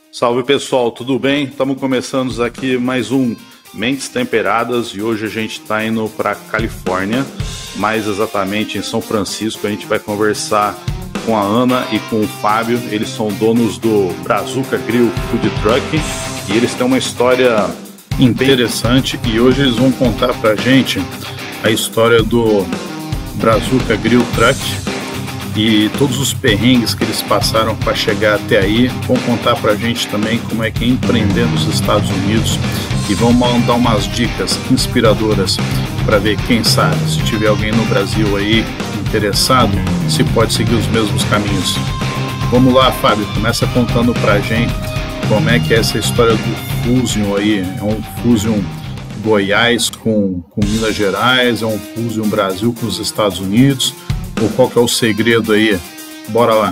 Salve pessoal, tudo bem? Estamos começando aqui mais um Mentes Temperadas e hoje a gente está indo para Califórnia, mais exatamente em São Francisco. A gente vai conversar com a Ana e com o Fábio. Eles são donos do Brazuca Grill Food Truck e eles têm uma história interessante e hoje eles vão contar para a gente a história do Brazuca Grill Truck e todos os perrengues que eles passaram para chegar até aí. Vão contar para a gente também como é que é empreender nos Estados Unidos e vão mandar umas dicas inspiradoras para ver, quem sabe, se tiver alguém no Brasil aí interessado, se pode seguir os mesmos caminhos. Vamos lá, Fábio, começa contando para a gente como é que é essa história do Fusion aí. É um Fusion Goiás com Minas Gerais, é um Fusion Brasil com os Estados Unidos, ou qual que é o segredo aí? Bora lá.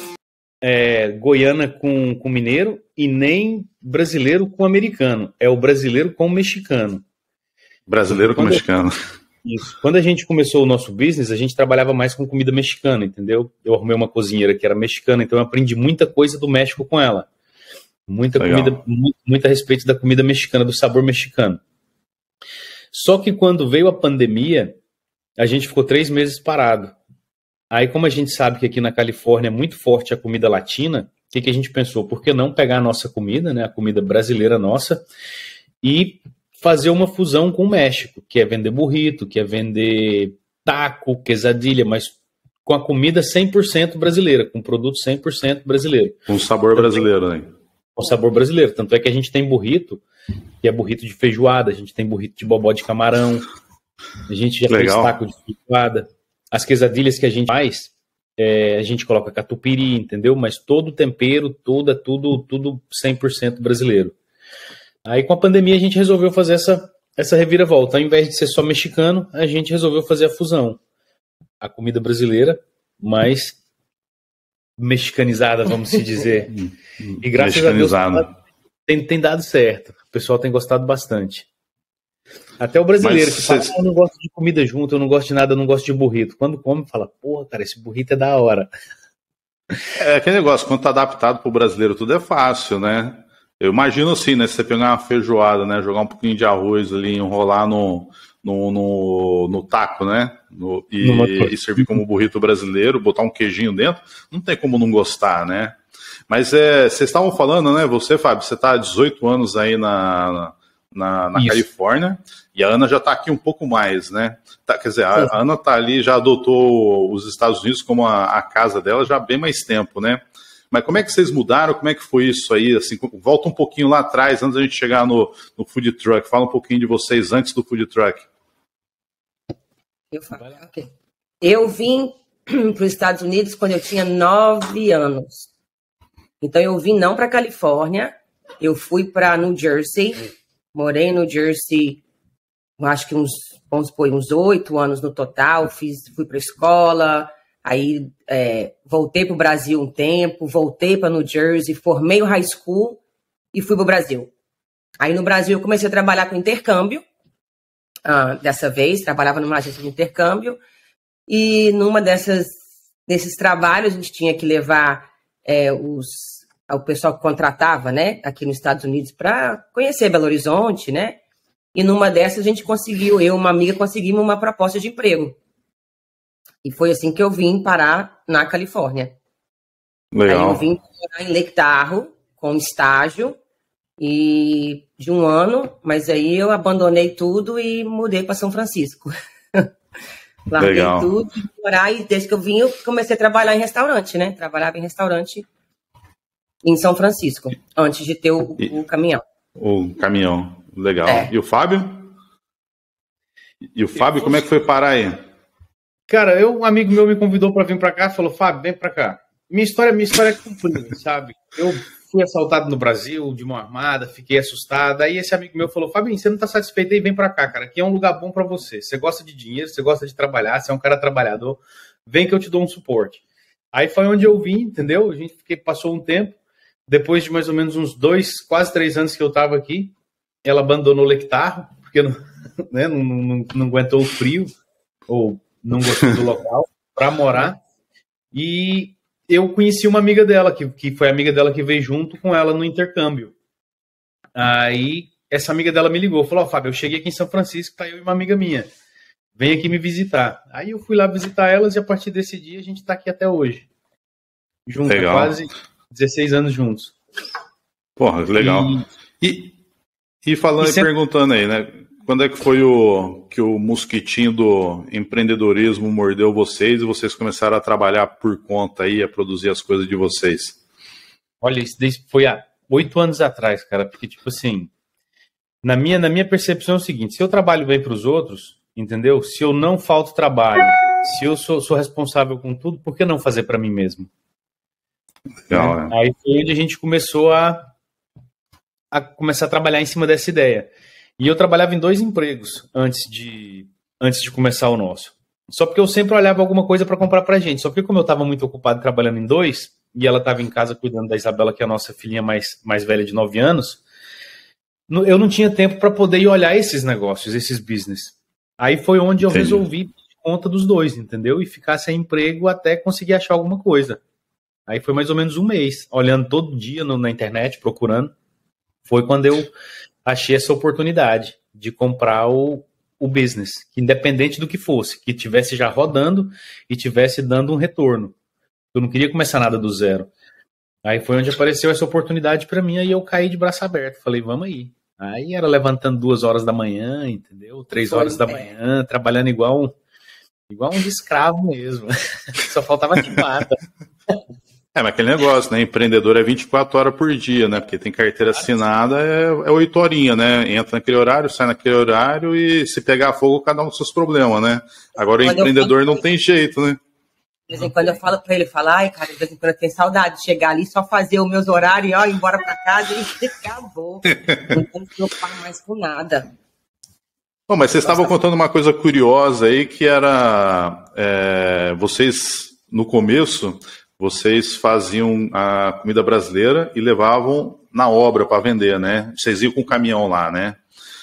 Goiana com mineiro e nem brasileiro com americano. É o brasileiro com mexicano. Brasileiro com mexicano. Isso. Quando a gente começou o nosso business, a gente trabalhava mais com comida mexicana, entendeu? Eu arrumei uma cozinheira que era mexicana, então eu aprendi muita coisa do México com ela. Muita comida, muito a respeito da comida mexicana, do sabor mexicano. Só que quando veio a pandemia, a gente ficou 3 meses parado. Aí, como a gente sabe que aqui na Califórnia é muito forte a comida latina, o que a gente pensou? Por que não pegar a nossa comida, né, a comida brasileira nossa, e fazer uma fusão com o México, que é vender burrito, que é vender taco, quesadilha, mas com a comida 100% brasileira, com produto 100% brasileiro. Com sabor brasileiro, né? Com sabor brasileiro. Tanto é que a gente tem burrito, que é burrito de feijoada, a gente tem burrito de bobó de camarão, a gente já fez taco de feijoada. As quesadilhas que a gente faz, a gente coloca catupiry, entendeu? Mas todo o tempero, tudo 100% brasileiro. Aí com a pandemia a gente resolveu fazer essa reviravolta. Ao invés de ser só mexicano, a gente resolveu fazer a fusão. A comida brasileira, mais mexicanizada, vamos se dizer. E graças a Deus tem dado certo. O pessoal tem gostado bastante. Até o brasileiro que fala, eu não gosto de comida junto, eu não gosto de nada, eu não gosto de burrito. Quando come, fala, porra, cara, esse burrito é da hora. É aquele negócio, quando tá adaptado pro brasileiro, tudo é fácil, né? Eu imagino assim, né? Se você pegar uma feijoada, né? Jogar um pouquinho de arroz ali, enrolar no taco, né? E servir como burrito brasileiro, botar um queijinho dentro, não tem como não gostar, né? Mas vocês estavam falando, né? Você, Fábio, você tá há 18 anos aí na Califórnia, e a Ana já está aqui um pouco mais, né? Quer dizer, a Ana está ali, já adotou os Estados Unidos como a casa dela já há bem mais tempo, né? Mas como é que vocês mudaram? Como é que foi isso aí? Assim, volta um pouquinho lá atrás, antes da gente chegar no Food Truck. Fala um pouquinho de vocês antes do Food Truck. Eu vim para os Estados Unidos quando eu tinha 9 anos. Então eu vim não para Califórnia, eu fui para New Jersey. Morei no Jersey, acho que uns 8 anos no total. Fui para a escola, aí voltei para o Brasil um tempo, voltei para New Jersey, formei o high school e fui para o Brasil. Aí no Brasil eu comecei a trabalhar com intercâmbio, dessa vez, trabalhava numa agência de intercâmbio, e desses trabalhos a gente tinha que levar o pessoal que contratava, né, aqui nos Estados Unidos para conhecer Belo Horizonte, né? E numa dessas a gente conseguiu, eu e uma amiga conseguimos uma proposta de emprego. E foi assim que eu vim parar na Califórnia. Legal. Aí eu vim parar em Lake Tahoe com estágio e de 1 ano, mas aí eu abandonei tudo e mudei para São Francisco. Larguei tudo, morar, e desde que eu vim eu comecei a trabalhar em restaurante, né? Trabalhava em restaurante em São Francisco, antes de ter o caminhão. O caminhão, legal. E o Fábio? Como é que foi parar aí? Cara, um amigo meu me convidou para vir para cá, falou, Fábio, vem para cá. Minha história é comprida, sabe? Eu fui assaltado no Brasil, de mão armada, fiquei assustado. Aí esse amigo meu falou, Fábio, você não tá satisfeito aí? Vem para cá, cara. Aqui é um lugar bom para você. Você gosta de dinheiro, você gosta de trabalhar, você é um cara trabalhador. Vem que eu te dou um suporte. Aí foi onde eu vim, entendeu? A gente passou um tempo. Depois de mais ou menos uns 2, quase 3 anos que eu estava aqui, ela abandonou o Lake Tahoe, porque não aguentou o frio, ou não gostou do local, para morar. E eu conheci uma amiga dela, que foi a amiga dela que veio junto com ela no intercâmbio. Aí, essa amiga dela me ligou, falou, Fábio, eu cheguei aqui em São Francisco, tá eu e uma amiga minha. Vem aqui me visitar. Aí eu fui lá visitar elas e a partir desse dia a gente tá aqui até hoje. Junto, quase 16 anos juntos. Porra, legal. E falando e perguntando aí, né? Quando é que foi que o mosquitinho do empreendedorismo mordeu vocês e vocês começaram a trabalhar por conta aí, a produzir as coisas de vocês? Olha, isso foi há 8 anos atrás, cara. Porque, tipo assim, na minha percepção é o seguinte, se eu trabalho bem para os outros, entendeu? Se eu não falto trabalho, se eu sou responsável com tudo, por que não fazer para mim mesmo? Legal, né? Aí foi onde a gente começou a começar a trabalhar em cima dessa ideia. E eu trabalhava em 2 empregos antes de começar o nosso. Só porque eu sempre olhava alguma coisa para comprar pra gente. Só que como eu estava muito ocupado trabalhando em 2, e ela estava em casa cuidando da Isabela, que é a nossa filhinha mais velha de 9 anos, eu não tinha tempo para poder ir olhar esses negócios, esses business. Aí foi onde eu resolvi dar conta dos 2, entendeu? E ficar sem emprego até conseguir achar alguma coisa. Aí foi mais ou menos 1 mês, olhando todo dia na internet, procurando. Foi quando eu achei essa oportunidade de comprar o business, que independente do que fosse, que tivesse já rodando e tivesse dando um retorno. Eu não queria começar nada do zero. Aí foi onde apareceu essa oportunidade para mim, aí eu caí de braço aberto. Falei, vamos aí. Aí era levantando 2 horas da manhã, entendeu? 3 horas da manhã, trabalhando igual um escravo mesmo. Só faltava queimada. Mas aquele negócio, né? Empreendedor é 24 horas por dia, né? Porque tem carteira assinada, é 8 horinhas, né? Entra naquele horário, sai naquele horário e se pegar fogo, cada um com seus problemas, né? Agora o empreendedor não tem jeito, né? De vez em quando eu falo pra ele, ai, cara, de vez em quando eu tenho saudade de chegar ali, só fazer os meus horários e ir embora pra casa e acabou. Não tenho que preocupar mais com nada. Bom, mas vocês estavam contando uma coisa curiosa aí, que era vocês, no começo, vocês faziam a comida brasileira e levavam na obra para vender, né? Vocês iam com o caminhão lá, né?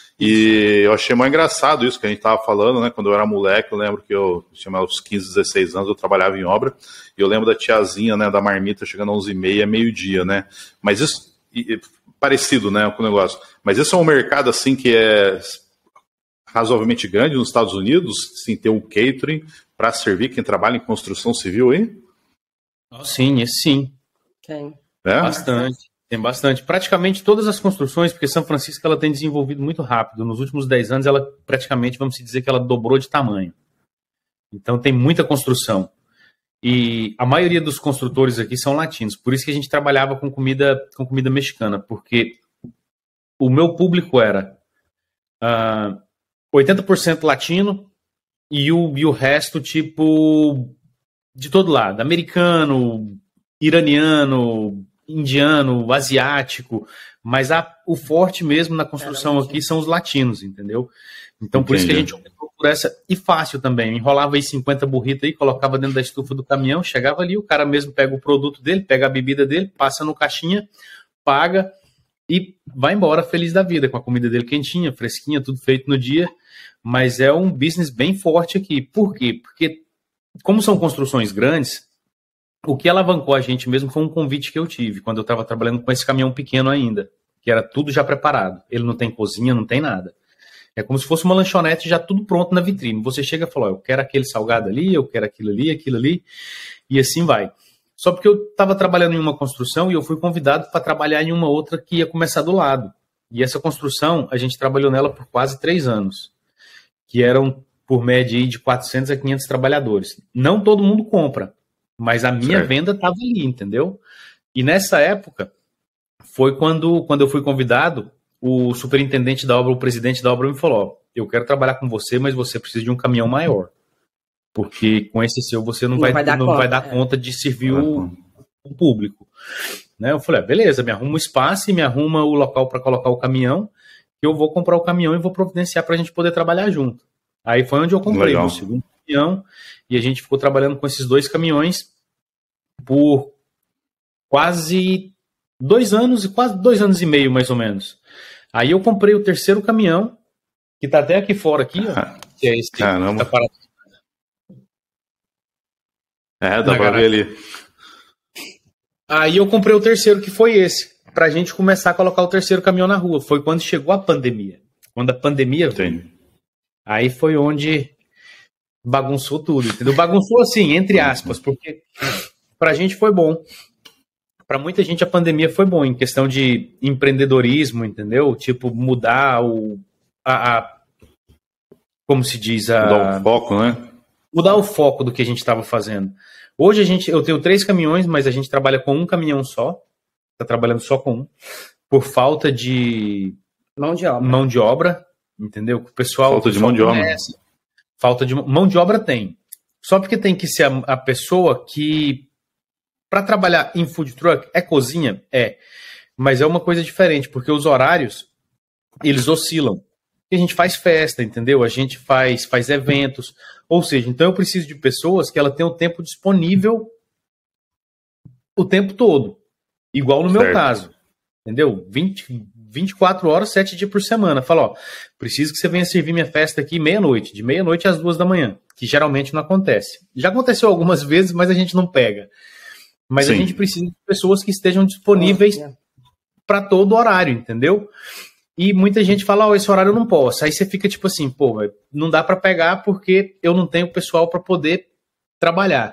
E eu achei mais engraçado isso que a gente estava falando, né? Quando eu era moleque, eu lembro que eu tinha uns 15, 16 anos, eu trabalhava em obra, e eu lembro da tiazinha, né, da marmita chegando às 11h30, meio-dia, né? Mas isso, parecido, né, com o negócio. Mas isso é um mercado, assim, que é razoavelmente grande nos Estados Unidos, sim, ter um catering para servir quem trabalha em construção civil, hein? Sim, esse sim. Tem. Bastante. Tem bastante. Praticamente todas as construções, porque São Francisco ela tem desenvolvido muito rápido. Nos últimos 10 anos, ela praticamente, vamos dizer que ela dobrou de tamanho. Então tem muita construção. E a maioria dos construtores aqui são latinos. Por isso que a gente trabalhava com comida mexicana, porque o meu público era 80% latino e o resto, tipo, de todo lado. Americano, iraniano, indiano, asiático, mas o forte mesmo na construção aqui são os latinos, entendeu? Então, por isso que a gente optou por essa, e fácil também, enrolava aí 50 burritos aí, colocava dentro da estufa do caminhão, chegava ali, o cara mesmo pega o produto dele, pega a bebida dele, passa no caixinha, paga e vai embora feliz da vida, com a comida dele quentinha, fresquinha, tudo feito no dia, mas é um business bem forte aqui. Por quê? Porque, como são construções grandes, o que alavancou a gente mesmo foi um convite que eu tive quando eu estava trabalhando com esse caminhão pequeno ainda, que era tudo já preparado. Ele não tem cozinha, não tem nada. É como se fosse uma lanchonete já tudo pronto na vitrine. Você chega e fala, eu quero aquele salgado ali, eu quero aquilo ali, e assim vai. Só porque eu estava trabalhando em uma construção e eu fui convidado para trabalhar em uma outra que ia começar do lado. E essa construção, a gente trabalhou nela por quase 3 anos, que eram, por média, de 400 a 500 trabalhadores. Não todo mundo compra, mas a minha venda estava ali, entendeu? E nessa época, foi quando eu fui convidado, o superintendente da obra, o presidente da obra me falou, eu quero trabalhar com você, mas você precisa de um caminhão maior. Porque com esse seu você não vai dar conta de servir o público. Né? Eu falei, beleza, me arruma o espaço e me arruma o local para colocar o caminhão, que eu vou comprar o caminhão e vou providenciar para a gente poder trabalhar junto. Aí foi onde eu comprei o segundo caminhão e a gente ficou trabalhando com esses 2 caminhões por quase 2 anos, quase 2 anos e meio, mais ou menos. Aí eu comprei o 3º caminhão, que tá até aqui fora, aqui, ó. Que é esse. Caramba. Tá parado. Dá pra ver ali. Aí eu comprei o terceiro, que foi esse, pra gente começar a colocar o terceiro caminhão na rua. Foi quando chegou a pandemia. Quando a pandemia veio, aí foi onde bagunçou tudo, entendeu? Bagunçou assim, entre aspas, porque pra gente foi bom. Pra muita gente a pandemia foi bom, em questão de empreendedorismo, entendeu? Tipo, mudar como se diz? Mudar o foco, né? Mudar o foco do que a gente estava fazendo. Hoje eu tenho 3 caminhões, mas a gente trabalha com um caminhão só. Está trabalhando só com um. Por falta de mão de obra, entendeu? O pessoal, falta de mão de obra. Falta de mão de obra tem. Só porque tem que ser a pessoa que, para trabalhar em food truck, é cozinha? É. Mas é uma coisa diferente, porque os horários, eles oscilam. A gente faz festa, entendeu? A gente faz eventos. Ou seja, então eu preciso de pessoas que ela tenham o tempo disponível o tempo todo. Igual no meu caso. Entendeu? 24 horas, 7 dias por semana. Fala, ó, preciso que você venha servir minha festa aqui meia-noite. De meia-noite às 2 da manhã. Que geralmente não acontece. Já aconteceu algumas vezes, mas a gente não pega. Mas Sim. A gente precisa de pessoas que estejam disponíveis para todo horário, entendeu? E muita gente fala, ó, esse horário eu não posso. Aí você fica tipo assim, pô, não dá para pegar porque eu não tenho pessoal para poder trabalhar.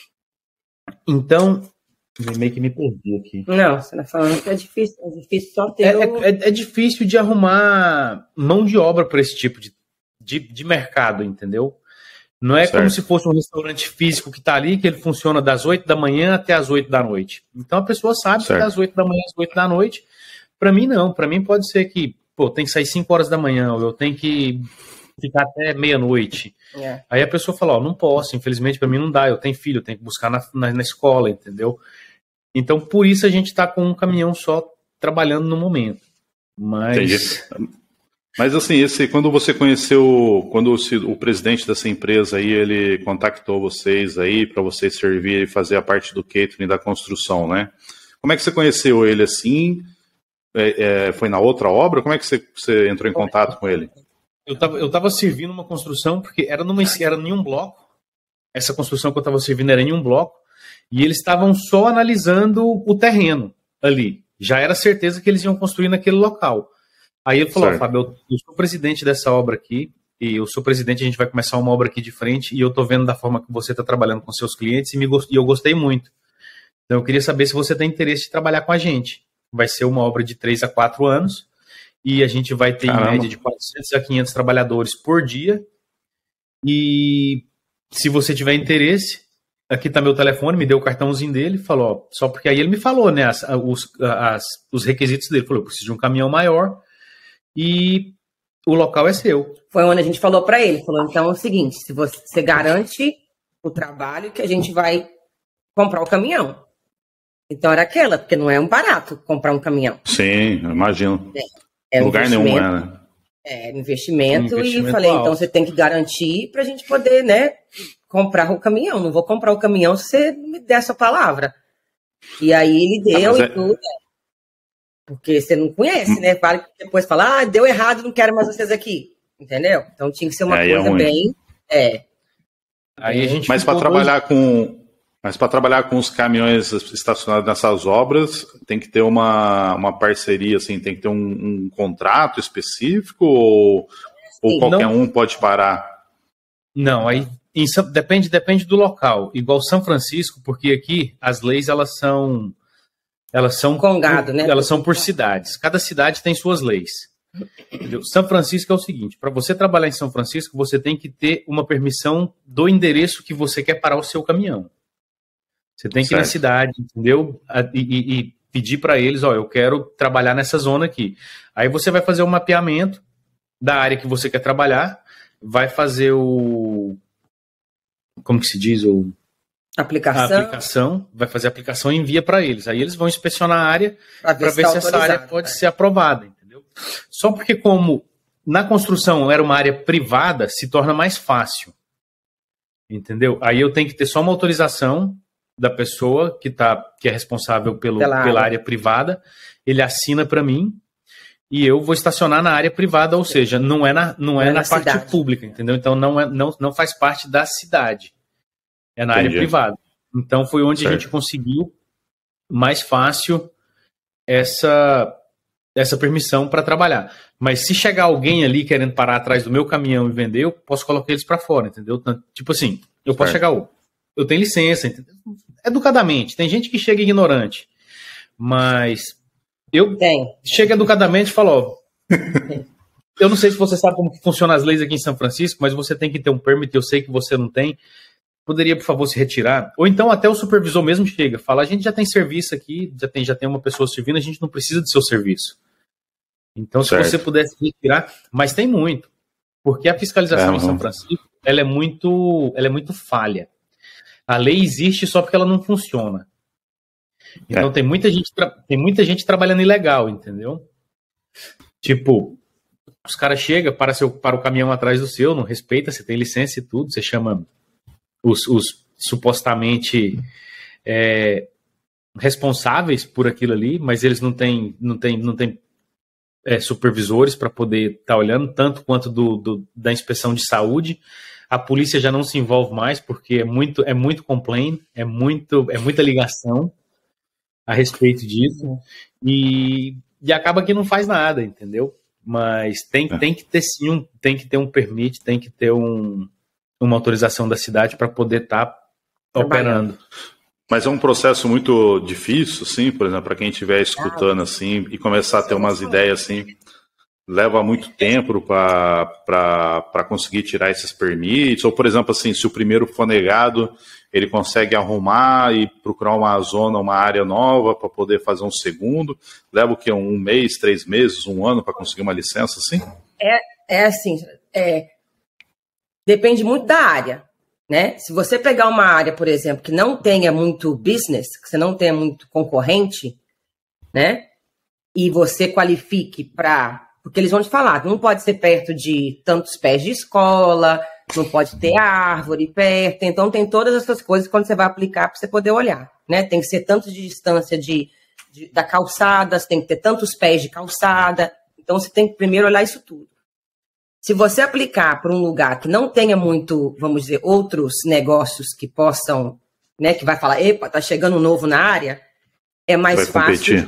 Então, meio que me perdi aqui. Não, você tá falando que é difícil só ter é difícil de arrumar mão de obra para esse tipo de mercado, entendeu? Não é como se fosse um restaurante físico que tá ali, que ele funciona das 8 da manhã até as 8 da noite. Então a pessoa sabe que das 8 da manhã às 8 da noite. Para mim, não. Para mim, pode ser que, pô, tem que sair 5 horas da manhã, ou eu tenho que ficar até meia-noite. Aí a pessoa fala, ó, não posso, infelizmente, para mim não dá, eu tenho filho, eu tenho que buscar na escola, entendeu? Então, por isso a gente tá com um caminhão só trabalhando no momento. Mas... Mas assim, quando você conheceu, quando o presidente dessa empresa aí, ele contactou vocês aí para vocês servir e fazer a parte do catering da construção, né? Como é que você conheceu ele assim? Foi na outra obra? Como é que você entrou em contato com ele? Eu tava servindo uma construção, porque era em um bloco. Essa construção que eu estava servindo era em um bloco. E eles estavam só analisando o terreno ali. Já era certeza que eles iam construir naquele local. Aí ele falou, Fábio, eu sou presidente dessa obra aqui, e eu sou presidente, a gente vai começar uma obra aqui de frente, e eu tô vendo da forma que você está trabalhando com seus clientes, e eu gostei muito. Então eu queria saber se você tem interesse de trabalhar com a gente. Vai ser uma obra de 3 a 4 anos, e a gente vai ter em média de 400 a 500 trabalhadores por dia. E se você tiver interesse, aqui tá meu telefone, me deu o cartãozinho dele, falou, ó, só porque aí ele me falou, né, os requisitos dele. Falou, eu preciso de um caminhão maior e o local é seu. Foi onde a gente falou para ele, falou, então é o seguinte, se você garante o trabalho, que a gente vai comprar o caminhão. Então era aquela, porque não é um barato comprar um caminhão. Sim, eu imagino. Lugar nenhum né? Investimento e falei, alto. Então você tem que garantir pra gente poder, né, comprar o caminhão. Não vou comprar o caminhão se você me der essa palavra. E aí ele deu e tudo. Porque você não conhece, né? Vale depois falar, deu errado, não quero mais vocês aqui. Entendeu? Então tinha que ser uma coisa bem... Aí a gente Mas para trabalhar com os caminhões estacionados nessas obras, tem que ter uma parceria, assim, tem que ter um contrato específico ou qualquer um pode parar? Não, aí depende do local. Igual São Francisco, porque aqui as leis elas são Congado, né? Elas são por cidades. Cada cidade tem suas leis. Entendeu? São Francisco é o seguinte, para você trabalhar em São Francisco, você tem que ter uma permissão do endereço que você quer parar o seu caminhão. Você tem que ir na cidade, entendeu? E pedir para eles, ó, eu quero trabalhar nessa zona aqui. Aí você vai fazer um mapeamento da área que você quer trabalhar, vai fazer como que se diz? A aplicação, vai fazer a aplicação e envia para eles. Aí eles vão inspecionar a área para ver se essa área pode ser aprovada, entendeu? Só porque como na construção era uma área privada, se torna mais fácil, entendeu? Aí eu tenho que ter só uma autorização da pessoa que é responsável pela área privada, ele assina para mim e eu vou estacionar na área privada, ou seja, não é na parte cidade. Pública, entendeu? Então não faz parte da cidade, é na área privada. Então foi onde a gente conseguiu mais fácil essa permissão para trabalhar. Mas se chegar alguém ali querendo parar atrás do meu caminhão e vender, eu posso colocar eles para fora, entendeu? Tipo assim, eu posso chegar, eu tenho licença, entendeu? Educadamente. Tem gente que chega ignorante, mas eu chego educadamente e falo, ó, eu não sei se você sabe como que funcionam as leis aqui em São Francisco, mas você tem que ter um permit, eu sei que você não tem. Poderia, por favor, se retirar? Ou então até o supervisor mesmo chega, fala, a gente já tem serviço aqui, já tem uma pessoa servindo, a gente não precisa do seu serviço. Então, se você pudesse retirar, mas tem muito, porque a fiscalização em São Francisco, ela é muito falha. A lei existe só porque ela não funciona. Então tem muita gente trabalhando ilegal, entendeu? Tipo, os caras chegam para o caminhão atrás do seu, não respeita, você tem licença e tudo, você chama os supostamente responsáveis por aquilo ali, mas eles não têm supervisores para poder estar olhando, tanto quanto da inspeção de saúde. A polícia já não se envolve mais, porque é muito complaint, é muita ligação a respeito disso, e acaba que não faz nada, entendeu? Mas tem que ter sim, tem que ter um permit, tem que ter uma autorização da cidade para poder estar operando. Mas é um processo muito difícil, assim, por exemplo, para quem estiver escutando assim e começar a ter umas ideias assim, leva muito tempo para conseguir tirar esses permits, ou por exemplo assim, se o primeiro for negado, ele consegue arrumar e procurar uma zona, uma área nova para poder fazer um segundo, leva o quê? 1 mês, 3 meses, 1 ano para conseguir uma licença, assim? Depende muito da área. Né? Se você pegar uma área, por exemplo, que não tenha muito business, que você não tenha muito concorrente, né? E você qualifique para... Porque eles vão te falar, não pode ser perto de tantos pés de escola, não pode ter árvore perto, então tem todas essas coisas quando você vai aplicar para você poder olhar, né? Tem que ser tanto de distância da calçada, você tem que ter tantos pés de calçada, então você tem que primeiro olhar isso tudo. Se você aplicar para um lugar que não tenha muito, vamos dizer, outros negócios que possam, né, que vai falar, epa, tá chegando um novo na área, é mais fácil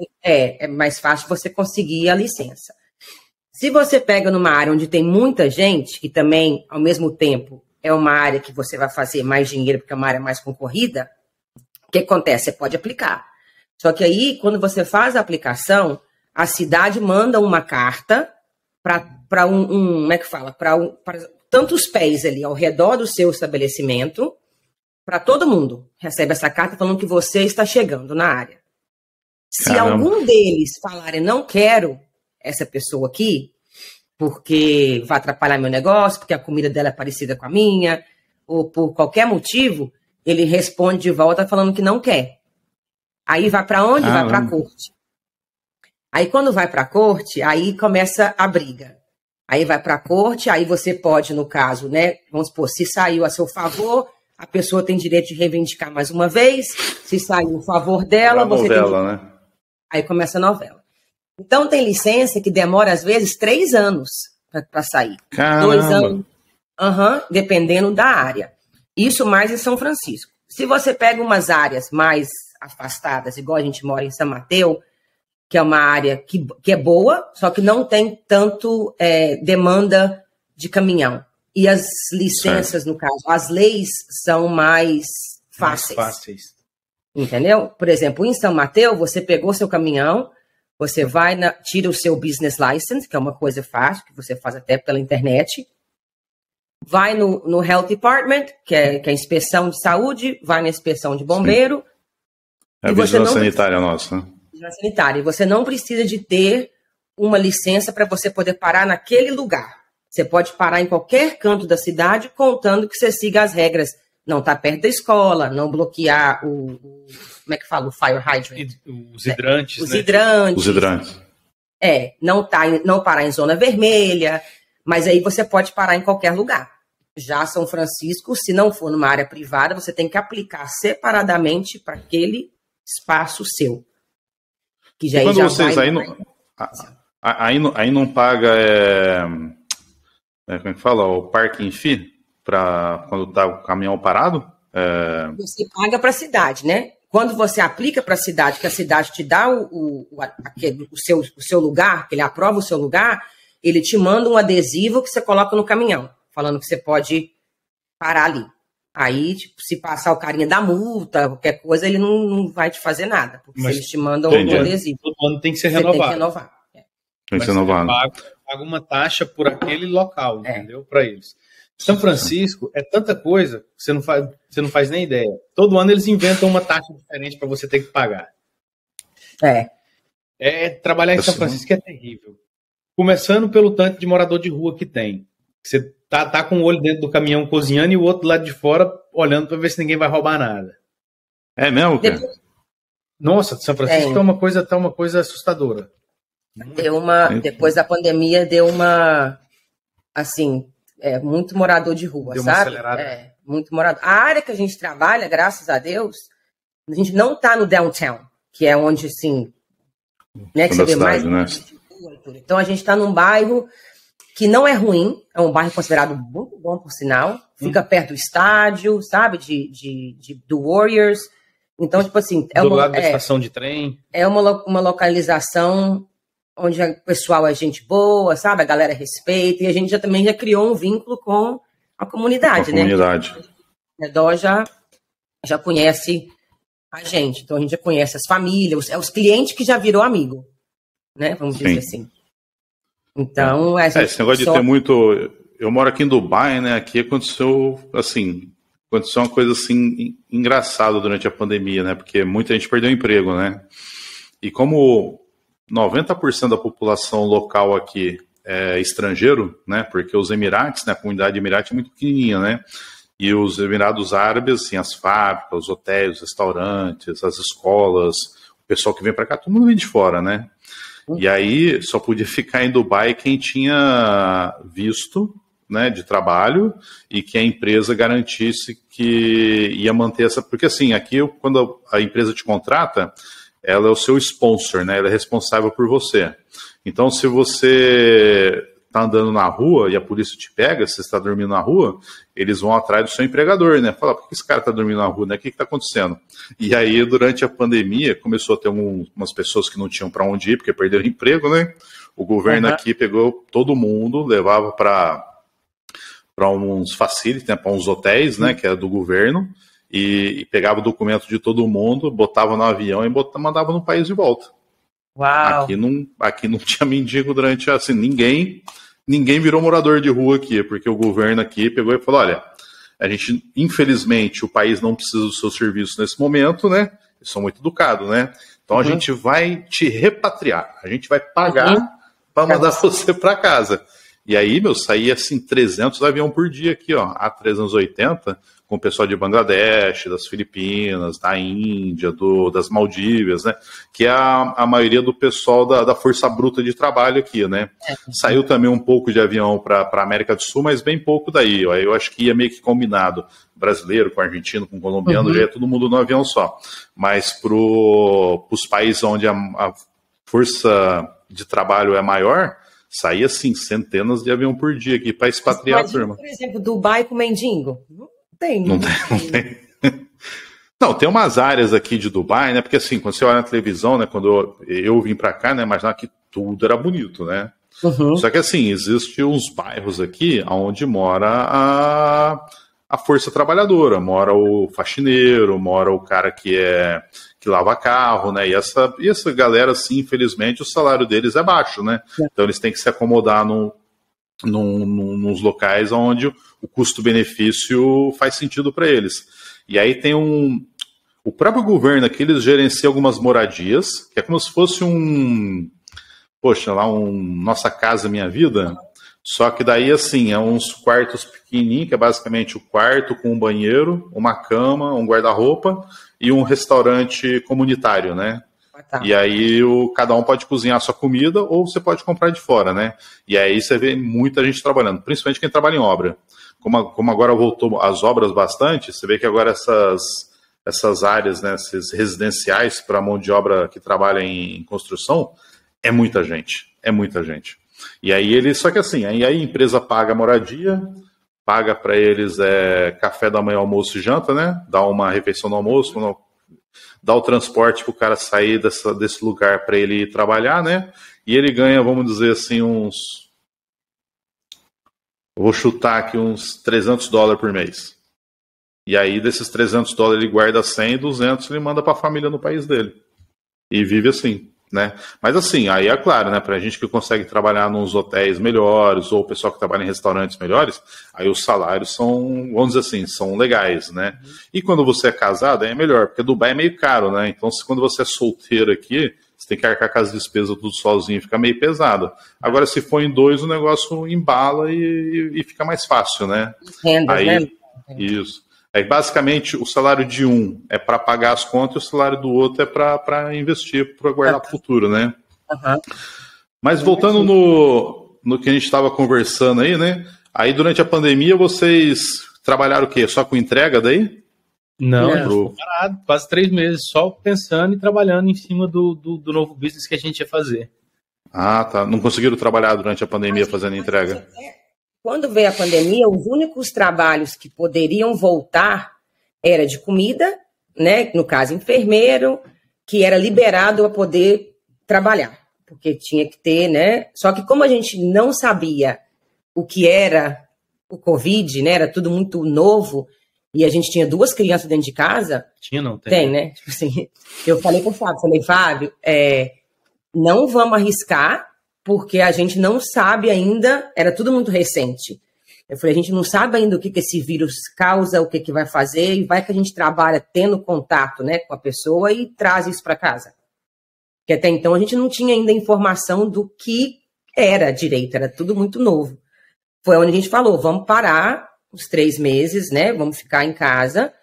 você conseguir a licença. Se você pega numa área onde tem muita gente, que também, ao mesmo tempo, é uma área que você vai fazer mais dinheiro, porque é uma área mais concorrida, o que acontece? Você pode aplicar. Só que aí, quando você faz a aplicação, a cidade manda uma carta para como é que fala? Para tantos pés ali ao redor do seu estabelecimento, para todo mundo recebe essa carta falando que você está chegando na área. Se algum deles falarem, não quero essa pessoa aqui, porque vai atrapalhar meu negócio, porque a comida dela é parecida com a minha, ou por qualquer motivo, ele responde de volta falando que não quer. Aí vai para onde? Vai para a corte. Aí quando vai para a corte, aí começa a briga. Aí vai para a corte, aí você pode, no caso, né, vamos supor, se saiu a seu favor, a pessoa tem direito de reivindicar mais uma vez, se saiu em favor dela, você tem direito. Né? Aí começa a novela. Então tem licença que demora, às vezes, 3 anos para sair. Caramba. 2 anos, dependendo da área. Isso mais em São Francisco. Se você pega umas áreas mais afastadas, igual a gente mora em São Mateus, que é uma área que é boa, só que não tem tanto demanda de caminhão. E as licenças, no caso, as leis são mais fáceis. Entendeu? Por exemplo, em São Mateus, você pegou seu caminhão, você vai, tira o seu business license, que é uma coisa fácil, que você faz até pela internet, vai no Health Department, que é a inspeção de saúde, vai na inspeção de bombeiro. Sim. É a vigilância sanitária nossa, né? Sanitária. E você não precisa de ter uma licença para você poder parar naquele lugar. Você pode parar em qualquer canto da cidade, contando que você siga as regras. Não estar perto da escola, não bloquear como é que fala? O fire hydrant. Os hidrantes, Os né? hidrantes. Os hidrantes. Não parar em zona vermelha, mas aí você pode parar em qualquer lugar. Já São Francisco, se não for numa área privada, você tem que aplicar separadamente para aquele espaço seu. Que já, quando já vocês aí não paga como é que fala? O parking fee para quando tá o caminhão parado? Você paga para a cidade, né? quando você aplica para a cidade, que a cidade te dá o seu lugar, que ele aprova o seu lugar, ele te manda um adesivo que você coloca no caminhão, falando que você pode parar ali. Aí, tipo, se passar o carinha da multa, qualquer coisa, ele não vai te fazer nada. Porque se eles te mandam um adesivo. Todo ano tem que ser renovado. Tem que renovar. Tem que ser renovado. Paga uma taxa por aquele local, entendeu? Para eles. São Francisco é tanta coisa que você não faz nem ideia. Todo ano eles inventam uma taxa diferente para você ter que pagar. Trabalhar em São Francisco é terrível. Começando pelo tanto de morador de rua que tem. Você tá com o olho dentro do caminhão cozinhando e o outro lado de fora olhando para ver se ninguém vai roubar nada. É mesmo, cara? Nossa, São Francisco tá uma coisa assustadora. Depois da pandemia, deu uma, assim, muito morador de rua, deu sabe? Uma acelerada. Muito morador. A área que a gente trabalha, graças a Deus, a gente não tá no downtown, que é onde, assim, né, que você vê mais... Né? Então, a gente está num bairro que não é ruim, é um bairro considerado muito bom, por sinal. Fica perto do estádio, sabe? Do Warriors. Então, tipo assim... Do lado da estação de trem. É uma localização onde o pessoal é gente boa, sabe? A galera respeita. E a gente também já criou um vínculo com a comunidade, né? A Redó já conhece a gente. Então, a gente já conhece as famílias, os clientes que já virou amigo. Né? Vamos dizer assim. Então, esse negócio de ter muito... Eu moro aqui em Dubai, né? Aqui aconteceu uma coisa assim engraçada durante a pandemia, né? Porque muita gente perdeu o emprego, né? E como 90% da população local aqui é estrangeiro, né? Porque os Emirates, né? A comunidade Emirati é muito pequenininha, né? E os Emirados Árabes, assim, as fábricas, os hotéis, os restaurantes, as escolas, o pessoal que vem para cá, todo mundo vem de fora, né? E aí só podia ficar em Dubai quem tinha visto, né, de trabalho e que a empresa garantisse que ia manter essa... Porque assim, aqui quando a empresa te contrata, ela é o seu sponsor, né, ela é responsável por você. Então se você está andando na rua e a polícia te pega, se você está dormindo na rua, eles vão atrás do seu empregador, né? Fala, por que esse cara está dormindo na rua, né? O que está acontecendo? E aí, durante a pandemia, começou a ter umas pessoas que não tinham para onde ir, porque perderam emprego, né? O governo aqui pegou todo mundo, levava para uns facilities, né? Para uns hotéis, né? Que é do governo, e pegava o documento de todo mundo, botava no avião e mandava no país de volta. Uau! Aqui não tinha mendigo durante, assim, ninguém virou morador de rua aqui, porque o governo aqui pegou e falou, olha, a gente, infelizmente, o país não precisa do seu serviço nesse momento, né? Eles são muito educados, né? Então a gente vai te repatriar, a gente vai pagar para mandar você para casa. E aí, saía assim 300 aviões por dia aqui, ó, A380, com o pessoal de Bangladesh, das Filipinas, da Índia, das Maldivas, né? Que é a maioria do pessoal da força bruta de trabalho aqui, né? Saiu também um pouco de avião para a América do Sul, mas bem pouco daí. Ó. Eu acho que ia meio que combinado. Brasileiro com argentino, com colombiano, já ia todo mundo no avião só. Mas para os países onde a força de trabalho é maior, saía assim centenas de aviões por dia aqui para expatriar a turma. Por exemplo, Dubai com mendigo? Não tem. Não, tem umas áreas aqui de Dubai, né? Porque assim, quando você olha na televisão, né? Quando eu vim para cá, né? Imaginava que tudo era bonito, né? Só que assim, existem uns bairros aqui onde mora a força trabalhadora, mora o faxineiro, mora o cara que lava carro, né? E essa galera, assim, infelizmente, o salário deles é baixo, né? Então eles têm que se acomodar nos locais onde o custo-benefício faz sentido para eles. E aí tem o próprio governo aqui, eles gerenciam algumas moradias, que é como se fosse Nossa Casa Minha Vida, só que daí, assim, é uns quartos pequenininhos, que é basicamente o quarto com um banheiro, uma cama, um guarda-roupa e um restaurante comunitário, né? E aí cada um pode cozinhar a sua comida ou você pode comprar de fora, né? E aí você vê muita gente trabalhando, principalmente quem trabalha em obra. Como agora voltou as obras bastante, você vê que agora essas áreas, né, esses residenciais para mão de obra que trabalha em construção, é muita gente. E aí só que assim, aí a empresa paga a moradia, paga para eles café da manhã, almoço e janta, né? Dá uma refeição no almoço, dá o transporte para o cara sair desse lugar para ele ir trabalhar, né? E ele ganha, vamos dizer assim, vou chutar aqui uns $300 por mês. E aí, desses $300, ele guarda 100 e 200 ele manda para a família no país dele. E vive assim, né? Mas assim, aí é claro, né? Pra gente que consegue trabalhar nos hotéis melhores, ou o pessoal que trabalha em restaurantes melhores, aí os salários são, vamos dizer assim, são legais, né? E quando você é casado, aí é melhor, porque Dubai é meio caro, né? Então, quando você é solteiro aqui, você tem que arcar com as despesas tudo sozinho, fica meio pesado. Agora, se for em dois, o negócio embala e fica mais fácil, né? Renda, aí, né? Isso. Aí, basicamente, o salário de um é para pagar as contas e o salário do outro é para investir, para guardar para o futuro, né? Uhum. Mas voltando no que a gente estava conversando aí, né? Aí, durante a pandemia, vocês trabalharam o quê? Só com entrega daí? Não, parado, quase 3 meses, só pensando e trabalhando em cima do novo business que a gente ia fazer. Ah, tá. Não conseguiram trabalhar durante a pandemia fazendo entrega? Quando veio a pandemia, os únicos trabalhos que poderiam voltar era de comida, né? No caso, enfermeiro, que era liberado a poder trabalhar, porque tinha que ter, né? Só que como a gente não sabia o que era o Covid, né? Era tudo muito novo, e a gente tinha 2 crianças dentro de casa. Tinha, não? Tem, né? Tipo assim, eu falei pro Fábio, Fábio, não vamos arriscar, porque a gente não sabe ainda, era tudo muito recente. Eu falei, a gente não sabe ainda o que esse vírus causa, o que vai fazer, e vai que a gente trabalha tendo contato, né, com a pessoa e traz isso para casa. Porque até então a gente não tinha ainda informação do que era direito, era tudo muito novo. Foi onde a gente falou, vamos parar os 3 meses, né, vamos ficar em casa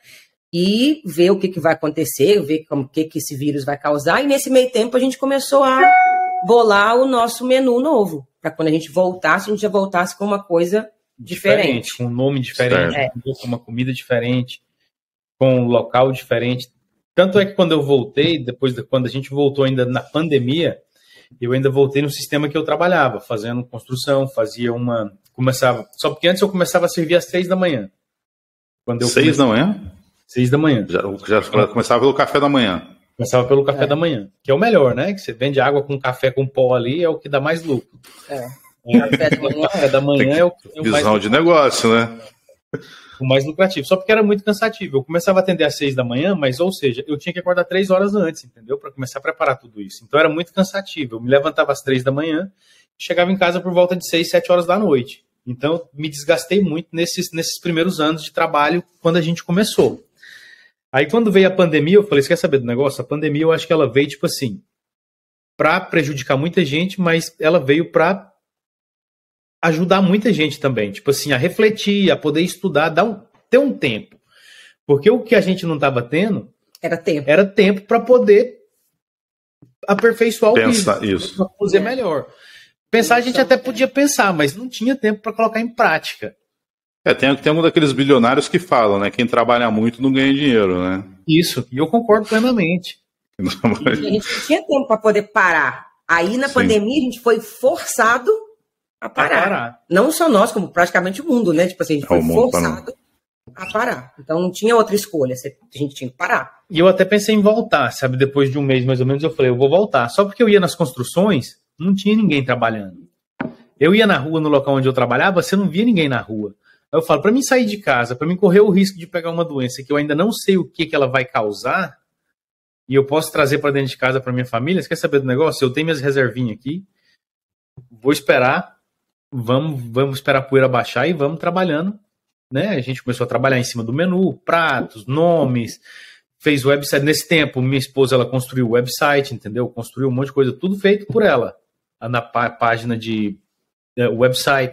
e ver o que vai acontecer, ver o que esse vírus vai causar, e nesse meio tempo a gente começou a bolar o nosso menu novo, para quando a gente voltasse, a gente já voltasse com uma coisa diferente. Com um nome diferente, com uma comida diferente, com um local diferente. Tanto é que quando eu voltei, quando a gente voltou ainda na pandemia, eu ainda voltei no sistema que eu trabalhava, fazendo construção, começava, só porque antes eu começava a servir às 6 da manhã. 6 da manhã? 6 da manhã. Já começava pelo café da manhã. Começava pelo café da manhã, que é o melhor, né? Que você vende água com café com pó ali, é o que dá mais lucro. Café da manhã é o visão de negócio, né? O mais lucrativo. Só porque era muito cansativo. Eu começava a atender às 6 da manhã, mas, ou seja, eu tinha que acordar 3 horas antes, entendeu? Para começar a preparar tudo isso. Então era muito cansativo. Eu me levantava às 3 da manhã, chegava em casa por volta de 6, 7 horas da noite. Então me desgastei muito nesses primeiros anos de trabalho quando a gente começou. Aí quando veio a pandemia, eu falei, você quer saber do negócio? A pandemia, eu acho que ela veio, tipo assim, para prejudicar muita gente, mas ela veio para ajudar muita gente também. Tipo assim, a refletir, a poder estudar, ter um tempo. Porque o que a gente não estava tendo... Era tempo para poder aperfeiçoar o business. Para fazer melhor. Pensar, a gente até podia pensar, mas não tinha tempo para colocar em prática. Tem um daqueles bilionários que falam, né? Quem trabalha muito não ganha dinheiro, né? Isso, e eu concordo plenamente. E a gente não tinha tempo para poder parar. Aí, na pandemia, a gente foi forçado a parar. Não só nós, como praticamente o mundo, né? Tipo assim, a gente foi forçado a parar. Então, não tinha outra escolha. A gente tinha que parar. E eu até pensei em voltar, sabe? Depois de um mês, mais ou menos, eu falei, eu vou voltar. Só porque eu ia nas construções, não tinha ninguém trabalhando. Eu ia na rua, no local onde eu trabalhava, você não via ninguém na rua. Eu falo, para mim sair de casa, para mim correr o risco de pegar uma doença que eu ainda não sei o que ela vai causar, e eu posso trazer para dentro de casa para minha família, você quer saber do negócio? Eu tenho minhas reservinhas aqui, vou esperar, vamos esperar a poeira baixar e vamos trabalhando, né? A gente começou a trabalhar em cima do menu, pratos, nomes, fez website. Nesse tempo, minha esposa, ela construiu o website, entendeu? Construiu um monte de coisa, tudo feito por ela, na página de website.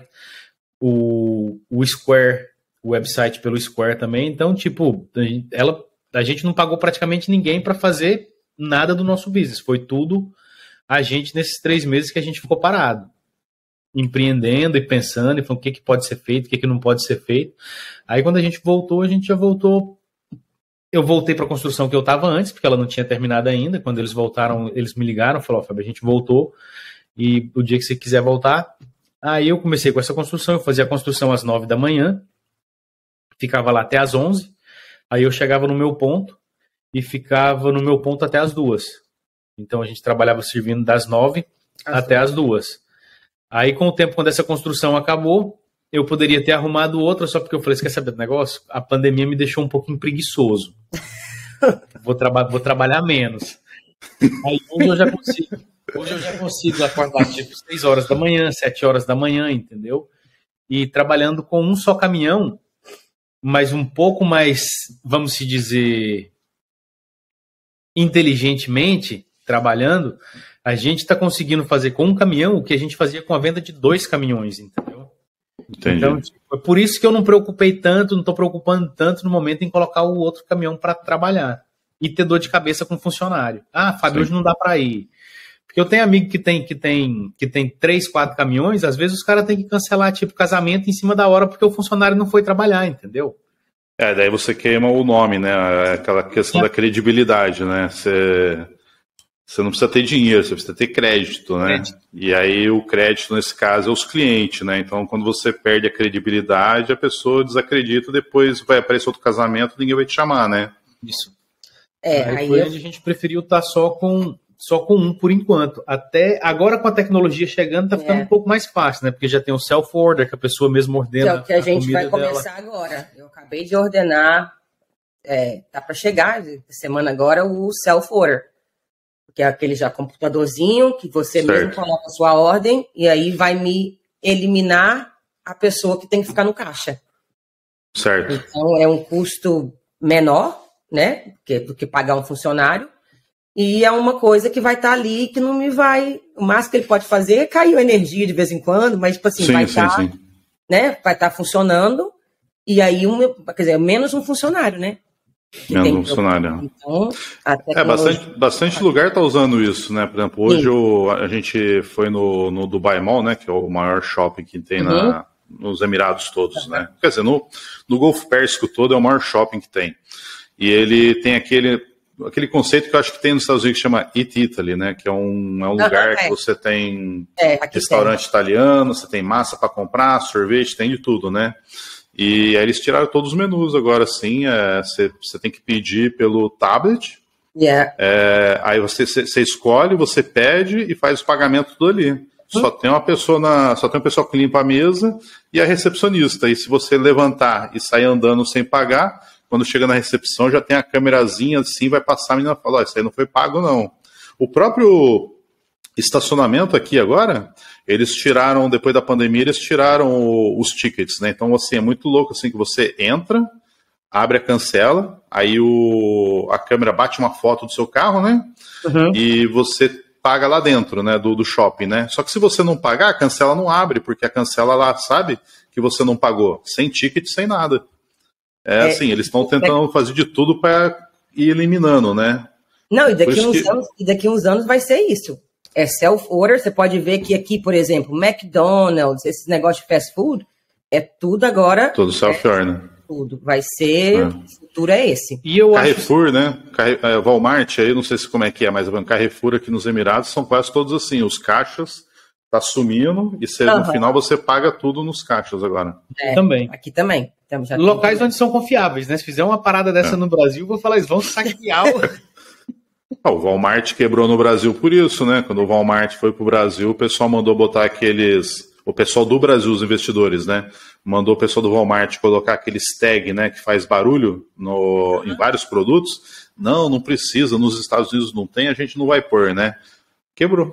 O Square, o website pelo Square também. Então, tipo, a gente não pagou praticamente ninguém para fazer nada do nosso business. Foi tudo a gente nesses 3 meses que a gente ficou parado, empreendendo e pensando, e falando o que pode ser feito, o que não pode ser feito. Aí, quando a gente já voltou. Eu voltei para a construção que eu estava antes, porque ela não tinha terminado ainda. Quando eles voltaram, eles me ligaram, falaram, Fábio, a gente voltou, e o dia que você quiser voltar. Aí eu comecei com essa construção, eu fazia a construção às 9 da manhã, ficava lá até às 11, aí eu chegava no meu ponto, e ficava no meu ponto até as 2. Então a gente trabalhava servindo das 9 até as 2. Aí com o tempo, quando essa construção acabou, eu poderia ter arrumado outra, só porque eu falei, você quer saber do negócio? A pandemia me deixou um pouquinho preguiçoso. Vou trabalhar menos. Aí hoje eu já consigo acordar tipo 6 horas da manhã, 7 horas da manhã, entendeu? E trabalhando com um só caminhão, mas um pouco mais, vamos se dizer, inteligentemente, trabalhando, a gente está conseguindo fazer com um caminhão o que a gente fazia com a venda de 2 caminhões, entendeu? Entendi. Então, é por isso que eu não preocupei tanto, não estou preocupando tanto no momento em colocar o outro caminhão para trabalhar e ter dor de cabeça com o funcionário. Ah, Fábio, hoje não dá para ir. Porque eu tenho amigo que tem 3, 4 caminhões, às vezes os caras têm que cancelar tipo casamento em cima da hora porque o funcionário não foi trabalhar, entendeu? Daí você queima o nome, né? Aquela questão da credibilidade, né? Você não precisa ter dinheiro, você precisa ter crédito, né? E aí o crédito, nesse caso, é os clientes, né? Então, quando você perde a credibilidade, a pessoa desacredita, depois vai aparecer outro casamento, ninguém vai te chamar, né? Isso. Aí foi onde a gente preferiu estar só com um por enquanto. Até agora, com a tecnologia chegando, tá ficando um pouco mais fácil, né? Porque já tem o self-order, que a pessoa mesmo ordena. Que é o que a gente vai começar agora. Eu acabei de ordenar, tá para chegar, semana agora, o self-order. Que é aquele já computadorzinho que você mesmo coloca a sua ordem e aí vai me eliminar a pessoa que tem que ficar no caixa. Certo. Então é um custo menor, né, do que pagar um funcionário, e é uma coisa que vai estar ali que não me vai... O máximo que ele pode fazer é cair a energia de vez em quando, mas tipo assim, vai estar, né, vai estar funcionando, e aí quer dizer, menos um funcionário, né? Menos um funcionário. Então, bastante lugar está usando isso, né? Por exemplo, hoje a gente foi no Dubai Mall, né? Que é o maior shopping que tem nos Emirados todos, né? Quer dizer, no Golfo Pérsico todo é o maior shopping que tem. E ele tem aquele conceito que eu acho que tem nos Estados Unidos que chama Eat Italy, né? Que é um lugar que você tem restaurante italiano, você tem massa para comprar, sorvete, tem de tudo, né? E aí eles tiraram todos os menus agora, sim. Você tem que pedir pelo tablet. Aí você escolhe, você pede e faz o pagamento tudo ali. Só tem uma pessoa que limpa a mesa e a recepcionista. E se você levantar e sair andando sem pagar, quando chega na recepção já tem a câmerazinha assim, vai passar, a menina fala, isso aí não foi pago não. O próprio estacionamento aqui agora, eles tiraram, depois da pandemia, eles tiraram os tickets, né? Então, assim, é muito louco, assim, que você entra, abre a cancela, aí a câmera bate uma foto do seu carro, né? E você paga lá dentro, né, do shopping, né? Só que se você não pagar, a cancela não abre, porque a cancela lá sabe que você não pagou, sem ticket, sem nada. Assim, eles estão tentando fazer de tudo para ir eliminando, né? Não, e daqui uns anos vai ser isso. É self-order, você pode ver que aqui, por exemplo, McDonald's, esses negócios de fast food, é tudo agora... Tudo self-order, né? Tudo. Vai ser... O futuro é esse. E Carrefour, né? Walmart, aí não sei como é que é, mas Carrefour aqui nos Emirados são quase todos assim. Os caixas tá sumindo e no final você paga tudo nos caixas agora. Também. Aqui também. Locais onde são confiáveis, né? Se fizer uma parada dessa no Brasil, eu vou falar, eles vão saquear o Walmart quebrou no Brasil por isso, né? Quando o Walmart foi pro Brasil, o pessoal mandou botar o pessoal do Brasil, os investidores, né? Mandou o pessoal do Walmart colocar aqueles tag, né? Que faz barulho em vários produtos. Não precisa, nos Estados Unidos não tem, a gente não vai pôr, né? Quebrou.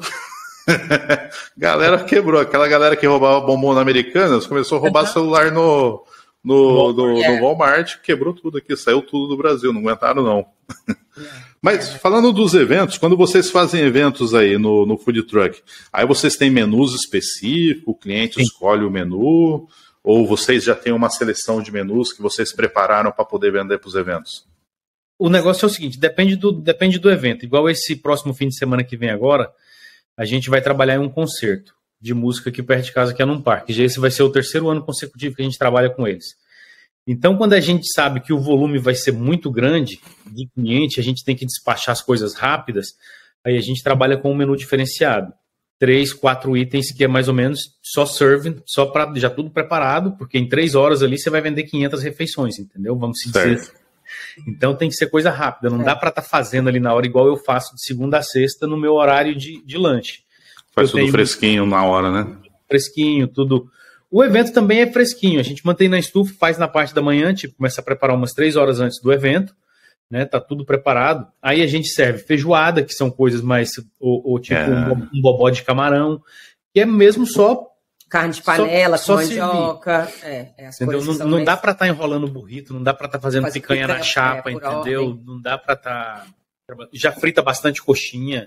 Galera quebrou. Aquela galera que roubava bombom na Americanas começou a roubar celular no Walmart, quebrou tudo aqui, saiu tudo do Brasil, não aguentaram não. Mas falando dos eventos, quando vocês fazem eventos aí no Food Truck, aí vocês têm menus específicos, o cliente escolhe o menu, ou vocês já têm uma seleção de menus que vocês prepararam para poder vender para os eventos? O negócio é o seguinte, depende do evento. Igual esse próximo fim de semana que vem agora, a gente vai trabalhar em um concerto de música aqui perto de casa, que é num parque. Já esse vai ser o 3º ano consecutivo que a gente trabalha com eles. Então, quando a gente sabe que o volume vai ser muito grande de cliente, a gente tem que despachar as coisas rápidas, aí a gente trabalha com um menu diferenciado. 3, 4 itens que é mais ou menos só serving, só para já tudo preparado, porque em 3 horas ali você vai vender 500 refeições, entendeu? Vamos dizer. Então tem que ser coisa rápida, não dá para estar fazendo ali na hora, igual eu faço de segunda a sexta no meu horário de lanche. Faz tudo fresquinho na hora, né? Fresquinho, tudo. O evento também é fresquinho, a gente mantém na estufa, faz na parte da manhã, tipo, começa a preparar umas 3 horas antes do evento, né? Tá tudo preparado. Aí a gente serve feijoada, que são coisas mais, ou tipo um bobó de camarão, que é mesmo só carne de panela, só mandioca. Não dá para estar enrolando burrito, não dá para estar fazendo picanha na chapa, entendeu? Ordem. Não dá para estar. Já frita bastante coxinha.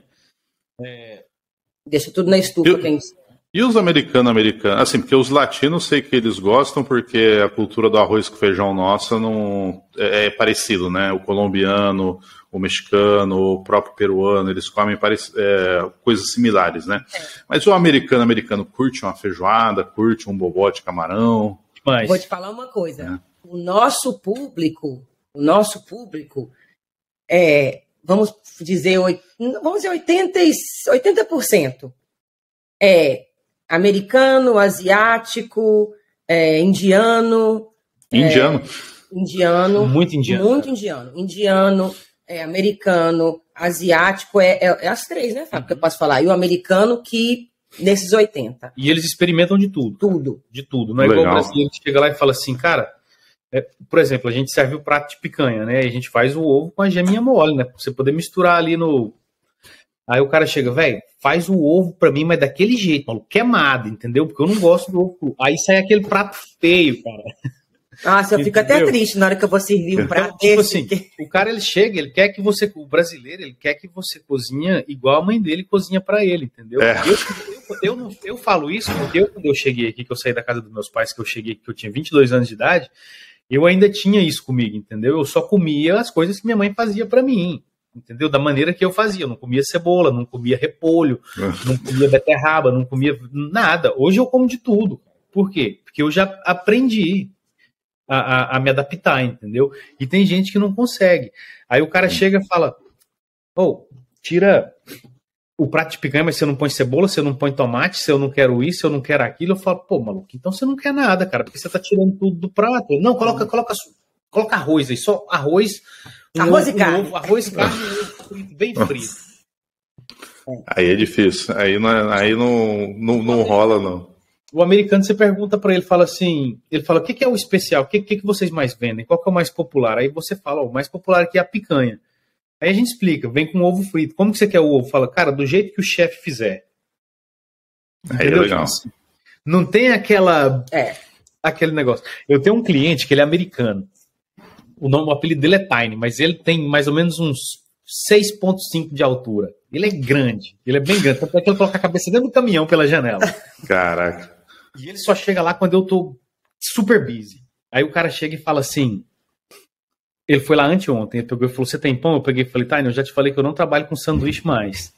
Deixa tudo na estufa. E os americanos? Assim, porque os latinos sei que eles gostam, porque a cultura do arroz com feijão nossa não é parecido, né? O colombiano, o mexicano, o próprio peruano, eles comem coisas similares, né? Mas o americano curte uma feijoada, curte um bobó de camarão. Mas... Vou te falar uma coisa. O nosso público vamos dizer 80% americano, asiático, indiano. Muito indiano. Indiano, americano, asiático, as 3, né, Fábio, que eu posso falar. E o americano que, nesses 80. E eles experimentam de tudo. Tudo. De tudo. Não é igual o brasileiro que chega lá e fala assim, cara, por exemplo, a gente serve o prato de picanha, né, e a gente faz o ovo com a geminha mole, né, pra você poder misturar ali no... Aí o cara chega, velho, faz o ovo pra mim, mas daquele jeito, maluco, queimado, entendeu? Porque eu não gosto do ovo. Aí sai aquele prato feio, cara. Nossa, eu fico até triste na hora que eu vou servir um prato tipo desse. Assim, o cara, ele chega, ele quer que você, o brasileiro, ele quer que você cozinha igual a mãe dele cozinha pra ele, entendeu? Eu falo isso porque quando eu cheguei aqui, que eu saí da casa dos meus pais, que eu cheguei aqui, que eu tinha 22 anos de idade, eu ainda tinha isso comigo, entendeu? Eu só comia as coisas que minha mãe fazia pra mim. Entendeu? Da maneira que eu fazia. Eu não comia cebola, não comia repolho, não comia beterraba, não comia nada. Hoje eu como de tudo. Por quê? Porque eu já aprendi a me adaptar, entendeu? E tem gente que não consegue. Aí o cara chega e fala, tira o prato de picanha, mas você não põe cebola, você não põe tomate, se eu não quero isso, eu não quero aquilo. Eu falo, maluco, então você não quer nada, cara, porque você tá tirando tudo do prato. Não, coloca arroz aí, só arroz... Arroz e carne. Arroz, carne bem frito. Aí é difícil. Aí não rola, não. O americano, você pergunta pra ele, fala assim, ele fala, o que é o especial? O que vocês mais vendem? Qual que é o mais popular? Aí você fala, o mais popular aqui é a picanha. Aí a gente explica, vem com ovo frito. Como que você quer o ovo? Fala, cara, do jeito que o chefe fizer. Aí é legal. Não tem aquele negócio. Eu tenho um cliente que ele é americano. O apelido dele é Tiny, mas ele tem mais ou menos uns 6,5 de altura. Ele é grande, ele é bem grande. Tanto é que ele coloca a cabeça dentro do caminhão pela janela. Caraca. E ele só chega lá quando eu tô super busy. Aí o cara chega e fala assim... Ele foi lá anteontem, ele pegou e falou, você tem pão? Eu peguei e falei, Tiny, eu já te falei que eu não trabalho com sanduíche mais.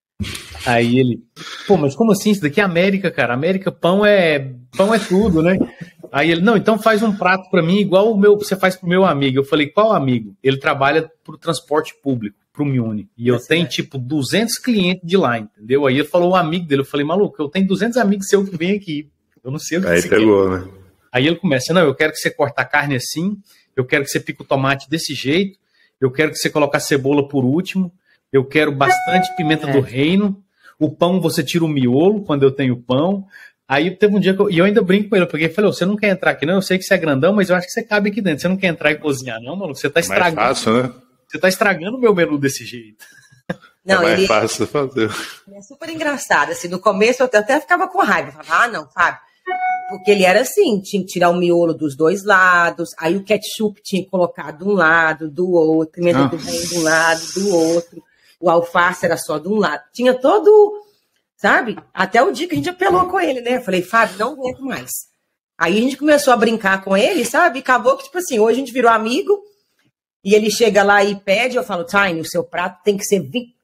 Aí ele... mas como assim? Isso daqui é América, cara. América, pão é tudo, né? Aí ele, não, então faz um prato pra mim igual o meu que você faz pro meu amigo. Eu falei, qual amigo? Ele trabalha pro transporte público, pro Miune. E eu tenho, 200 clientes de lá, entendeu? Aí ele falou o amigo dele. Eu falei, maluco, eu tenho 200 amigos seus que vêm aqui. Eu não sei o que aí você pegou, quer. Né? Aí ele começa, não, eu quero que você corte a carne assim, eu quero que você pique o tomate desse jeito, eu quero que você coloque a cebola por último, eu quero bastante pimenta do reino, o pão você tira o miolo quando eu tenho pão. Aí teve um dia que eu ainda brinco com ele, eu peguei e falei, você não quer entrar aqui não? Eu sei que você é grandão, mas eu acho que você cabe aqui dentro. Você não quer entrar e cozinhar não, mano? Você tá estragando. Mais fácil, né? Você tá estragando o meu menu desse jeito. Não, é mais fácil fazer. Ele é super engraçado, assim, no começo eu até ficava com raiva, eu falava, não, Fábio, porque ele era assim, tinha que tirar o miolo dos dois lados, aí o ketchup tinha que colocar de um lado, do outro, pimenta do reino de um lado, do outro, o alface era só de um lado, tinha todo... Sabe? Até o dia que a gente apelou com ele, né? Eu falei, Fábio, não aguento mais. Aí a gente começou a brincar com ele, sabe? E acabou que, hoje a gente virou amigo. E ele chega lá e pede, eu falo, Tiny, o seu prato tem que ser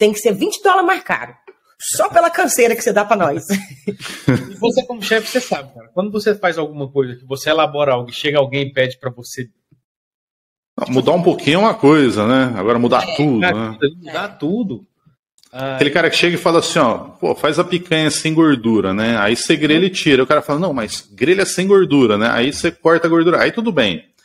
$20 mais caro. Só pela canseira que você dá pra nós. E você, como chefe, você sabe, cara. Quando você faz alguma coisa, que você elabora algo, chega alguém e pede pra você... Mudar um pouquinho é uma coisa, né? Agora mudar tudo, né? Mudar tudo... Aquele cara que chega e fala assim, faz a picanha sem gordura, né? Aí você grelha e tira. O cara fala, não, mas grelha sem gordura, né? Aí você corta a gordura. Aí tudo bem.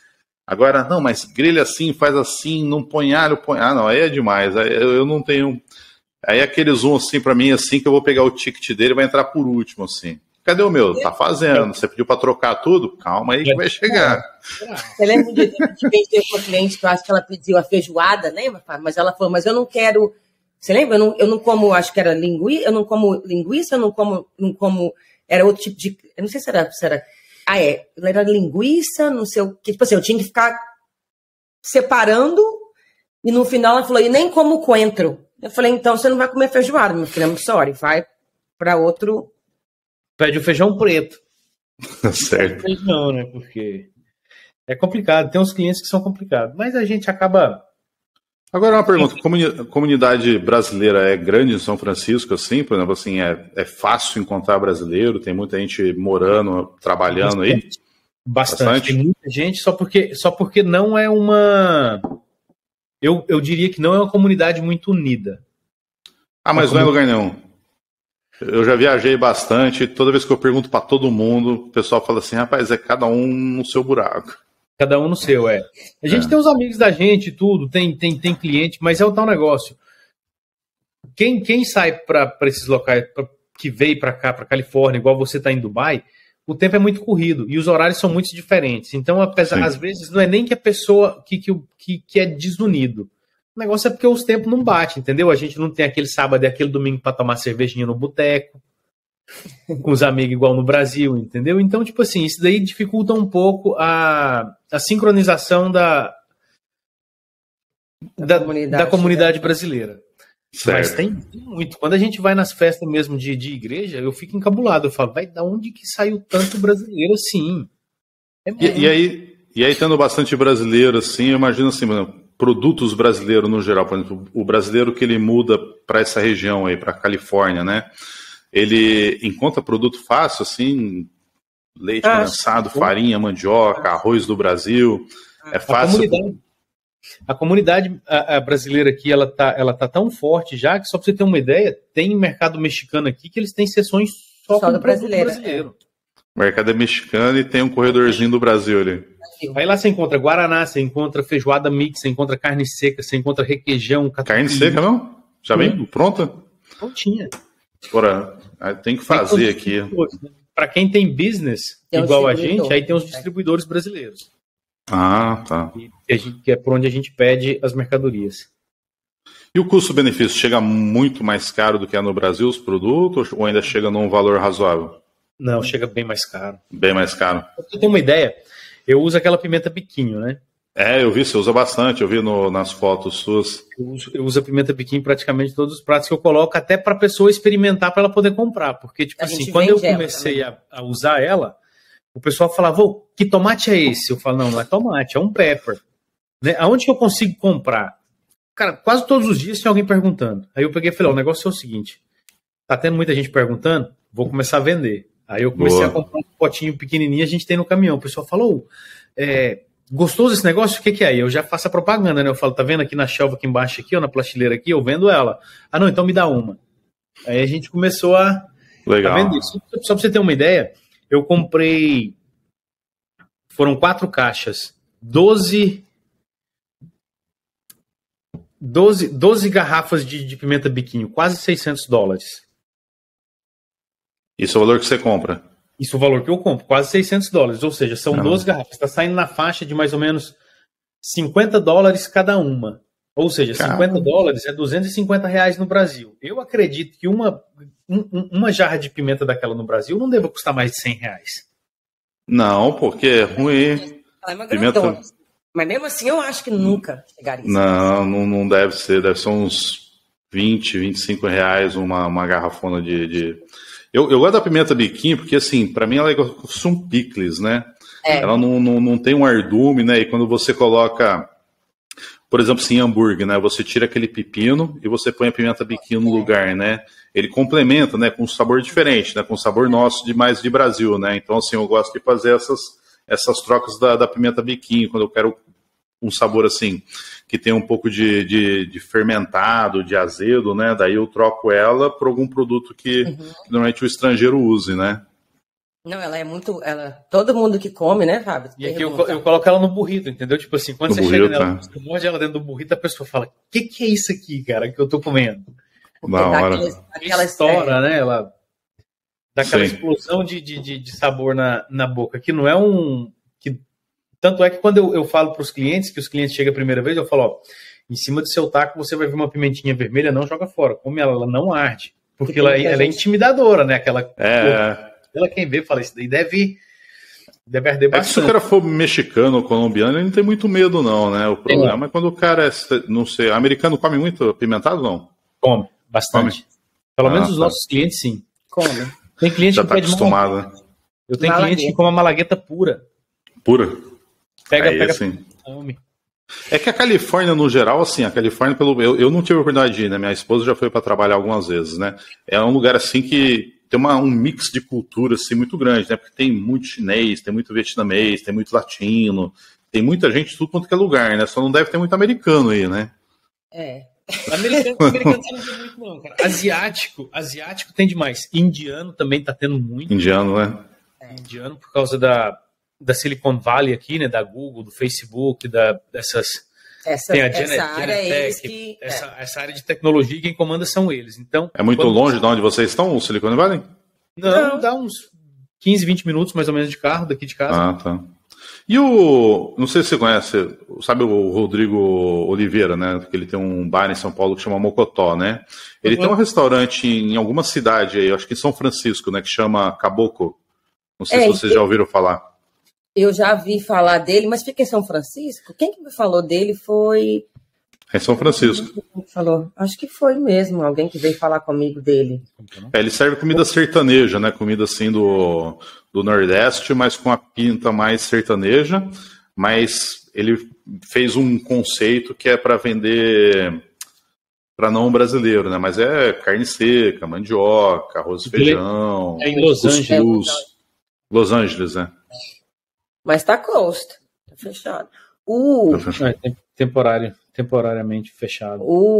Agora, não, mas grelha assim, faz assim, não põe alho, põe... Ah, não, aí é demais. Aí eu não tenho... Aí aquele zoom assim pra mim, assim, que eu vou pegar o ticket dele e vai entrar por último, assim. Cadê o meu? Tá fazendo. Você pediu pra trocar tudo? Calma aí que vai chegar. Você lembra de que a gente vendeu com a cliente que eu acho que ela pediu a feijoada, lembra? Mas ela falou, mas eu não quero... Você lembra? Eu não como, acho que era linguiça, eu não como linguiça, eu não como... Era outro tipo de... Eu não sei se era... Ah, era linguiça, não sei o que. Tipo assim, eu tinha que ficar separando e no final ela falou, e nem como coentro. Eu falei, então você não vai comer feijoada, meu filho, I'm sorry, vai para outro... Pede o feijão preto. Certo. Feijão, né? Porque é complicado, tem uns clientes que são complicados, mas a gente acaba... Agora uma pergunta, comunidade brasileira é grande em São Francisco, assim, por exemplo, assim, é fácil encontrar brasileiro, tem muita gente morando, trabalhando aí? Bastante. Tem muita gente, só porque não é uma... Eu diria que não é uma comunidade muito unida. Ah, mas não é lugar nenhum. Eu já viajei bastante, toda vez que eu pergunto para todo mundo, o pessoal fala assim, rapaz, é cada um no seu buraco. Cada um no seu, A gente tem os amigos da gente, tudo, tem cliente, mas é o tal negócio. Quem sai para esses locais, que veio para cá, para Califórnia, igual você está em Dubai, o tempo é muito corrido e os horários são muito diferentes. Então, às vezes, não é nem que a pessoa que é desunido. O negócio é porque os tempos não batem, entendeu? A gente não tem aquele sábado e aquele domingo para tomar cervejinha no boteco, com os amigos igual no Brasil, entendeu? Então, tipo assim, isso daí dificulta um pouco a sincronização da comunidade brasileira. Certo. Mas tem muito. Quando a gente vai nas festas mesmo de igreja, eu fico encabulado. Eu falo, vai, da onde que saiu tanto brasileiro assim? E aí, tendo bastante brasileiro, assim, eu imagino assim, produtos brasileiros no geral, por exemplo, o brasileiro que ele muda para essa região aí, para Califórnia, né? Ele encontra produto fácil, assim, leite condensado, farinha, mandioca, arroz do Brasil. É fácil. A comunidade brasileira aqui, ela tá tão forte já que, só para você ter uma ideia, tem mercado mexicano aqui que eles têm sessões só com brasileiro. O mercado é mexicano e tem um corredorzinho do Brasil ali. Aí lá você encontra guaraná, você encontra feijoada mix, você encontra carne seca, você encontra requeijão, catupiry. Carne seca, não? Já vem pronta? Prontinha. Agora, tem que fazer aqui. Para quem tem business igual a gente, aí tem os distribuidores brasileiros. Ah, tá. Que é por onde a gente pede as mercadorias. E o custo-benefício chega muito mais caro do que é no Brasil os produtos ou ainda chega num valor razoável? Não, chega bem mais caro. Bem mais caro. Pra você ter uma ideia, eu uso aquela pimenta biquinho, né? Eu vi, você usa bastante, eu vi nas fotos suas. Eu uso a pimenta biquinho em praticamente todos os pratos que eu coloco, até para a pessoa experimentar, para ela poder comprar. Porque, tipo assim, quando eu comecei a usar ela, o pessoal falava, que tomate é esse? Eu falo, não é tomate, é um pepper. Né? Aonde que eu consigo comprar? Cara, quase todos os dias tem alguém perguntando. Aí eu peguei e falei, o negócio é o seguinte, tá tendo muita gente perguntando, vou começar a vender. Aí eu comecei a comprar um potinho pequenininho, a gente tem no caminhão. O pessoal falou, gostoso esse negócio? O que é? Aí eu já faço a propaganda, né? Eu falo, tá vendo aqui na shelf aqui embaixo, aqui, ó, na prateleira aqui, eu vendo ela. Ah, não, então me dá uma. Aí a gente começou a vender. Só pra você ter uma ideia, eu comprei, foram 4 caixas, 12 garrafas de pimenta biquinho, quase $600. Isso é o valor que você compra? Isso é o valor que eu compro, quase $600. Ou seja, são 12 garrafas. Está saindo na faixa de mais ou menos $50 cada uma. Ou seja, $50 é R$250 no Brasil. Eu acredito que uma jarra de pimenta daquela no Brasil não deva custar mais de R$100. Não, porque é ruim. Ela é uma grandona. Mas mesmo assim eu acho que nunca chegaria. Não deve ser. Deve ser uns R$20, R$25 uma garrafona de... Eu gosto da pimenta biquinho porque, assim, pra mim ela é como se um picles, né? Ela não tem um ardume, né? E quando você coloca, por exemplo, assim, em hambúrguer, né? Você tira aquele pepino e você põe a pimenta biquinho no lugar, né? Ele complementa, né? Com um sabor diferente, né? Com um sabor nosso mais de Brasil, né? Então, assim, eu gosto de fazer essas trocas da pimenta biquinho, quando eu quero um sabor, assim, que tem um pouco de fermentado, de azedo, né? Daí eu troco ela por algum produto que normalmente o estrangeiro use, né? Não, ela é muito. Todo mundo que come, né, Fábio? E aqui eu coloco ela no burrito, entendeu? Tipo assim, quando você chega nela, você morde ela dentro do burrito, a pessoa fala: que é isso aqui, cara, que eu tô comendo? Da hora. Aquela história, né? Ela dá aquela explosão de sabor na boca, que não é um. Tanto é que quando eu falo para os clientes, que os clientes chegam a primeira vez, eu falo: ó, em cima do seu taco você vai ver uma pimentinha vermelha, não joga fora, come ela não arde. Porque ela é intimidadora, né? Ela quem vê fala, isso daí deve arder bastante. Se o cara for mexicano ou colombiano, ele não tem muito medo, não, né? O problema é quando o cara não sei, americano come muito apimentado, não? Come, bastante. Come. Pelo menos os nossos clientes, sim. Come. Tem cliente já que tá acostumado, né? Eu tenho cliente que come a malagueta pura. Pura? Pega assim. É que a Califórnia, no geral, assim, a Califórnia, eu não tive a oportunidade de ir, né? Minha esposa já foi para trabalhar algumas vezes, né? É um lugar, assim, que tem um mix de cultura, assim, muito grande, né? Porque tem muito chinês, tem muito vietnamês, tem muito latino, tem muita gente de tudo quanto que é lugar, né? Só não deve ter muito americano aí, né? Americano não tem muito, não, cara. Asiático tem demais. Indiano também tá tendo muito. Indiano, né? Indiano por causa da Silicon Valley aqui, né? Da Google, do Facebook, dessas... Tem a Genetec, essa área de tecnologia, quem comanda são eles. Então, é muito longe de onde vocês estão, o Silicon Valley? Não, dá uns 15, 20 minutos mais ou menos de carro daqui de casa. Ah, tá. E não sei se você conhece, sabe o Rodrigo Oliveira, né? Que ele tem um bar em São Paulo que chama Mocotó, né? Ele tem um restaurante em alguma cidade aí, acho que em São Francisco, né? Que chama Caboclo. Não sei se vocês já ouviram falar. Eu já vi falar dele, mas fica em São Francisco? Quem que me falou dele foi... É São Francisco. Falou. Acho que foi mesmo, alguém que veio falar comigo dele. Ele serve comida sertaneja, né? Comida assim do Nordeste, mas com a pinta mais sertaneja. Mas ele fez um conceito que é para vender para não brasileiro, né? Mas é carne seca, mandioca, arroz e feijão. É em Los Angeles. Los Angeles, né? Mas tá closed, tá fechado. Temporariamente fechado.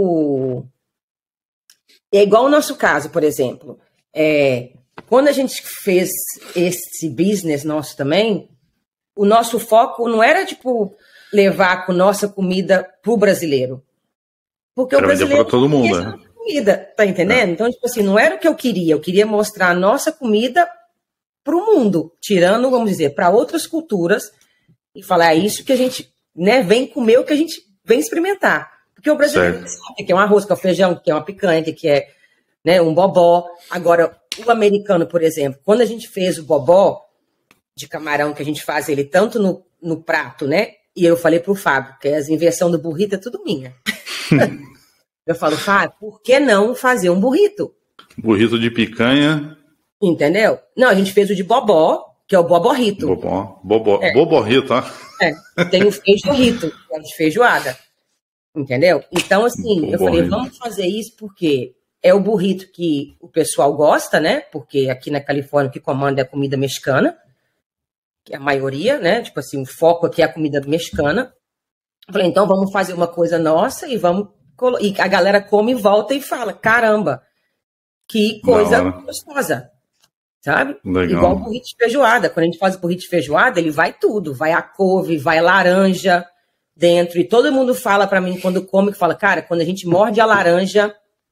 É igual o nosso caso, por exemplo. Quando a gente fez esse business nosso também, o nosso foco não era, tipo, levar com nossa comida pro brasileiro. Porque o brasileiro para todo mundo, né? Comida, tá entendendo? Então, tipo assim, não era o que eu queria mostrar a nossa comida para o mundo, tirando, vamos dizer, para outras culturas e falar isso que a gente, né, vem comer, o que a gente vem experimentar. Porque o brasileiro sabe que é um arroz, que é um feijão, que é uma picanha, que é, né, um bobó. Agora, o americano, por exemplo, quando a gente fez o bobó de camarão, que a gente faz ele tanto no prato, né, e eu falei pro Fábio, que as invenção do burrito é tudo minha. Eu falo, Fábio, por que não fazer um burrito? Burrito de picanha... Entendeu? Não, a gente fez o de bobó, que é o boborrito. Boborrito, tá? Tem o feijorrito, que é o de feijoada. Entendeu? Então, assim, eu falei, vamos fazer isso porque é o burrito que o pessoal gosta, né? Porque aqui na Califórnia o que comanda é a comida mexicana, que é a maioria, né? Tipo assim, o foco aqui é a comida mexicana. Eu falei, então vamos fazer uma coisa nossa e vamos... E a galera come e volta e fala, caramba, que coisa gostosa. Sabe? Legal. Igual o burrito de feijoada. Quando a gente faz o burrito de feijoada, ele vai tudo. Vai a couve, vai laranja dentro. E todo mundo fala pra mim, quando come, que fala, cara, quando a gente morde a laranja,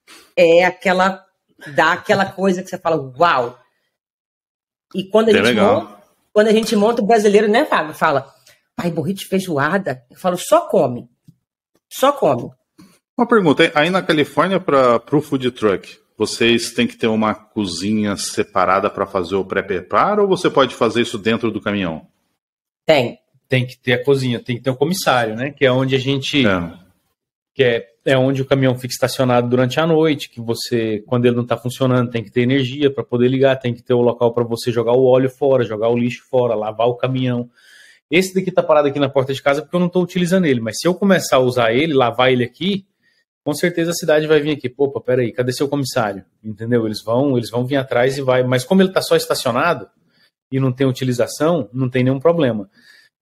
dá aquela coisa que você fala, uau. E quando a gente monta, o brasileiro, né, Fábio? Fala, ai, burrito de feijoada. Eu falo, só come. Só come. Uma pergunta, aí na Califórnia, pro food truck, vocês têm que ter uma cozinha separada para fazer o pré-preparo ou você pode fazer isso dentro do caminhão? Tem que ter a cozinha, tem que ter o comissário, né? Que é onde a gente... Que é onde o caminhão fica estacionado durante a noite, que você, quando ele não está funcionando, tem que ter energia para poder ligar, tem que ter o local para você jogar o óleo fora, jogar o lixo fora, lavar o caminhão. Esse daqui está parado aqui na porta de casa porque eu não estou utilizando ele, mas se eu começar a usar ele, lavar ele aqui, com certeza a cidade vai vir aqui. Pô, peraí, cadê seu comissário? Entendeu? Eles vão vir atrás e vai. Mas como ele está só estacionado e não tem utilização, não tem nenhum problema.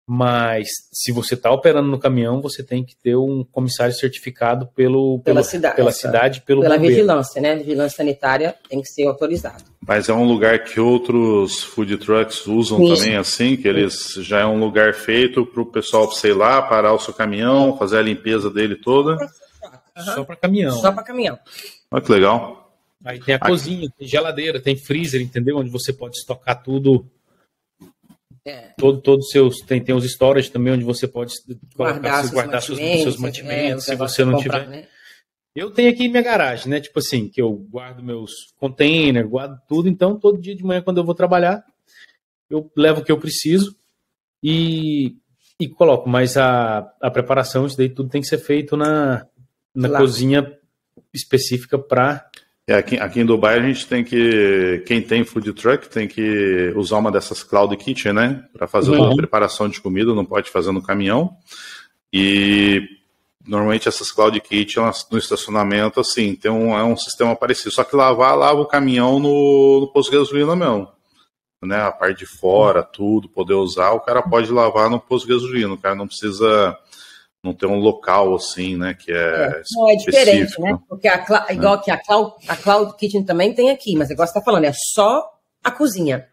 Mas se você está operando no caminhão, você tem que ter um comissário certificado pela cidade, pela bombeiro. Vigilância, né? Vigilância sanitária tem que ser autorizado. Mas é um lugar que outros food trucks usam também, assim, que eles já é um lugar feito para o pessoal, sei lá, parar o seu caminhão, fazer a limpeza dele toda. Só para caminhão. Só para caminhão. Olha que legal. Aí tem a cozinha, tem geladeira, tem freezer, entendeu? Onde você pode estocar tudo. Todos os seus. Tem os storage também, onde você pode guardar seus mantimentos, se você não tiver. Né? Eu tenho aqui minha garagem, né? Tipo assim, que eu guardo meus containers, guardo tudo. Então, todo dia de manhã, quando eu vou trabalhar, eu levo o que eu preciso e coloco. Mas a preparação, isso daí tudo tem que ser feito na cozinha específica para. Aqui em Dubai a gente tem que, quem tem food truck tem que usar uma dessas cloud kitchen, né, para fazer toda a preparação de comida, não pode fazer no caminhão. E normalmente essas cloud kitchen no estacionamento assim tem um sistema parecido, só que lava o caminhão no posto de gasolina mesmo, né, a parte de fora, tudo, poder usar, o cara pode lavar no posto de gasolina, o cara não precisa. Não tem um local assim, né, que não, é diferente, né? Porque igual que a Cloud Kitchen também tem aqui, mas igual você está falando, é só a cozinha.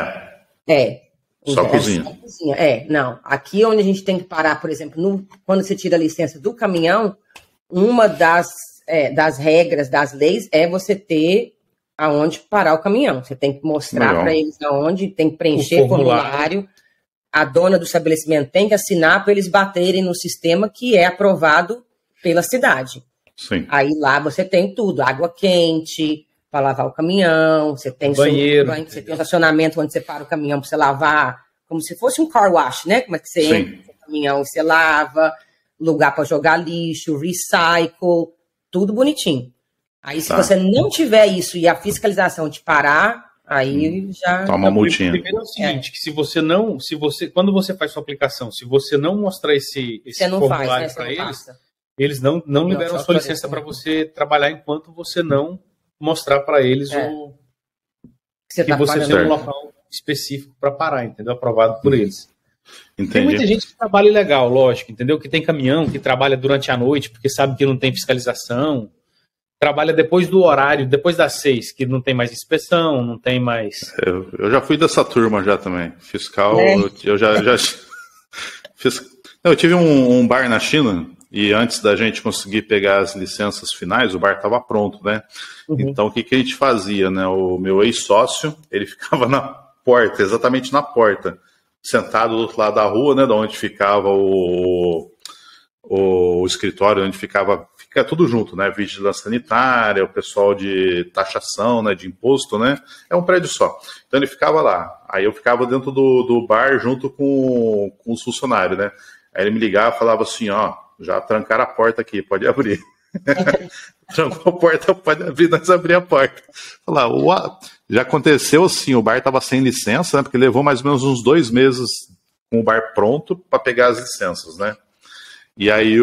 Só a cozinha. Só a cozinha. Não. Aqui onde a gente tem que parar, por exemplo, quando você tira a licença do caminhão, uma das regras, das leis, é você ter aonde parar o caminhão. Você tem que mostrar para eles aonde, tem que preencher formulário. A dona do estabelecimento tem que assinar para eles baterem no sistema que é aprovado pela cidade. Sim. Aí lá você tem tudo, água quente para lavar o caminhão, você tem banheiro, você tem um estacionamento onde você para o caminhão para você lavar, como se fosse um car wash, né? Como é que você entra no caminhão e você lava, lugar para jogar lixo, recycle, tudo bonitinho. Aí se você não tiver isso e a fiscalização te parar, aí já... Toma uma multinha. Primeiro é o seguinte, que quando você faz sua aplicação, se você não mostrar esse formulário para eles não liberam a sua licença para você trabalhar enquanto você não mostrar para eles que você tem um local específico para parar, entendeu? Aprovado por eles. Entendi. Tem muita gente que trabalha ilegal, lógico, entendeu? Que tem caminhão, que trabalha durante a noite porque sabe que não tem fiscalização. Trabalha depois do horário, depois das 6, que não tem mais inspeção, não tem mais... Eu já fui dessa turma já também. Fiscal, eu já fiz... Eu tive um bar na China e antes da gente conseguir pegar as licenças finais, o bar estava pronto, né? Então o que a gente fazia, né? O meu ex-sócio, ele ficava na porta, exatamente na porta, sentado do outro lado da rua, né? Da onde ficava o escritório, onde fica tudo junto, né? Vigilância sanitária, o pessoal de taxação, né? De imposto, né? É um prédio só. Então ele ficava lá. Aí eu ficava dentro do bar junto com os funcionários, né? Aí ele me ligava e falava assim, já trancaram a porta aqui, pode abrir. Trancou a porta, pode abrir, nós abrimos a porta. Falar, já aconteceu assim, o bar estava sem licença, né? Porque levou mais ou menos uns 2 meses com o bar pronto para pegar as licenças, né? E aí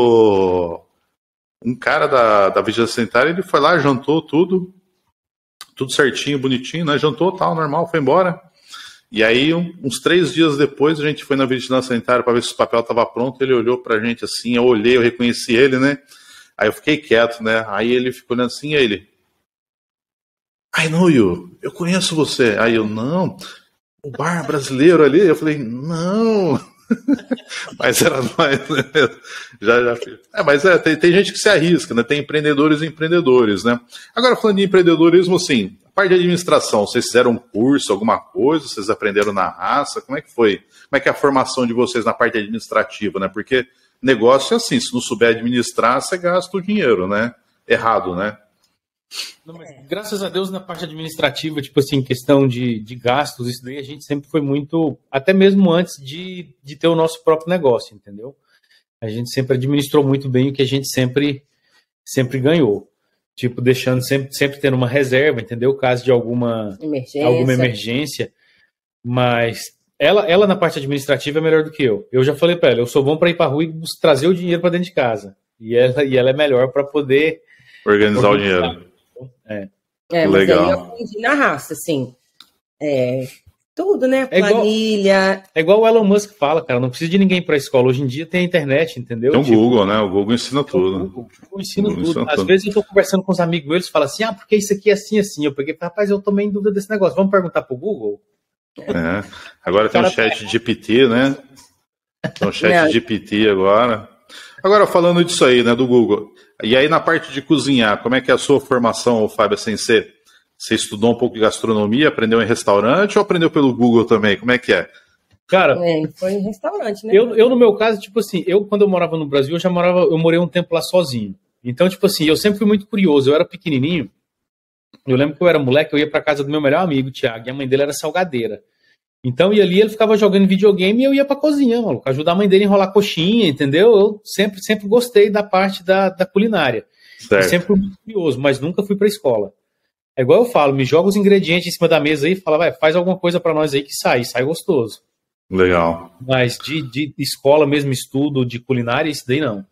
um cara da Vigilância Sanitária, ele foi lá, jantou tudo certinho, bonitinho, né? Jantou, tal, normal, foi embora. E aí, uns 3 dias depois, a gente foi na Vigilância Sanitária para ver se o papel estava pronto, ele olhou pra gente assim, eu olhei, eu reconheci ele, né? Aí eu fiquei quieto, né? Aí ele ficou olhando assim, aí ele... I know you, eu conheço você. Aí eu, não, o bar brasileiro ali, eu falei, não... Mas era nós, né? Mas tem gente que se arrisca, né? Tem empreendedores e empreendedores, né? Agora, falando de empreendedorismo, assim, a parte de administração, vocês fizeram um curso, alguma coisa? Vocês aprenderam na raça? Como é que foi? Como é que é a formação de vocês na parte administrativa, né? Porque negócio é assim, se não souber administrar, você gasta o dinheiro, né? Errado, né? Não, mas graças a Deus na parte administrativa, tipo assim, questão de gastos, isso daí a gente sempre foi muito, até mesmo antes de ter o nosso próprio negócio, entendeu? A gente sempre administrou muito bem o que a gente sempre ganhou. Tipo, deixando sempre tendo uma reserva, entendeu? Caso de alguma emergência. Mas ela na parte administrativa é melhor do que eu. Eu já falei para ela, eu sou bom para ir para a rua e trazer o dinheiro para dentro de casa. E ela é melhor para poder organizar o dinheiro. Mas legal. Aí eu aprendi na raça, assim. tudo, né? Planilha. É igual o Elon Musk fala, cara, não precisa de ninguém para a escola. Hoje em dia tem a internet, entendeu? Tem o Google, né? O Google ensina tudo. O Google ensina tudo. Às vezes eu tô conversando com os amigos meus, eles falam assim, porque isso aqui é assim, assim. Eu peguei, rapaz, eu tomei em dúvida desse negócio. Vamos perguntar pro Google? Agora tem o chat GPT, né? Tem o chat GPT agora. Agora, falando disso aí, né, do Google. E aí, na parte de cozinhar, como é que é a sua formação, Fábio Sensei? Você estudou um pouco de gastronomia, aprendeu em restaurante ou aprendeu pelo Google também? Como é que é? Cara, foi em restaurante, né? Eu, no meu caso, tipo assim, quando eu morava no Brasil, eu morei um tempo lá sozinho. Então, tipo assim, eu sempre fui muito curioso. Eu era pequenininho. Eu lembro que eu era moleque, eu ia pra casa do meu melhor amigo, Thiago, e a mãe dele era salgadeira. Então, ia ali, ele ficava jogando videogame e eu ia pra cozinha, maluco, ajudar a mãe dele a enrolar coxinha, entendeu? Eu sempre gostei da parte da culinária. Eu sempre fui muito curioso, mas nunca fui pra escola. É igual eu falo, me joga os ingredientes em cima da mesa aí e fala, vai, faz alguma coisa pra nós aí que sai gostoso. Legal. Mas de escola mesmo, estudo de culinária, isso daí não.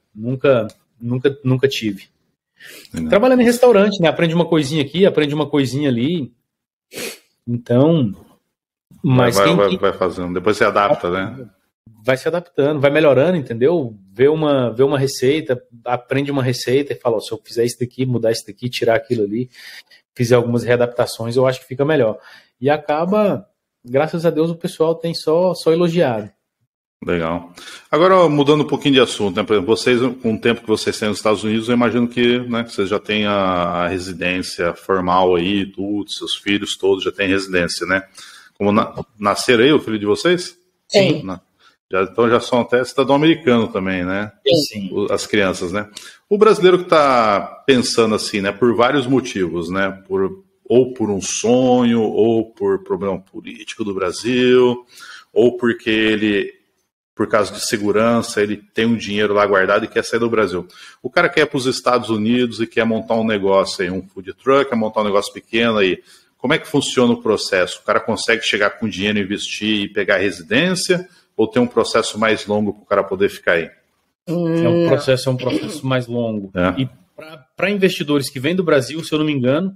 Nunca tive. Trabalhando em restaurante, né? Aprende uma coisinha aqui, aprende uma coisinha ali. Então... Mas vai fazendo, depois você adapta, né? Vai se adaptando, vai melhorando, entendeu? Vê uma receita, aprende uma receita e fala, se eu fizer isso daqui, mudar isso daqui, tirar aquilo ali, fizer algumas readaptações, eu acho que fica melhor. E acaba, graças a Deus, o pessoal tem só elogiado. Legal. Agora, mudando um pouquinho de assunto, né? Por exemplo, vocês, com o tempo que vocês têm nos Estados Unidos, eu imagino que, né, vocês já têm a residência formal aí, tudo, seus filhos todos já têm residência, né? Como nasceram aí o filho de vocês? Sim. Então já são até cidadão americano também, né? Sim. As crianças, né? O brasileiro que está pensando assim, né? Por vários motivos, né? Ou por um sonho, ou por problema político do Brasil, ou porque ele, por causa de segurança, ele tem um dinheiro lá guardado e quer sair do Brasil. O cara quer ir para os Estados Unidos e quer montar um negócio aí, um food truck, quer montar um negócio pequeno aí. Como é que funciona o processo? O cara consegue chegar com dinheiro, investir e pegar a residência? Ou tem um processo mais longo para o cara poder ficar aí? É um processo mais longo. E para investidores que vêm do Brasil, se eu não me engano,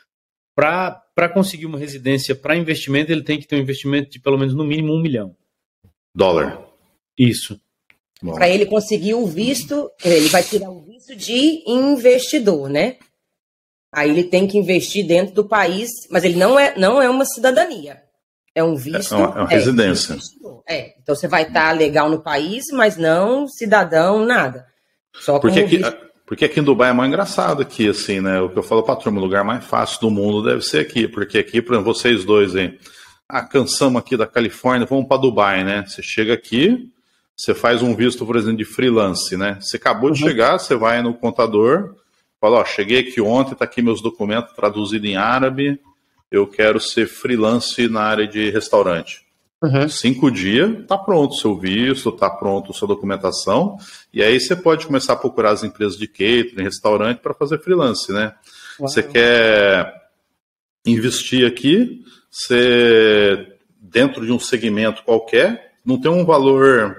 para conseguir uma residência para investimento, ele tem que ter um investimento de pelo menos no mínimo $1 milhão. Dólar. Isso. Para ele conseguir o visto, ele vai tirar o visto de investidor, né? Aí ele tem que investir dentro do país, mas ele não é uma cidadania. É um visto. É uma residência. Então você vai estar legal no país, mas não cidadão, nada. Só porque aqui em Dubai é mais engraçado aqui, assim, né? O que eu falo pra turma, o lugar mais fácil do mundo deve ser aqui. Porque aqui, por exemplo, vocês dois aí, cansamos aqui da Califórnia, vamos para Dubai, né? Você chega aqui, você faz um visto, por exemplo, de freelance, né? Você acabou de chegar, você vai no contador, fala, cheguei aqui ontem, tá aqui meus documentos traduzidos em árabe, eu quero ser freelance na área de restaurante. 5 dias, tá pronto o seu visto, tá pronto a sua documentação, e aí você pode começar a procurar as empresas de catering, restaurante, para fazer freelance, né? Uau. Você quer investir aqui, você, dentro de um segmento qualquer, não tem um valor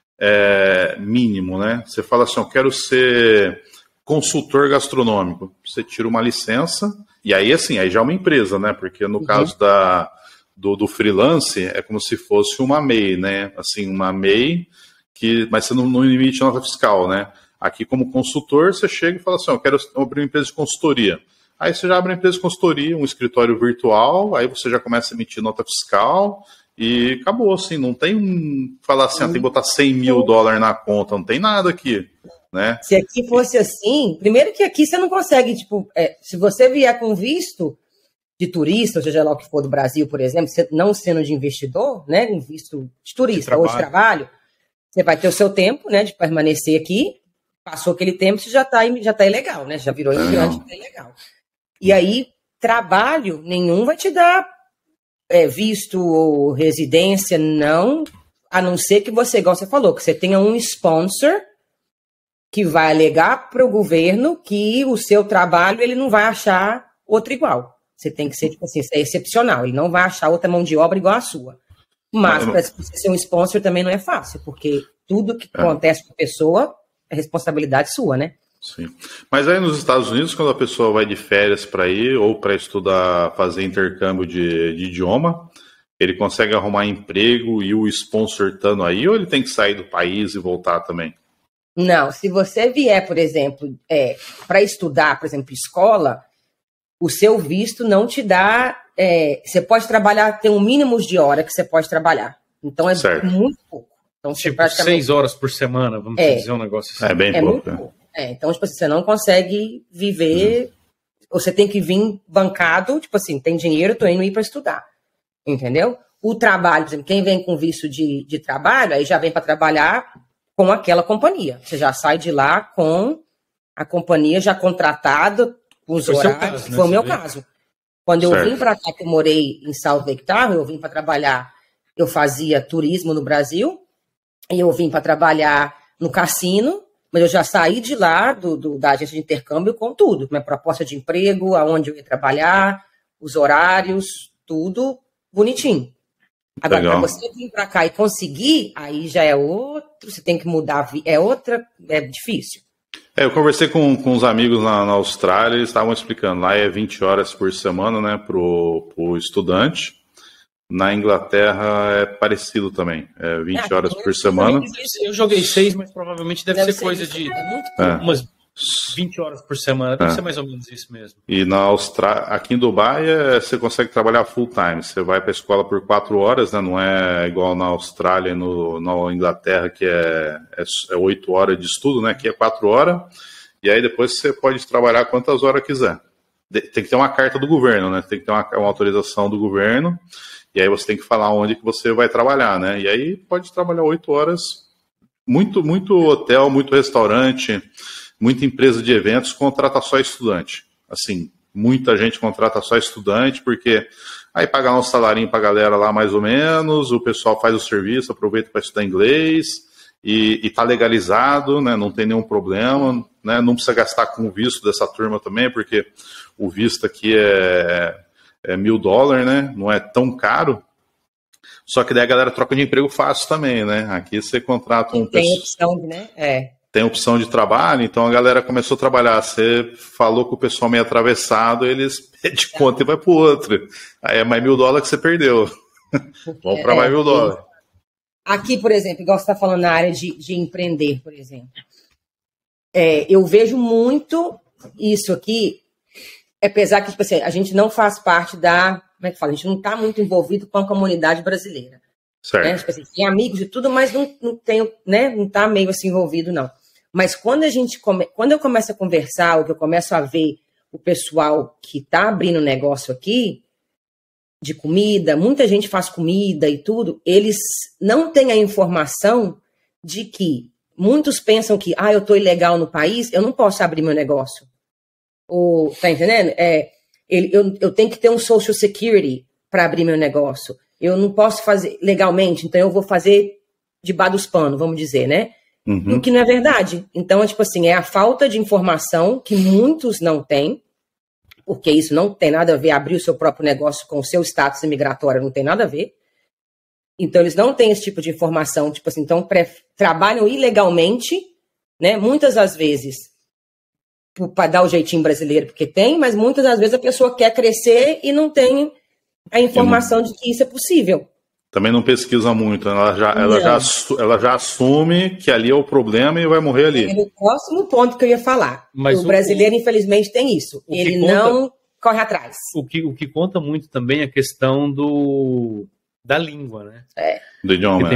mínimo, né? Você fala assim, eu quero ser consultor gastronômico. Você tira uma licença, e aí assim, aí já é uma empresa, né? Porque no caso do freelance, é como se fosse uma MEI, né? Assim, uma MEI, mas você não limite nota fiscal, né? Aqui, como consultor, você chega e fala assim, eu quero abrir uma empresa de consultoria. Aí você já abre uma empresa de consultoria, um escritório virtual, aí você já começa a emitir nota fiscal e acabou, assim, não tem falar assim, tem que botar $100 mil na conta, não tem nada aqui, né? Se aqui fosse assim, primeiro que aqui você não consegue, tipo, se você vier com visto de turista, ou seja lá o que for do Brasil, por exemplo, não sendo de investidor, né, um visto de turista ou de trabalho, você vai ter o seu tempo, né, de permanecer aqui, passou aquele tempo, você já tá ilegal, né, já virou imigrante, tá ilegal. E aí, trabalho nenhum vai te dar visto ou residência, não, a não ser que você, igual você falou, que você tenha um sponsor que vai alegar para o governo que o seu trabalho ele não vai achar outro igual. Você tem que ser, tipo assim, é excepcional, ele não vai achar outra mão de obra igual a sua. Mas para você ser um sponsor também não é fácil, porque tudo que acontece com a pessoa é responsabilidade sua, né? Sim. Mas aí nos Estados Unidos, quando a pessoa vai de férias para ir, ou para estudar, fazer intercâmbio de idioma, ele consegue arrumar emprego e o sponsor estando aí, ou ele tem que sair do país e voltar também? Não, se você vier, por exemplo, para estudar, por exemplo, escola, o seu visto não te dá... você pode trabalhar, tem um mínimo de hora que você pode trabalhar. Então certo. Muito pouco. Então, tipo, praticamente... 6 horas por semana, vamos dizer um negócio assim. É bem pouco. Muito pouco. Então, tipo assim, você não consegue viver... Você tem que vir bancado, tipo assim, tem dinheiro, tô indo para estudar. Entendeu? O trabalho, por exemplo, quem vem com visto de trabalho, aí já vem para trabalhar com aquela companhia. Você já sai de lá com a companhia já contratada, com os horários. Caso, né? Foi o meu caso. Quando eu vim para cá, que eu morei em South Lake Tahoe, eu vim para trabalhar, eu fazia turismo no Brasil, e eu vim para trabalhar no cassino, mas eu já saí de lá, da agência de intercâmbio, com tudo. Minha proposta de emprego, aonde eu ia trabalhar, os horários, tudo bonitinho. Agora, para você vir para cá e conseguir, aí já é outro, você tem que mudar, é difícil. Eu conversei com uns amigos na Austrália, eles estavam explicando, lá é 20 horas por semana, né, pro estudante. Na Inglaterra é parecido também, 20 horas por semana. Eu joguei 6, mas provavelmente deve ser coisa de umas 20 horas por semana, deve ser mais ou menos isso mesmo. E na Austrália, aqui em Dubai, você consegue trabalhar full time. Você vai para a escola por 4 horas, né? Não é igual na Austrália e na Inglaterra, que é 8 horas de estudo, né? Aqui é 4 horas. E aí depois você pode trabalhar quantas horas quiser. Tem que ter uma carta do governo, né? Tem que ter uma autorização do governo. E aí você tem que falar onde que você vai trabalhar, né? E aí pode trabalhar 8 horas. Muito hotel, muito restaurante, muita empresa de eventos contrata só estudante. Assim, muita gente contrata só estudante, porque aí paga um salarinho pra galera lá mais ou menos, o pessoal faz o serviço, aproveita para estudar inglês, e tá legalizado, né? Não tem nenhum problema, né? Não precisa gastar com o visto dessa turma também, porque o visto aqui é $1.000, né? Não é tão caro. Só que daí a galera troca de emprego fácil também, né? Aqui você contrata um... Tem opção, né? Tem opção de trabalho, então a galera começou a trabalhar. Você falou que o pessoal meio atravessado, eles pedem conta e vai pro outro. Aí é mais $1.000 que você perdeu. Vamos para mais $1.000. Aqui, por exemplo, igual você está falando na área de empreender, por exemplo. Eu vejo muito isso aqui, apesar que tipo assim, a gente não faz parte da... Como é que fala? A gente não está muito envolvido com a comunidade brasileira. Certo. Né? Tipo assim, tem amigos e tudo, mas não tem, né? Não está meio assim envolvido, não. Mas quando eu começo a conversar, ou que eu começo a ver o pessoal que está abrindo negócio aqui, de comida, muita gente faz comida e tudo, eles não têm a informação de que muitos pensam que, eu estou ilegal no país, eu não posso abrir meu negócio. Tá entendendo? Eu tenho que ter um Social Security para abrir meu negócio. Eu não posso fazer legalmente, então eu vou fazer debaixo dos panos, vamos dizer, né? O que não é verdade. Então, é tipo assim, é a falta de informação que muitos não têm, porque isso não tem nada a ver, abrir o seu próprio negócio com o seu status imigratório não tem nada a ver. Então, eles não têm esse tipo de informação, tipo assim, então trabalham ilegalmente, né? Muitas das vezes, para dar o jeitinho brasileiro, porque tem, mas muitas das vezes a pessoa quer crescer e não tem a informação de que isso é possível. Também não pesquisa muito, ela já assume que ali é o problema e vai morrer ali. É o próximo ponto que eu ia falar. Mas o brasileiro, infelizmente, tem isso. Ele não corre atrás. O que conta muito também é a questão da língua, né? Do idioma.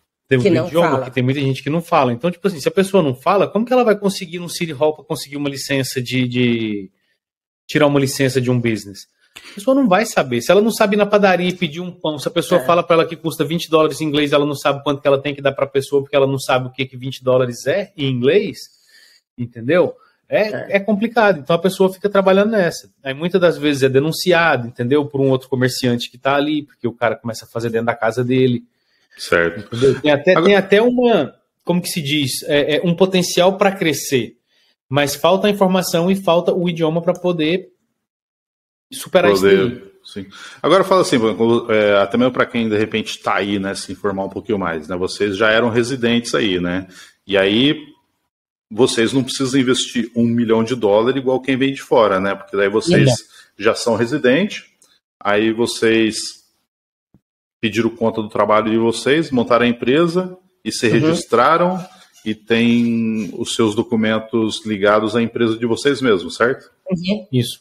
Tem muita gente que não fala. Então, tipo assim, se a pessoa não fala, como que ela vai conseguir no City Hall para conseguir uma licença de tirar uma licença de um business? A pessoa não vai saber. Se ela não sabe ir na padaria e pedir um pão, se a pessoa fala para ela que custa $20 em inglês, ela não sabe quanto que ela tem que dar para a pessoa, porque ela não sabe o que $20 é em inglês, entendeu? É complicado. Então a pessoa fica trabalhando nessa. Aí muitas das vezes é denunciado, entendeu? Por um outro comerciante que está ali, porque o cara começa a fazer dentro da casa dele. Certo. Entendeu? Tem até uma, como que se diz, um potencial para crescer, mas falta a informação e falta o idioma para poder superar isso aí. Sim. Agora fala assim, até mesmo para quem de repente está aí, né, se informar um pouquinho mais, né? Vocês já eram residentes aí, né? E aí vocês não precisam investir $1 milhão igual quem vem de fora, né? Porque daí vocês já são residentes, aí vocês pediram conta do trabalho de vocês, montaram a empresa e se registraram e tem os seus documentos ligados à empresa de vocês mesmos, certo? Isso.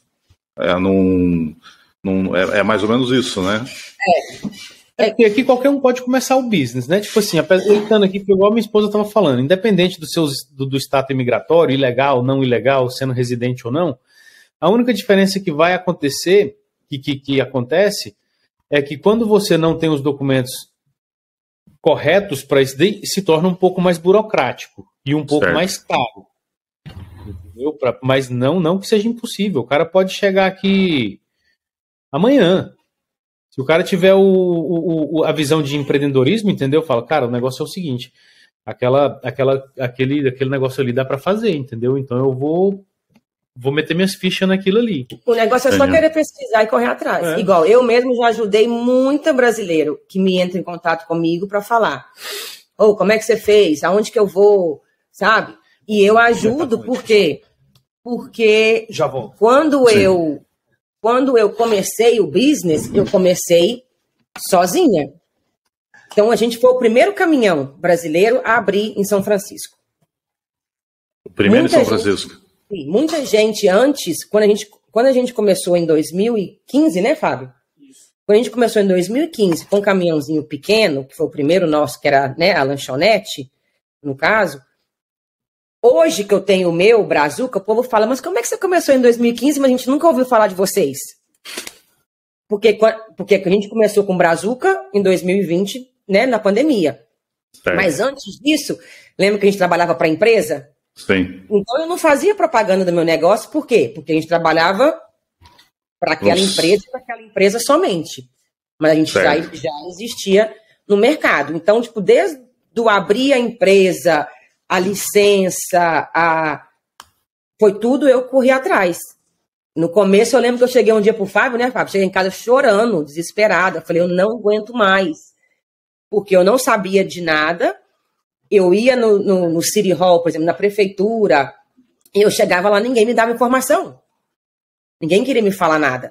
É mais ou menos isso, né? Porque aqui qualquer um pode começar o business, né? Tipo assim, ele estando aqui, igual a minha esposa estava falando, independente do status imigratório, ilegal, não ilegal, sendo residente ou não, a única diferença que vai acontecer, que acontece, é que quando você não tem os documentos corretos para isso daí, se torna um pouco mais burocrático e um pouco mais caro. Entendeu? Mas não que seja impossível. O cara pode chegar aqui amanhã. Se o cara tiver a visão de empreendedorismo, entendeu? Fala, cara, o negócio é o seguinte, aquele negócio ali dá para fazer, entendeu? Então eu vou meter minhas fichas naquilo ali. O negócio é só querer pesquisar e correr atrás. Igual, eu mesmo já ajudei muito brasileiro que me entra em contato comigo para falar. Como é que você fez? Aonde que eu vou? Sabe? E eu ajudo por quê? Porque já vou. Quando eu comecei o business, eu comecei sozinha. Então, a gente foi o primeiro caminhão brasileiro a abrir em São Francisco. O primeiro em São Francisco. Sim, muita gente antes, quando a gente começou em 2015, né, Fábio? Isso. Quando a gente começou em 2015 com um caminhãozinho pequeno, que foi o primeiro nosso, que era, né, a lanchonete, no caso, hoje que eu tenho o meu, Brazuca, o povo fala, mas como é que você começou em 2015, mas a gente nunca ouviu falar de vocês? Porque a gente começou com Brazuca em 2020, né, na pandemia. Certo. Mas antes disso, lembra que a gente trabalhava para a empresa? Sim. Então eu não fazia propaganda do meu negócio, por quê? Porque a gente trabalhava para aquela empresa e para aquela empresa somente. Mas a gente já existia no mercado. Então, tipo, desde o abrir a empresa, a licença, foi tudo eu corri atrás. No começo eu lembro que eu cheguei um dia pro Fábio, né, Fábio? Cheguei em casa chorando, desesperada. Falei, eu não aguento mais. Porque eu não sabia de nada. Eu ia no City Hall, por exemplo, na prefeitura, e eu chegava lá, ninguém me dava informação. Ninguém queria me falar nada.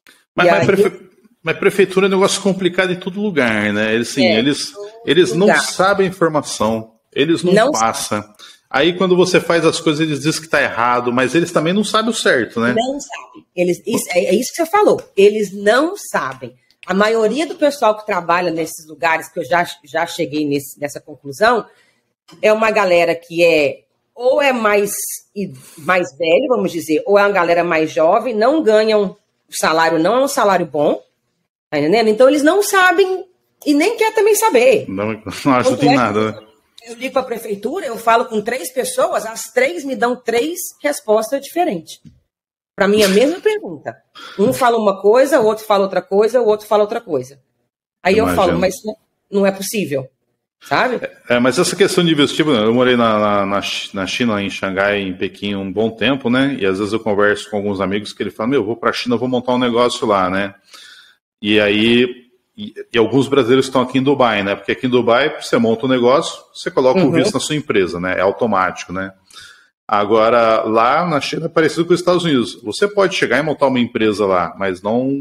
Mas prefeitura é um negócio complicado em todo lugar, né? Eles não sabem a informação, eles não passam. Aí quando você faz as coisas, eles dizem que está errado, mas eles também não sabem o certo, né? Não sabem. É isso que você falou. Eles não sabem. A maioria do pessoal que trabalha nesses lugares, que eu já cheguei nessa conclusão, é uma galera que ou é mais velho, vamos dizer, ou é uma galera mais jovem, não ganham salário, não é um salário bom, tá entendendo? Então eles não sabem e nem quer também saber. Não ajuda em nada, né? Eu ligo para a prefeitura, eu falo com 3 pessoas, as 3 me dão 3 respostas diferentes. Para mim, a mesma pergunta. Um fala uma coisa, o outro fala outra coisa, o outro fala outra coisa. Aí eu falo, mas não é possível. Sabe? Mas essa questão de vestíbulo, eu morei na China, em Xangai, em Pequim, um bom tempo, né? E às vezes eu converso com alguns amigos que ele falam, eu vou para a China, vou montar um negócio lá, né? E aí, e alguns brasileiros estão aqui em Dubai, né? Porque aqui em Dubai, você monta um negócio, você coloca o visto na sua empresa, né? É automático, né? Agora, lá na China é parecido com os Estados Unidos. Você pode chegar e montar uma empresa lá, mas não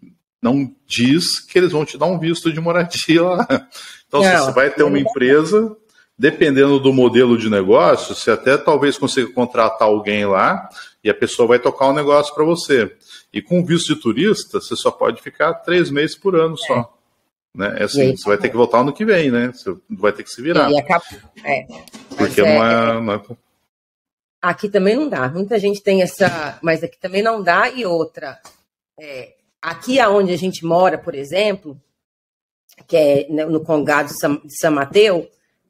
diz que eles vão te dar um visto de moradia lá. Então, você vai ter uma empresa, dependendo do modelo de negócio, você até talvez consiga contratar alguém lá e a pessoa vai tocar um negócio para você. E com visto de turista, você só pode ficar 3 meses por ano só. Né? É assim, aí, você vai ter que voltar ano que vem, né? Você vai ter que se virar. Porque não é... Aqui também não dá. Muita gente tem essa... Mas aqui também não dá. E outra... Aqui onde a gente mora, por exemplo... que é no Condado de São Mateus,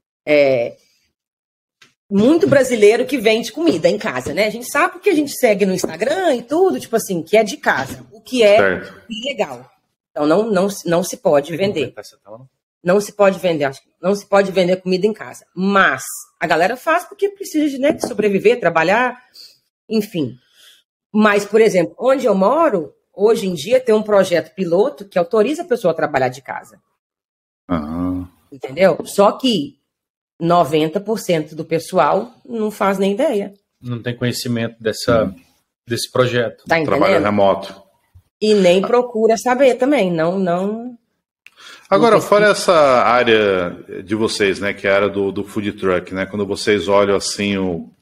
muito brasileiro que vende comida em casa, né? A gente sabe porque a gente segue no Instagram e tudo, tipo assim, que é de casa, o que é ilegal. Então não se pode vender. Não se pode vender, não se pode vender comida em casa. Mas a galera faz porque precisa de sobreviver, trabalhar, enfim. Mas, por exemplo, onde eu moro, hoje em dia tem um projeto piloto que autoriza a pessoa a trabalhar de casa. Entendeu? Só que 90% do pessoal não faz nem ideia. Não tem conhecimento desse projeto. Tá entendendo? Trabalho remoto. E nem procura saber também. Não. Agora, fora essa área de vocês, né, que é a área do food truck, né, quando vocês olham assim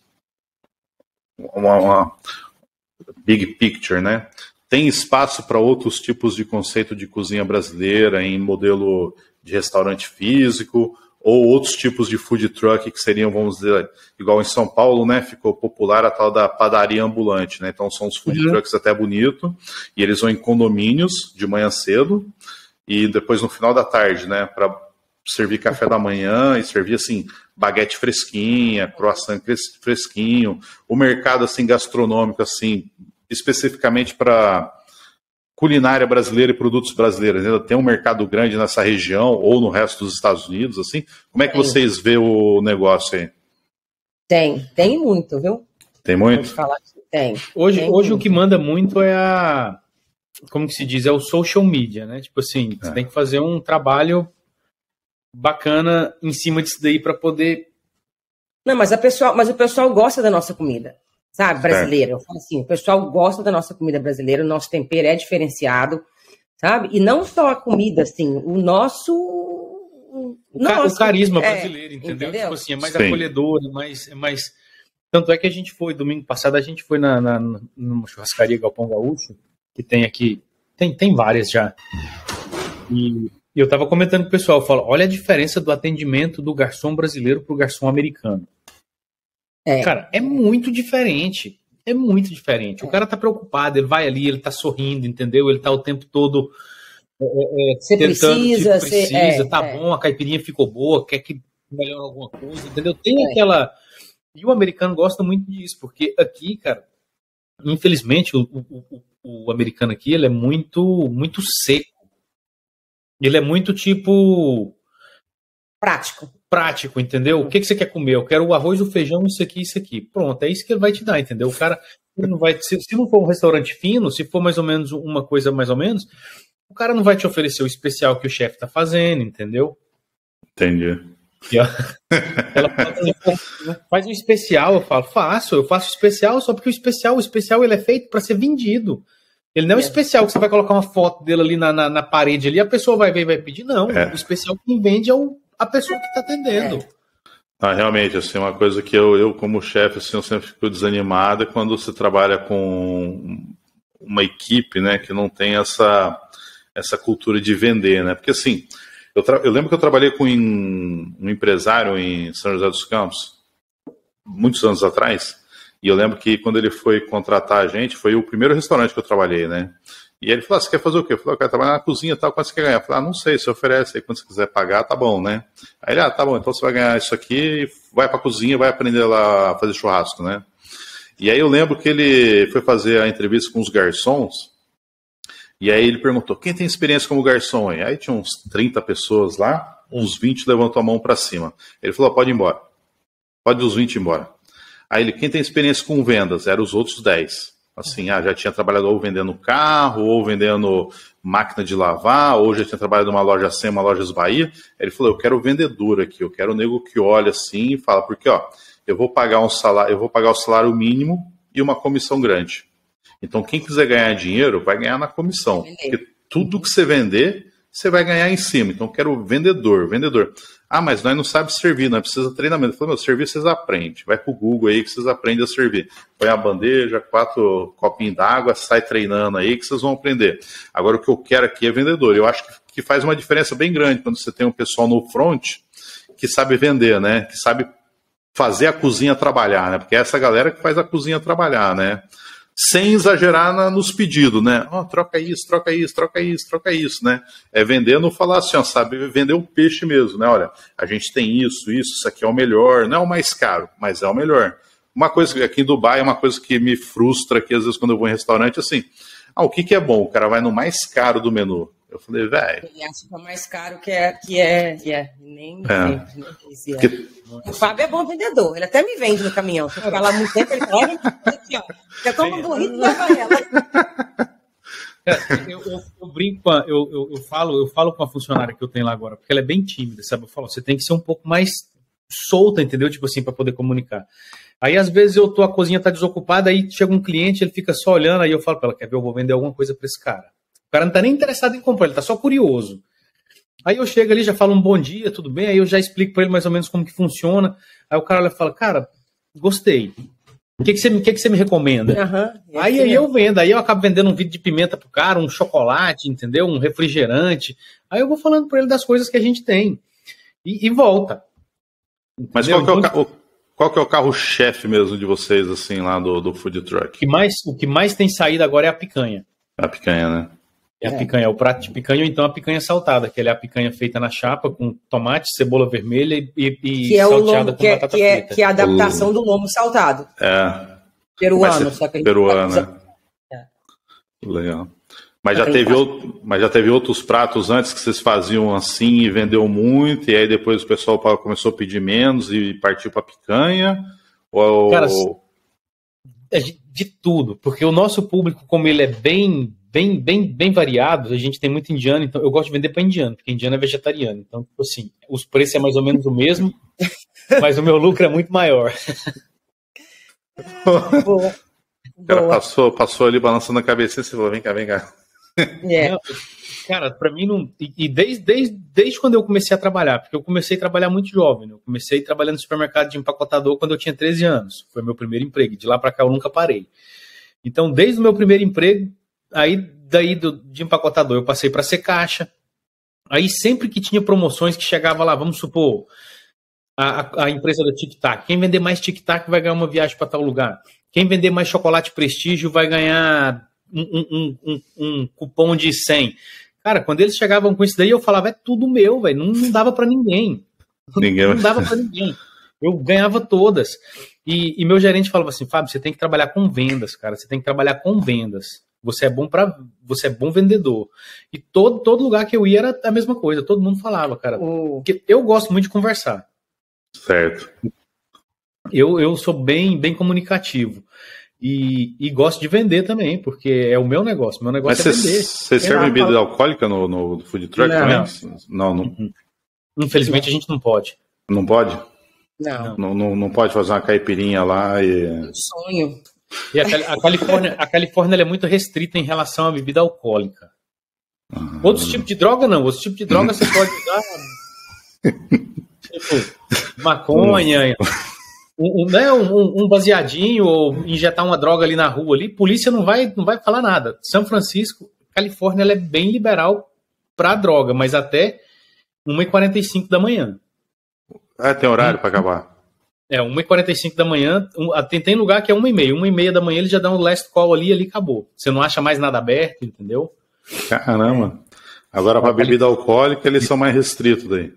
uma big picture, né, tem espaço para outros tipos de conceito de cozinha brasileira em modelo de restaurante físico ou outros tipos de food truck que seriam, vamos dizer, igual em São Paulo, né, ficou popular a tal da padaria ambulante, né, então são os food trucks até bonito, e eles vão em condomínios de manhã cedo, e depois no final da tarde, né, para servir café da manhã e servir assim baguete fresquinha, croissant fresquinho, o mercado assim gastronômico assim especificamente para culinária brasileira e produtos brasileiros. Ainda tem um mercado grande nessa região ou no resto dos Estados Unidos, assim. Como é que vocês vê o negócio aí? Tem muito, viu? Tem muito? Pode falar que tem. Hoje o que manda muito é como que se diz? É o social media, né? Tipo assim, você tem que fazer um trabalho bacana em cima disso daí para poder... Não, mas o pessoal gosta da nossa comida, sabe? Brasileira. Eu falo assim, o pessoal gosta da nossa comida brasileira, o nosso tempero é diferenciado, sabe? E não só a comida, assim, o nosso... O carisma brasileiro, entendeu? Tipo assim, é mais acolhedor, é mais... Tanto é que a gente foi, domingo passado, a gente foi numa churrascaria Galpão Gaúcho, que tem aqui, tem várias já. E eu tava comentando com o pessoal, eu falo, olha a diferença do atendimento do garçom brasileiro pro garçom americano. Cara, é muito diferente. É muito diferente. O cara tá preocupado, ele vai ali, ele tá sorrindo, entendeu? Ele tá o tempo todo você tentando, precisa, tá bom, a caipirinha ficou boa, quer que melhore alguma coisa, entendeu? Tem aquela... E o americano gosta muito disso, porque aqui, cara, infelizmente, o americano aqui, ele é muito, muito seco. Ele é muito, tipo... Prático, entendeu? O que você quer comer? Eu quero o arroz, o feijão, isso aqui. Pronto, é isso que ele vai te dar, entendeu? O cara, ele não vai... Se não for um restaurante fino, se for mais ou menos uma coisa mais ou menos, o cara não vai te oferecer o especial que o chefe tá fazendo, entendeu? Entendi. Ela faz um especial, eu faço especial só porque o especial ele é feito para ser vendido. Ele não é um especial que você vai colocar uma foto dele ali na parede ali, a pessoa vai ver e vai pedir, não. O especial quem vende é a pessoa que está atendendo. Realmente, assim, uma coisa que eu como chefe, assim, eu sempre fico desanimado é quando você trabalha com uma equipe, né, que não tem essa cultura de vender, né, porque assim, eu lembro que eu trabalhei com um empresário em São José dos Campos, muitos anos atrás, e eu lembro que quando ele foi contratar a gente, foi o primeiro restaurante que eu trabalhei, né? E ele falou, você quer fazer o quê? Eu falei, eu quero trabalhar na cozinha e tal, quanto você quer ganhar? Eu falei, não sei, você oferece aí, quando você quiser pagar, tá bom, né? Aí ele, tá bom, então você vai ganhar isso aqui, vai pra cozinha, vai aprender lá a fazer churrasco, né? E aí eu lembro que ele foi fazer a entrevista com os garçons, e aí ele perguntou, quem tem experiência como garçom aí? Aí tinha uns 30 pessoas lá, uns 20 levantou a mão para cima. Ele falou, pode ir embora. Pode os 20 ir embora. Aí ele, quem tem experiência com vendas? Eram os outros 10. Assim, já tinha trabalhado ou vendendo carro, ou vendendo máquina de lavar, ou já tinha trabalhado numa loja SEM, uma loja Bahia. Ele falou, eu quero o vendedor aqui, eu quero o nego que olha assim e fala, porque eu vou pagar o salário mínimo e uma comissão grande. Então, quem quiser ganhar dinheiro, vai ganhar na comissão. Porque tudo que você vender, você vai ganhar em cima. Então, eu quero vendedor. Mas nós não sabemos servir, nós precisamos de treinamento. Eu falei, servir vocês aprendem. Vai pro Google aí que vocês aprendem a servir. Põe a bandeja, 4 copinhos d'água, sai treinando aí que vocês vão aprender. Agora, o que eu quero aqui é vendedor. Eu acho que faz uma diferença bem grande quando você tem um pessoal no front que sabe vender, né? Que sabe fazer a cozinha trabalhar, né? Porque é essa galera que faz a cozinha trabalhar, né? Sem exagerar nos pedidos, né? Troca isso, né? É vender, não falar assim, sabe? Vender o peixe mesmo, né? Olha, a gente tem isso aqui é o melhor, não é o mais caro, mas é o melhor. Uma coisa que aqui em Dubai é uma coisa que me frustra aqui, às vezes, quando eu vou em restaurante, assim, o que é bom? O cara vai no mais caro do menu. Eu falei, velho... Ele acha que é o mais caro que é. Nem dizia. O Fábio é bom vendedor, ele até me vende no caminhão. Se eu ficar lá muito tempo, ele olha aqui, você toma um burrito e leva ela. Eu brinco, eu falo com a funcionária que eu tenho lá agora, porque ela é bem tímida, sabe? Eu falo, você tem que ser um pouco mais solta, entendeu? Tipo assim, para poder comunicar. Aí, às vezes, a cozinha tá desocupada, aí chega um cliente, ele fica só olhando, aí eu falo para ela, quer ver, eu vou vender alguma coisa para esse cara. O cara não tá nem interessado em comprar, ele tá só curioso. Aí eu chego ali, já falo um bom dia, tudo bem? Aí eu já explico para ele mais ou menos como que funciona. Aí o cara olha e fala, cara, gostei. O que você me recomenda? Aí eu vendo, aí eu acabo vendendo um vidro de pimenta pro cara, um chocolate, entendeu? Um refrigerante. Aí eu vou falando para ele das coisas que a gente tem. E volta. Mas qual que é o carro-chefe mesmo de vocês, assim, lá do food truck? O que mais tem saído agora é a picanha. A picanha, né? É a picanha, o prato de picanha, ou então a picanha saltada, que é a picanha feita na chapa com tomate, cebola vermelha e salteada com batata frita. Que é a adaptação do lombo saltado. Peruano. Só que peruano, né? Legal. Mas já teve outros pratos antes que vocês faziam assim e vendeu muito, e aí depois o pessoal começou a pedir menos e partiu para picanha? Cara, é de tudo, porque o nosso público, como ele é bem variado, a gente tem muito indiano, então eu gosto de vender para indiano, porque indiano é vegetariano. Então, tipo assim, os preços é mais ou menos o mesmo, mas o meu lucro é muito maior. Boa. O cara passou ali balançando a cabeça e você falou, vem cá. Não, cara, pra mim não. E desde quando eu comecei a trabalhar, porque eu comecei a trabalhar muito jovem, né? Eu comecei trabalhando no supermercado de empacotador quando eu tinha 13 anos. Foi meu primeiro emprego. De lá pra cá eu nunca parei. Então, desde o meu primeiro emprego, de empacotador, eu passei para ser caixa. Aí sempre que tinha promoções que chegava lá, vamos supor, a empresa da Tic Tac, quem vender mais Tic Tac vai ganhar uma viagem para tal lugar. Quem vender mais chocolate Prestígio vai ganhar um cupom de 100. Cara, quando eles chegavam com isso daí, eu falava, é tudo meu, velho, não dava para ninguém. Não dava para ninguém. Eu ganhava todas. E meu gerente falava assim, Fábio, você tem que trabalhar com vendas, cara. Você tem que trabalhar com vendas. Você é bom vendedor. E todo lugar que eu ia era a mesma coisa. Todo mundo falava, cara. Porque eu gosto muito de conversar. Certo. Eu sou bem comunicativo. E gosto de vender também, porque é o meu negócio. Meu negócio é vender. Você serve bebida alcoólica no food truck também? Não. Infelizmente a gente não pode. Não pode? Não pode fazer uma caipirinha lá e... Um sonho. E a Califórnia ela é muito restrita em relação à bebida alcoólica. Outros tipos de droga não. Outros tipos de droga você pode usar tipo maconha, um baseadinho ou injetar uma droga ali na rua ali. Polícia não vai falar nada. São Francisco, Califórnia, ela é bem liberal para droga, mas até 1h45 da manhã. Tem horário para acabar. 1h45 da manhã, tem lugar que é 1h30. 1h30 da manhã eles já dão o last call ali acabou. Você não acha mais nada aberto, entendeu? Caramba. Agora para bebida alcoólica eles são mais restritos daí.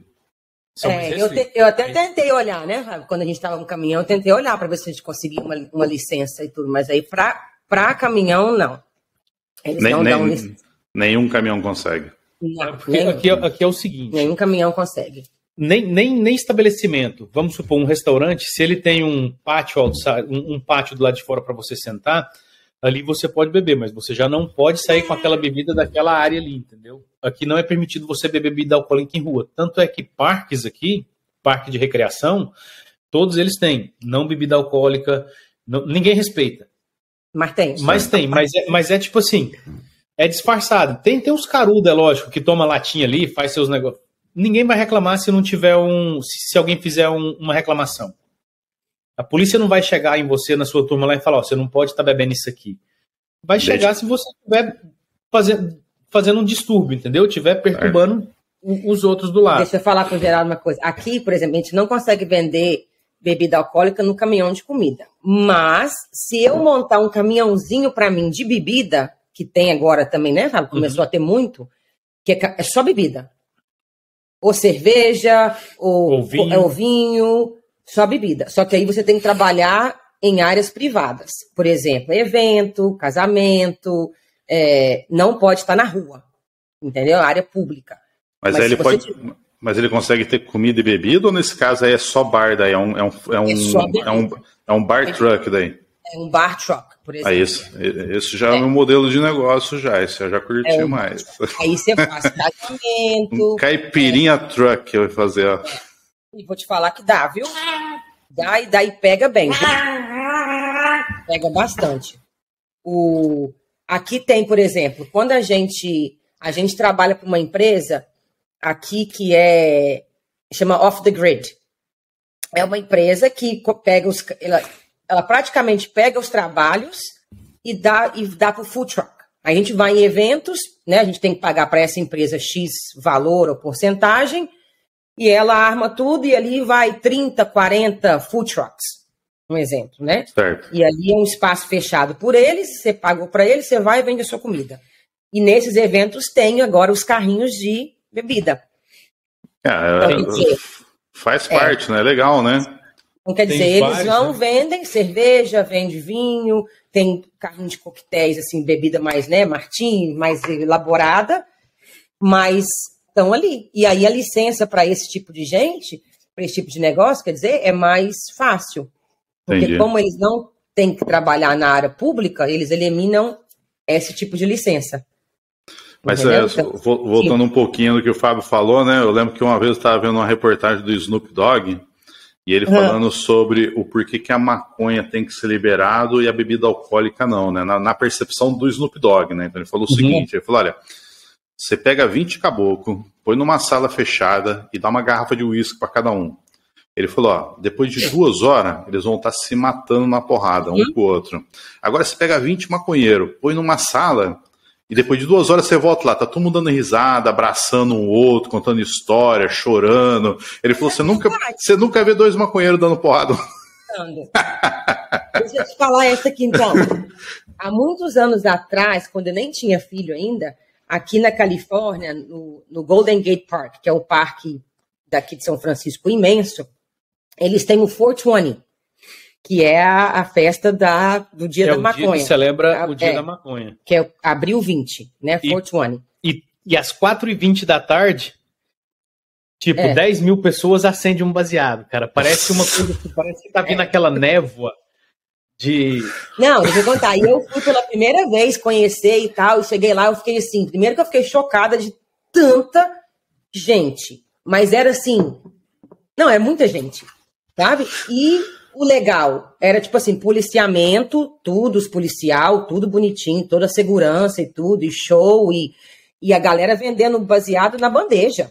Eu até tentei olhar, né? Quando a gente estava no caminhão, eu tentei olhar para ver se a gente conseguia uma licença e tudo, mas aí para caminhão, não. Eles não dão licença. Nenhum caminhão consegue. Não, aqui é o seguinte. Nenhum caminhão consegue. Nem estabelecimento. Vamos supor, um restaurante, se ele tem um pátio outside, um pátio do lado de fora para você sentar, ali você pode beber, mas você já não pode sair com aquela bebida daquela área ali, entendeu? Aqui não é permitido você beber bebida alcoólica em rua. Tanto é que parques aqui, parque de recreação, todos eles têm. Não bebida alcoólica, ninguém respeita. Mas é tipo assim, é disfarçado. Tem uns caruda, é lógico, que toma latinha ali, faz seus negócios. Ninguém vai reclamar se não tiver se alguém fizer uma reclamação. A polícia não vai chegar em você, na sua turma lá e falar, você não pode estar bebendo isso aqui. Vai chegar se você estiver fazendo um distúrbio, entendeu? Estiver perturbando os outros do lado. Deixa eu falar com o Geraldo uma coisa. Aqui, por exemplo, a gente não consegue vender bebida alcoólica no caminhão de comida. Mas, se eu montar um caminhãozinho para mim de bebida, que tem agora também, né, Fábio? Começou a ter muito, que é só bebida. Ou cerveja, ou vinho, só bebida. Só que aí você tem que trabalhar em áreas privadas. Por exemplo, evento, casamento, não pode estar na rua. Entendeu? Área pública. Mas aí mas ele consegue ter comida e bebida, ou nesse caso aí é só bar daí? É um bar truck daí? É um bar truck, por exemplo. Esse já é um modelo de negócio já. Esse eu já curti mais. Aí você faz casamento. Um caipirinha truck eu vou fazer, ó. E vou te falar que dá, viu? Dá e daí pega bem. Pega bastante. Aqui tem, por exemplo, quando a gente trabalha para uma empresa aqui que chama Off the Grid. É uma empresa que pega ela praticamente pega os trabalhos e dá para o food truck. A gente vai em eventos, né? A gente tem que pagar para essa empresa X valor ou porcentagem, e ela arma tudo e ali vai 30, 40 food trucks, um exemplo, né? Certo. E ali é um espaço fechado por eles, você pagou para eles, você vai e vende a sua comida. E nesses eventos tem agora os carrinhos de bebida. Faz parte, né? É legal, né? Então, quer dizer, eles vão, vendem cerveja, vende vinho, tem carrinho de coquetéis, assim, bebida mais, né, martini, mais elaborada, mas estão ali. E aí a licença para esse tipo de gente, para esse tipo de negócio, quer dizer, é mais fácil. Porque Entendi. Como eles não têm que trabalhar na área pública, eles eliminam esse tipo de licença. Mas voltando um pouquinho do que o Fábio falou, né? Eu lembro que uma vez eu estava vendo uma reportagem do Snoop Dogg e ele falando sobre o porquê que a maconha tem que ser liberado e a bebida alcoólica não, né? Na percepção do Snoop Dogg, né? Então ele falou o seguinte, ele falou, olha, você pega 20 caboclo, põe numa sala fechada e dá uma garrafa de uísque para cada um. Ele falou, ó, depois de 2 horas, eles vão estar se matando na porrada, um com o outro. Agora você pega 20 maconheiros, põe numa sala e depois de 2 horas você volta lá, tá todo mundo dando risada, abraçando um outro, contando história, chorando. Ele falou, você nunca vê 2 maconheiros dando porrada. Deixa eu te falar essa aqui, então. Há muitos anos atrás, quando eu nem tinha filho ainda, aqui na Califórnia, no Golden Gate Park, que é o parque daqui de São Francisco imenso, eles têm o 420, que é a festa do Dia da Maconha. Dia que celebra o Dia da Maconha. Que é abril 20, né? 420. E às 4h20 da tarde, 10 mil pessoas acendem um baseado, cara. Parece uma coisa que parece que tá vindo aquela névoa de... Não, deixa eu contar. E eu fui pela primeira vez conhecer e tal, e cheguei lá, eu fiquei assim, primeiro que eu fiquei chocada de tanta gente. Mas era assim, não, é muita gente, sabe? E o legal era, tipo assim, policiamento, tudo, os policial, tudo bonitinho, toda a segurança e tudo, e show, e a galera vendendo baseado na bandeja.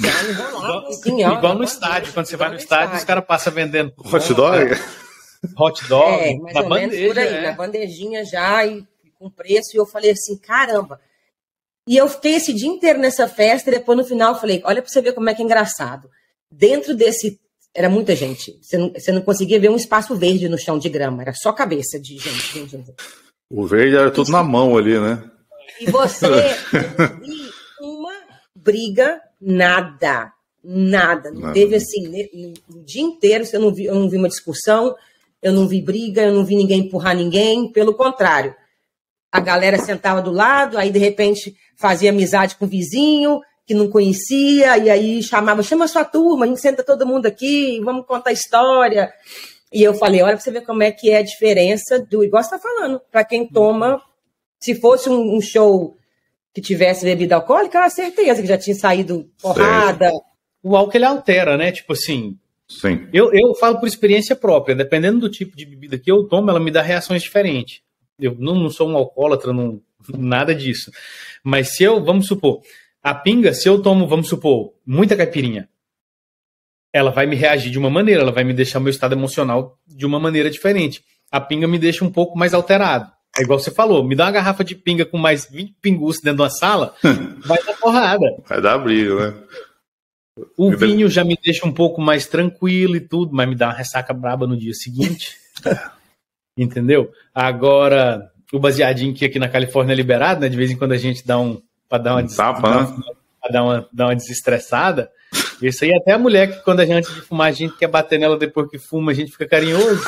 Igual no estádio, quando você vai no estádio, os caras passam vendendo hot dog? Hot dog, mais ou menos por aí, na bandejinha já, e com preço, e eu falei assim, caramba. E eu fiquei esse dia inteiro nessa festa, e depois no final eu falei, olha pra você ver como é que é engraçado. Dentro desse... Era muita gente. Você não conseguia ver um espaço verde no chão de grama. Era só cabeça de gente. O verde era tudo na mão ali, né? E você não viu uma briga, nada. Não teve assim, no dia inteiro eu não vi uma discussão, eu não vi briga, eu não vi ninguém empurrar ninguém. Pelo contrário. A galera sentava do lado, aí de repente fazia amizade com o vizinho, que não conhecia, e aí chama a sua turma, a gente senta todo mundo aqui, vamos contar história. E eu falei, olha pra você ver como é que é a diferença do, igual você tá falando, pra quem toma, se fosse um show que tivesse bebida alcoólica, eu certeza que já tinha saído porrada. O álcool ele altera, né? Tipo assim, sim. Eu falo por experiência própria, dependendo do tipo de bebida que eu tomo, ela me dá reações diferentes. Eu não sou um alcoólatra, nada disso. Mas se eu, vamos supor, a pinga, se eu tomo, vamos supor, muita caipirinha, ela vai me reagir de uma maneira, ela vai me deixar meu estado emocional de uma maneira diferente. A pinga me deixa um pouco mais alterado. É igual você falou, me dá uma garrafa de pinga com mais 20 pingus dentro de uma sala, vai dar porrada. Vai dar briga, né? O vinho já me deixa um pouco mais tranquilo e tudo, mas me dá uma ressaca braba no dia seguinte. Entendeu? Agora, o baseadinho que aqui na Califórnia é liberado, né? De vez em quando a gente dá uma desestressada. Isso aí até a mulher que quando a gente antes de fumar, a gente quer bater nela depois que fuma, a gente fica carinhoso.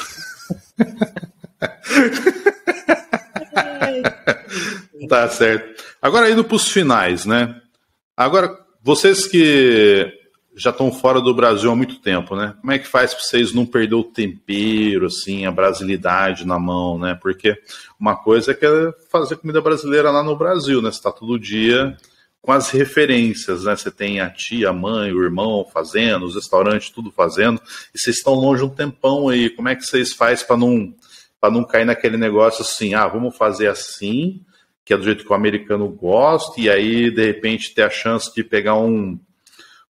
Tá certo. Agora indo para os finais, né? Agora, vocês que já estão fora do Brasil há muito tempo, né? Como é que faz para vocês não perder o tempero, assim, a brasilidade na mão, né? Porque uma coisa é que é fazer comida brasileira lá no Brasil, né? Você está todo dia com as referências, né? Você tem a tia, a mãe, o irmão fazendo, os restaurantes tudo fazendo, e vocês estão longe um tempão aí. Como é que vocês fazem para não cair naquele negócio assim, vamos fazer assim, que é do jeito que o americano gosta, e aí, de repente, ter a chance de pegar um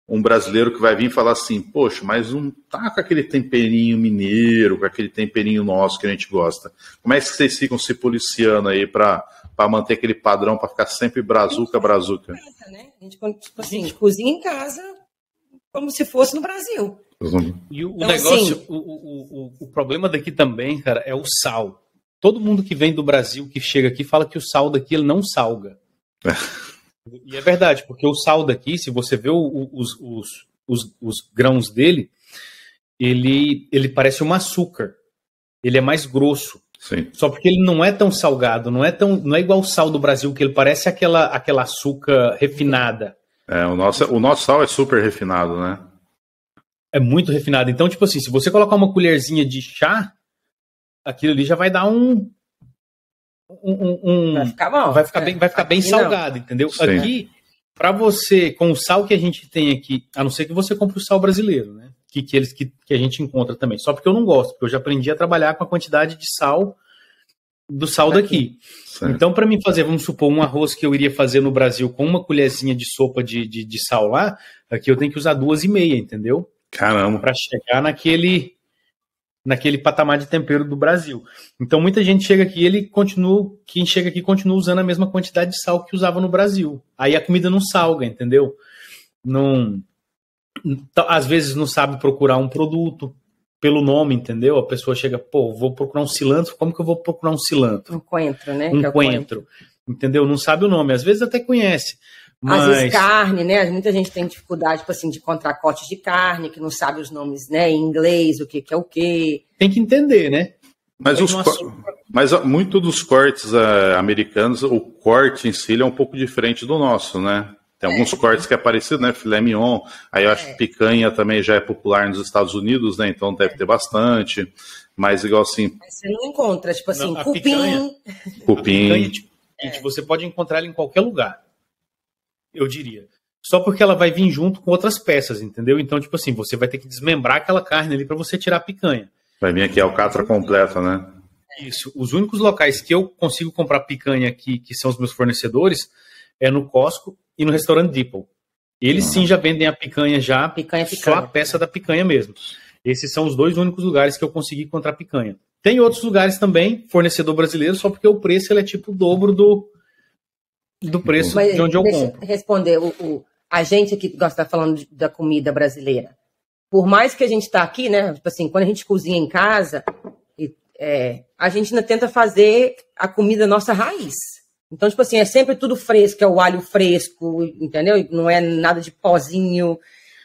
um brasileiro que vai vir falar assim, poxa, mas não tá com aquele temperinho mineiro, com aquele temperinho nosso que a gente gosta. Como é que vocês ficam se policiando aí para manter aquele padrão, para ficar sempre brazuca? A gente, tipo assim, cozinha em casa como se fosse no Brasil. E o então, negócio, assim, o problema daqui também, cara, é o sal. Todo mundo que vem do Brasil, que chega aqui, fala que o sal daqui ele não salga. E é verdade, porque o sal daqui, se você vê os grãos dele, ele parece um açúcar. Ele é mais grosso. Sim. Só porque ele não é tão salgado, não é igual o sal do Brasil, que ele parece aquela açúcar refinada. O nosso sal é super refinado, né? É muito refinado. Então, tipo assim, se você colocar uma colherzinha de chá, aquilo ali já vai dar vai ficar bom. Vai ficar bem salgado, entendeu? Sim. Aqui, para você, com o sal que a gente tem aqui, a não ser que você compre o sal brasileiro, né? Que a gente encontra também. Só porque eu não gosto, porque eu já aprendi a trabalhar com a quantidade de sal do sal daqui. Certo. Então, para mim fazer, vamos supor, um arroz que eu iria fazer no Brasil com uma colherzinha de sopa de sal lá, aqui eu tenho que usar 2,5, entendeu? Caramba. Para chegar naquele patamar de tempero do Brasil. Então muita gente chega aqui, quem chega aqui continua usando a mesma quantidade de sal que usava no Brasil. Aí a comida não salga, entendeu? Às vezes não sabe procurar um produto pelo nome, entendeu? A pessoa chega, vou procurar um cilantro, como que eu vou procurar um cilantro? Um coentro, né? Um coentro, entendeu? Não sabe o nome, às vezes até conhece. Mas... Às vezes carne, né? Muita gente tem dificuldade, tipo assim, de encontrar cortes de carne, que não sabe os nomes, né, em inglês, o que é o quê. Tem que entender, né? Mas muito dos cortes americanos, o corte em si é um pouco diferente do nosso, né? Tem alguns cortes que é parecido, né? Filé mignon. Aí eu acho que picanha também já é popular nos Estados Unidos, né? Então deve ter bastante. Mas igual assim... Mas você não encontra, tipo assim, cupim. Cupim. Gente, você pode encontrar ela em qualquer lugar. Eu diria. Só porque ela vai vir junto com outras peças, entendeu? Então, tipo assim, você vai ter que desmembrar aquela carne ali para você tirar a picanha. Vai vir aqui a alcatra completa, né? Isso. Os únicos locais que eu consigo comprar picanha aqui, que são os meus fornecedores, é no Costco e no restaurante Dipple. Eles sim já vendem a picanha já, só a peça da picanha mesmo. Esses são os dois únicos lugares que eu consegui encontrar picanha. Tem outros lugares também, fornecedor brasileiro, só porque o preço ele é tipo o dobro do preço de onde eu compro. Responder, a gente que gosta de estar falando da comida brasileira, por mais que a gente está aqui, né, tipo assim, quando a gente cozinha em casa, a gente ainda tenta fazer a comida nossa raiz. Então, tipo assim, é sempre tudo fresco, é o alho fresco, entendeu? Não é nada de pozinho.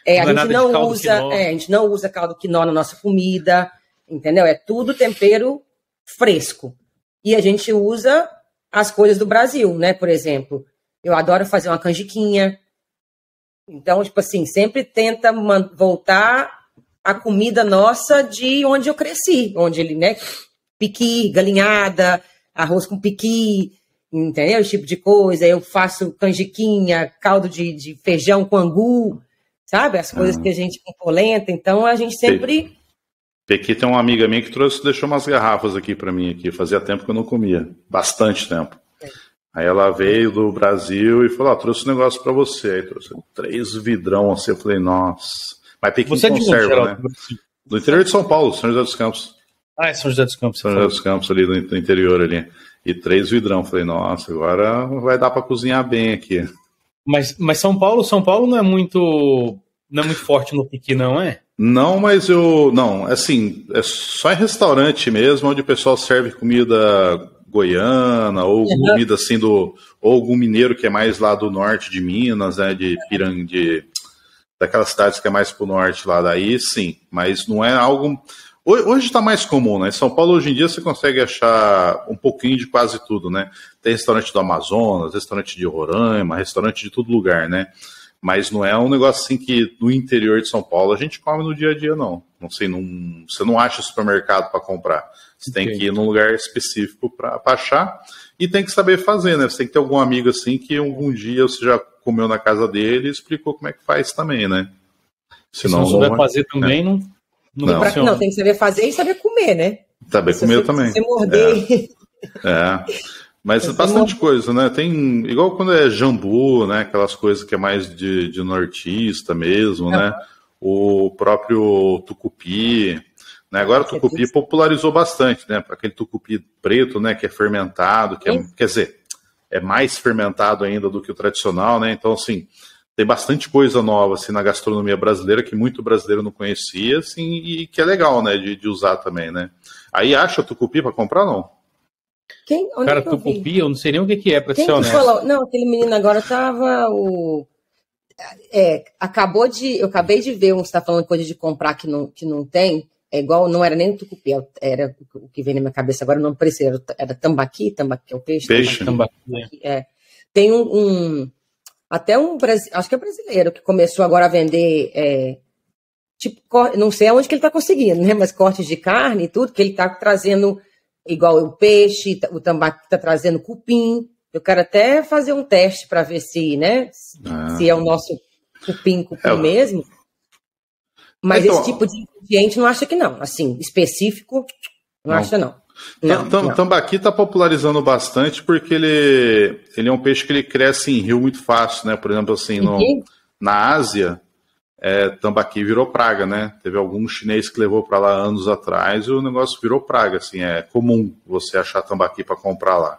A gente não usa caldo quinó na nossa comida, entendeu? É tudo tempero fresco. E a gente usa as coisas do Brasil, né? Por exemplo, eu adoro fazer uma canjiquinha. Então, tipo assim, sempre tenta voltar a comida nossa de onde eu cresci. Onde ele, né? Piqui, galinhada, arroz com piqui, entendeu? Esse tipo de coisa. Eu faço canjiquinha, caldo de feijão com angu, sabe? As coisas que a gente com polenta. Então, a gente sempre... Aqui tem uma amiga minha que deixou umas garrafas aqui para mim. Fazia tempo que eu não comia. Bastante tempo. Aí ela veio do Brasil e falou, trouxe um negócio para você. Aí trouxe 3 vidrão assim. Eu falei, nossa. Mas Pequim conserva, né? Do interior de São Paulo, São José dos Campos. É São José dos Campos. São José dos Campos, ali do interior ali. E 3 vidrão. Eu falei, nossa, agora vai dar para cozinhar bem aqui. Mas São Paulo não é muito forte no piqui, não é? Não, mas assim, é só em restaurante mesmo, onde o pessoal serve comida goiana, ou comida assim ou algum mineiro que é mais lá do norte de Minas, né, daquelas cidades que é mais pro norte lá, daí sim, mas não é algo... Hoje está mais comum, né? Em São Paulo, hoje em dia, você consegue achar um pouquinho de quase tudo, né? Tem restaurante do Amazonas, restaurante de Roraima, restaurante de todo lugar, né? Mas não é um negócio assim que no interior de São Paulo a gente come no dia a dia, não. Não sei, você não acha supermercado para comprar. Você tem que ir num lugar específico para achar e tem que saber fazer, né? Você tem que ter algum amigo assim que algum dia você já comeu na casa dele e explicou como é que faz também, né? Se não souber fazer também, não funciona. Não, tem que saber fazer e saber comer, né? Saber comer também. Você morder. Mas bastante coisa, né? Tem, igual quando é jambu, né? Aquelas coisas que é mais de nortista mesmo, né? O próprio tucupi, né? Agora o tucupi popularizou bastante, né? Aquele tucupi preto, né? Que é fermentado, quer dizer, é mais fermentado ainda do que o tradicional, né? Então, assim, tem bastante coisa nova, assim, na gastronomia brasileira que muito brasileiro não conhecia, assim, e que é legal, né? De usar também, né? Aí acha o tucupi para comprar, não? Cara, tucupi, eu não sei nem o que é, pra ser honesto. Falou? Não, aquele menino agora tava eu acabei de ver você tá falando coisa de comprar que não tem, é igual, não era nem o tucupi, era o que vem na minha cabeça agora, não parecia, era tambaqui é o peixe. Tambaqui. Tem até acho que é brasileiro, que começou agora a vender, tipo, não sei aonde que ele tá conseguindo, né, mas cortes de carne e tudo, que ele tá trazendo igual o peixe, o tambaqui tá trazendo cupim. Eu quero até fazer um teste para ver se, né, se é o nosso cupim mesmo. Mas então, esse tipo de ingrediente não acha que não. Assim, específico, não acha não. Tambaqui está popularizando bastante porque ele é um peixe que ele cresce em rio muito fácil, né? Por exemplo, assim, na Ásia, tambaqui virou praga, né? Teve algum chinês que levou para lá anos atrás e o negócio virou praga, assim, é comum você achar tambaqui para comprar lá.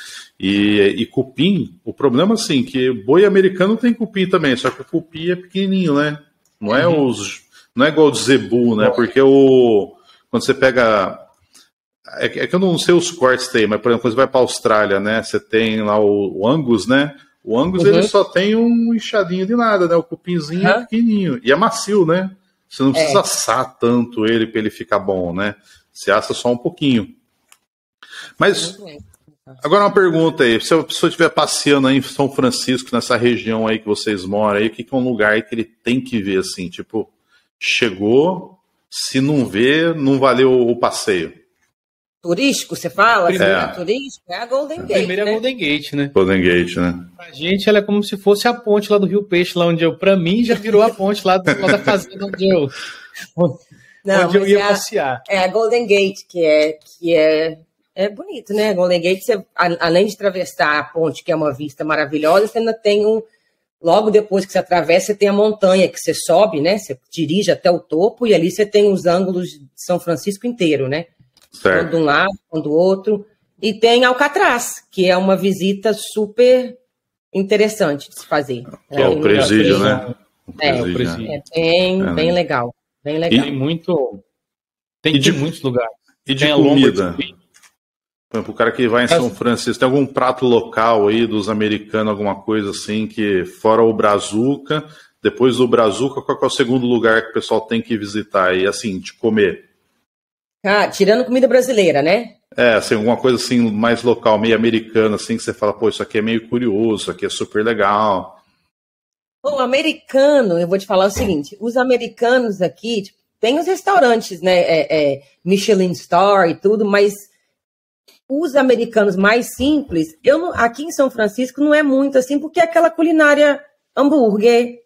E cupim, o problema assim, que boi americano tem cupim também, só que o cupim é pequenininho, né? Não é igual o zebu, né? Porque quando você pega... É que eu não sei os cortes tem, mas por exemplo, quando você vai para a Austrália, né? Você tem lá o Angus, né? O Angus, ele só tem um inchadinho de nada, né? O cupinzinho é pequenininho. E é macio, né? Você não precisa assar tanto ele para ele ficar bom, né? Você assa só um pouquinho. Mas, agora uma pergunta aí. Se a pessoa estiver passeando aí em São Francisco, nessa região aí que vocês moram aí, o que é um lugar aí que ele tem que ver, assim? Tipo, chegou, se não vê, não valeu o passeio. Turístico, você fala? Turístico é a Golden Gate. Primeiro é a Golden Gate, né? Golden Gate, né? Pra gente, ela é como se fosse a ponte lá do Rio Peixe, lá onde pra mim, já virou a ponte lá da fazenda onde eu ia passear. É a Golden Gate, que é bonito, né? A Golden Gate, além de atravessar a ponte, que é uma vista maravilhosa, você ainda tem logo depois que você atravessa, você tem a montanha que você sobe, né? Você dirige até o topo e ali você tem os ângulos de São Francisco inteiro, né? Certo. De um lado, do outro. E tem Alcatraz, que é uma visita super interessante de se fazer. É o presídio, né? O presídio. Bem legal. Bem legal. Tem muitos lugares. E de comida? Por exemplo, o cara que vai em São Francisco, tem algum prato local aí dos americanos, alguma coisa assim, que fora o Brazuca, depois do Brazuca, qual é o segundo lugar que o pessoal tem que visitar aí, assim, de comer? Tirando comida brasileira, né? Assim, alguma coisa assim mais local, meio americana, assim, que você fala, pô, isso aqui é meio curioso, isso aqui é super legal. Bom, americano, eu vou te falar o seguinte, os americanos aqui, tipo, tem os restaurantes, né, Michelin Star e tudo, mas os americanos mais simples, aqui em São Francisco não é muito assim, porque é aquela culinária hambúrguer,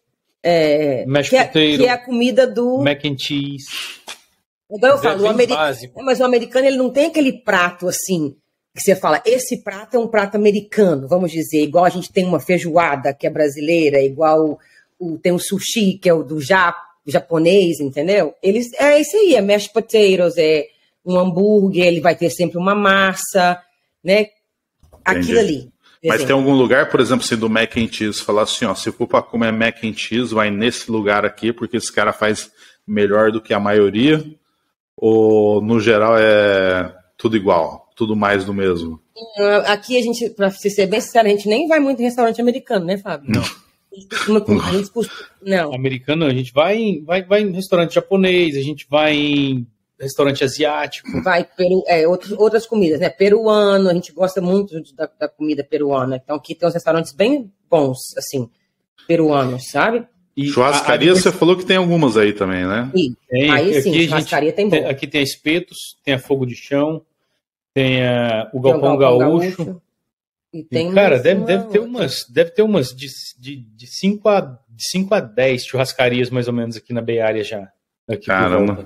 que é a comida do... Mac and cheese... Igual eu falo, mas o americano ele não tem aquele prato assim, que você fala, esse prato é um prato americano, vamos dizer, igual a gente tem uma feijoada que é brasileira, igual tem um sushi que é o do japonês, entendeu? É isso aí, é mashed potatoes, é um hambúrguer, ele vai ter sempre uma massa, né? Aquilo ali. Mas tem algum lugar, por exemplo, assim, do mac and cheese, falar assim, ó, se for para comer mac and cheese, vai nesse lugar aqui, porque esse cara faz melhor do que a maioria. Ou, no geral, é tudo igual? Tudo mais do mesmo? Aqui a gente, pra ser bem sincero, a gente nem vai muito em restaurante americano, né, Fábio? Não. Americano, a gente vai em restaurante japonês, a gente vai em restaurante asiático. Vai outras comidas, né? Peruano, a gente gosta muito da comida peruana. Então aqui tem uns restaurantes bem bons, assim, peruanos, sabe? Churrascaria, você falou que tem algumas aí também, né? Sim. Aí sim, churrascaria tem bom. Aqui tem a Espetos, tem a Fogo de Chão, tem o Galpão Gaúcho. E tem cara, deve ter umas de 5 a 10 churrascarias mais ou menos aqui na Bay Area já. Caramba.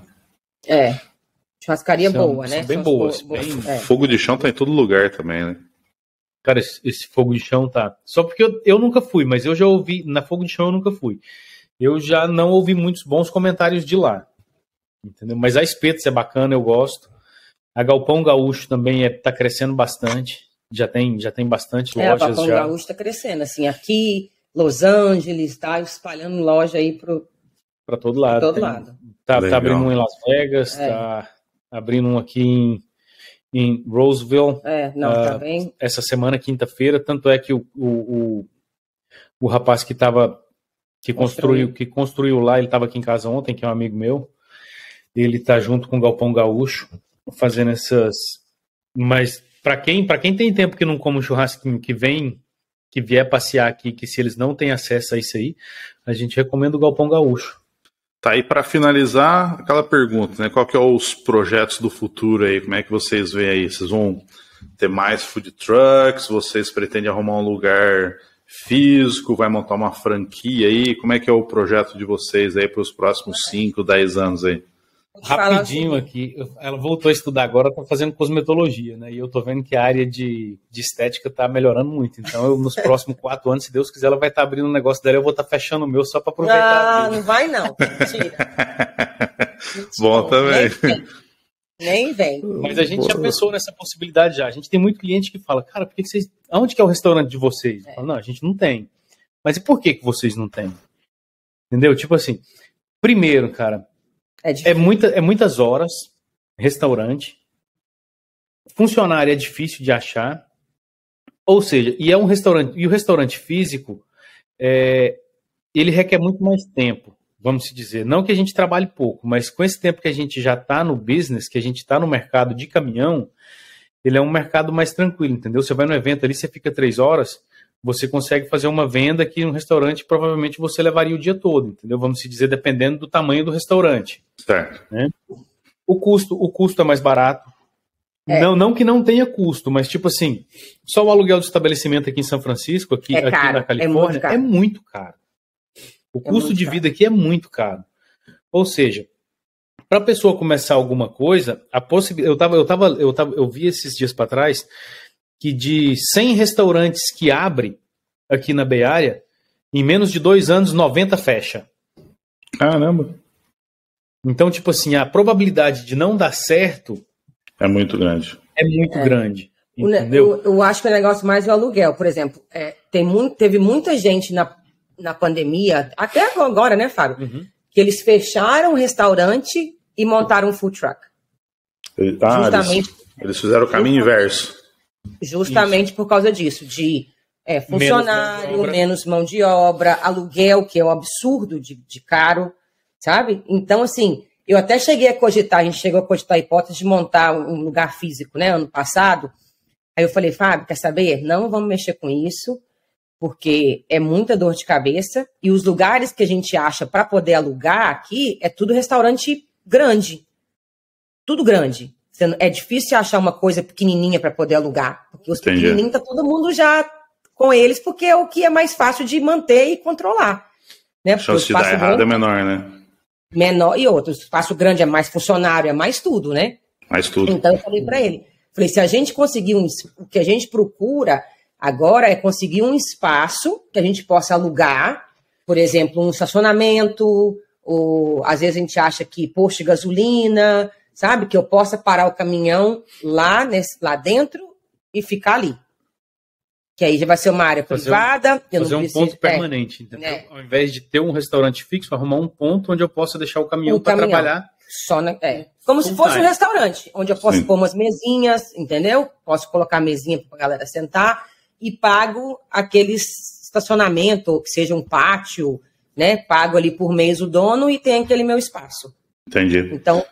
Churrascaria boa, né? São bem boas. Fogo de Chão tá em todo lugar também, né? Cara, esse fogo de chão tá... Só porque eu nunca fui, mas eu já ouvi... Na fogo de chão eu nunca fui. Eu já não ouvi muitos bons comentários de lá. Entendeu? Mas a Espetos é bacana, eu gosto. A Galpão Gaúcho também tá crescendo bastante. Já tem bastante lojas. A Galpão Gaúcho tá crescendo. Assim, aqui, Los Angeles, tá espalhando loja aí para todo lado. Pra todo lado. Tá abrindo um em Las Vegas, tá abrindo um aqui em Roseville. Tá bem. Essa semana, quinta-feira, tanto é que o rapaz que construiu lá, ele estava aqui em casa ontem, que é um amigo meu. Ele tá junto com o Galpão Gaúcho, fazendo essas... Mas para quem tem tempo que não come um churrasquinho, que vier passear aqui, que se eles não têm acesso a isso aí, a gente recomenda o Galpão Gaúcho. Tá aí para finalizar aquela pergunta, né? Qual que é os projetos do futuro aí? Como é que vocês veem aí? Vocês vão ter mais food trucks? Vocês pretendem arrumar um lugar físico? Vai montar uma franquia aí? Como é que é o projeto de vocês aí para os próximos 5, 10 anos aí? Rapidinho aqui, ela voltou a estudar agora, tá fazendo cosmetologia, né? E eu tô vendo que a área de estética tá melhorando muito. Então, nos próximos 4 anos, se Deus quiser, ela vai estar abrindo um negócio dela, eu vou estar fechando o meu só para aproveitar. Não vai não. Mentira. Bom também. Nem vem. Mas a gente já pensou nessa possibilidade já. A gente tem muito cliente que fala, cara, por que vocês... Aonde que é o restaurante de vocês? Falo, não, a gente não tem. Mas e por que vocês não têm? Entendeu? Tipo assim, primeiro, cara, é muitas horas, restaurante, funcionário é difícil de achar, ou seja, e o restaurante físico, ele requer muito mais tempo, vamos dizer. Não que a gente trabalhe pouco, mas com esse tempo que a gente já está no business, que a gente está no mercado de caminhão, ele é um mercado mais tranquilo, entendeu? Você vai no evento ali, você fica 3 horas, você consegue fazer uma venda que no restaurante provavelmente você levaria o dia todo, entendeu? Vamos dizer, dependendo do tamanho do restaurante. Certo. Né? O custo é mais barato. Não que não tenha custo, mas tipo assim, só o aluguel do estabelecimento aqui em São Francisco, aqui na Califórnia, é muito caro. O custo de vida aqui é muito caro. Ou seja, para a pessoa começar alguma coisa, eu vi esses dias para trás que de 100 restaurantes que abrem aqui na Bay Area, em menos de 2 anos, 90 fecha. Caramba! Então, tipo assim, a probabilidade de não dar certo é muito grande. É muito grande. Entendeu? Eu acho que o negócio mais é o aluguel. Por exemplo, teve muita gente na pandemia, até agora, né, Fábio? Uhum. Que eles fecharam o restaurante e montaram um food truck. Justamente, eles fizeram o caminho inverso. Justamente por causa disso, de funcionário, menos mão de obra, aluguel, que é um absurdo de caro, sabe? Então, assim, eu até cheguei a cogitar, a gente chegou a cogitar a hipótese de montar um lugar físico, né, ano passado. Aí eu falei, Fábio, quer saber? Não vamos mexer com isso, porque é muita dor de cabeça, e os lugares que a gente acha para poder alugar aqui é tudo restaurante grande. Tudo grande. É difícil achar uma coisa pequenininha para poder alugar, porque os pequenininhos tá todo mundo já com eles, porque é o que é mais fácil de manter e controlar. Né? A chance de dar errado é menor, né? Menor e outro. O espaço grande é mais funcionário, é mais tudo, né? Mais tudo. Então eu falei para ele, se a gente conseguir o que a gente procura agora é conseguir um espaço que a gente possa alugar, por exemplo, um estacionamento, ou às vezes a gente acha que posto de gasolina, sabe? Que eu possa parar o caminhão lá dentro e ficar ali. Que aí já vai ser uma área privada. Fazer um ponto permanente, entendeu? Ao invés de ter um restaurante fixo, arrumar um ponto onde eu possa deixar o caminhão para trabalhar. Como se fosse um restaurante, onde eu posso pôr umas mesinhas, entendeu? Posso colocar mesinha para a galera sentar e pago aqueles estacionamento, que seja um pátio, né? Pago ali por mês o dono e tem aquele meu espaço. Entendi. Então,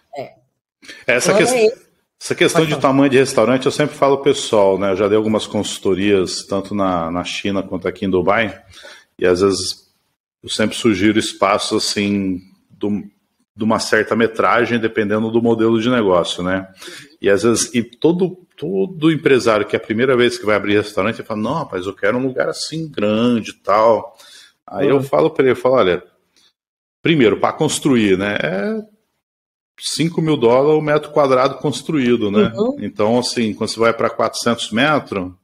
Essa questão de tamanho de restaurante, eu sempre falo pessoal, né? Eu já dei algumas consultorias, tanto na China quanto aqui em Dubai, e às vezes eu sempre sugiro espaços assim, de uma certa metragem, dependendo do modelo de negócio, né? E às vezes, todo empresário que é a primeira vez que vai abrir restaurante, ele fala, não, rapaz, eu quero um lugar assim grande e tal. Aí eu falo para ele, olha, primeiro, para construir, né? $5 mil o metro quadrado construído, né? Então, assim, quando você vai para 400 metros,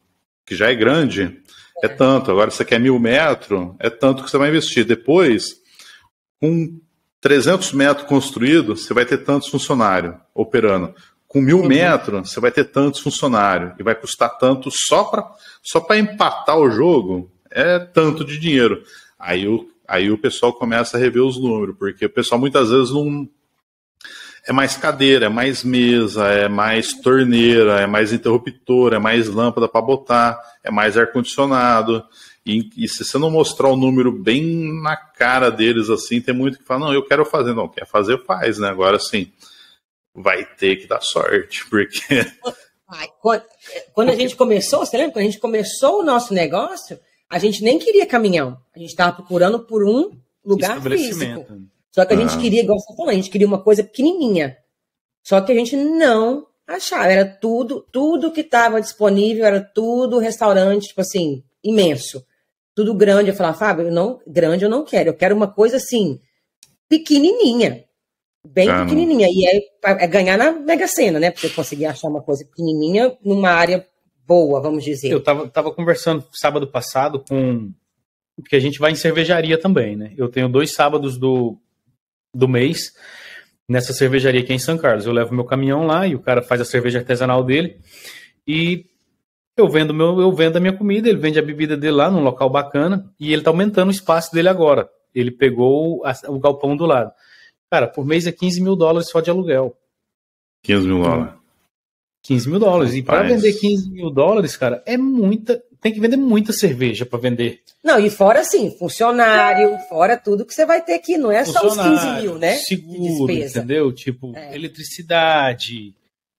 que já é grande, é tanto. Agora, você quer 1.000 metros, é tanto que você vai investir. Depois, com 300 metros construídos, você vai ter tantos funcionários operando. Com 1.000 metros, você vai ter tantos funcionários. E vai custar tanto só para empatar o jogo, é tanto de dinheiro. Aí o pessoal começa a rever os números, porque o pessoal muitas vezes não... É mais cadeira, é mais mesa, é mais torneira, é mais interruptor, é mais lâmpada para botar, é mais ar-condicionado. E se você não mostrar o número bem na cara deles, assim, tem muito que fala, não, eu quero fazer. Não, quer fazer, faz, né? Agora, sim, vai ter que dar sorte, porque... Quando a gente começou, você lembra? Quando a gente começou o nosso negócio, a gente nem queria caminhão. A gente estava procurando por um lugar físico. Só que a gente queria, igual você falou, a gente queria uma coisa pequenininha. Só que a gente não achava. Era tudo que estava disponível, era tudo restaurante, tipo assim, imenso. Tudo grande. Eu falava, Fábio, grande eu não quero. Eu quero uma coisa assim, pequenininha. Bem pequenininha. E é ganhar na Mega Sena, né? Pra você conseguir achar uma coisa pequenininha numa área boa, vamos dizer. Eu tava conversando sábado passado com... Porque a gente vai em cervejaria também, né? Eu tenho 2 sábados do mês nessa cervejaria aqui em São Carlos. Eu levo meu caminhão lá e o cara faz a cerveja artesanal dele e eu vendo a minha comida, ele vende a bebida dele lá num local bacana e ele tá aumentando o espaço dele agora. Ele pegou o galpão do lado. Cara, por mês é $15.000 só de aluguel. $15.000. $15.000. E para vender $15.000, cara, é muita... Tem que vender muita cerveja para vender. Não, e fora assim, funcionário, fora tudo que você vai ter aqui, não é só os 15 mil, né? Seguro, entendeu? Tipo, eletricidade,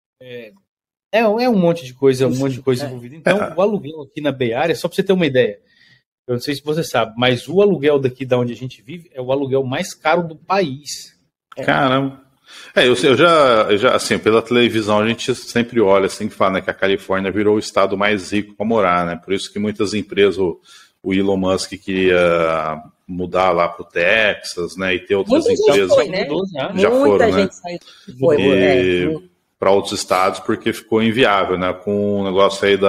um monte de coisa, envolvida. Então, o aluguel aqui na Bay Area, só para você ter uma ideia, eu não sei se você sabe, mas o aluguel daqui da onde a gente vive é o aluguel mais caro do país. Caramba. Eu já, assim, pela televisão a gente sempre olha, assim, que fala, né, que a Califórnia virou o estado mais rico para morar, né? Por isso que muitas empresas, o Elon Musk queria mudar lá para o Texas, né? E ter outras empresas. Já foram, né? Para outros estados, porque ficou inviável, né? Com o negócio aí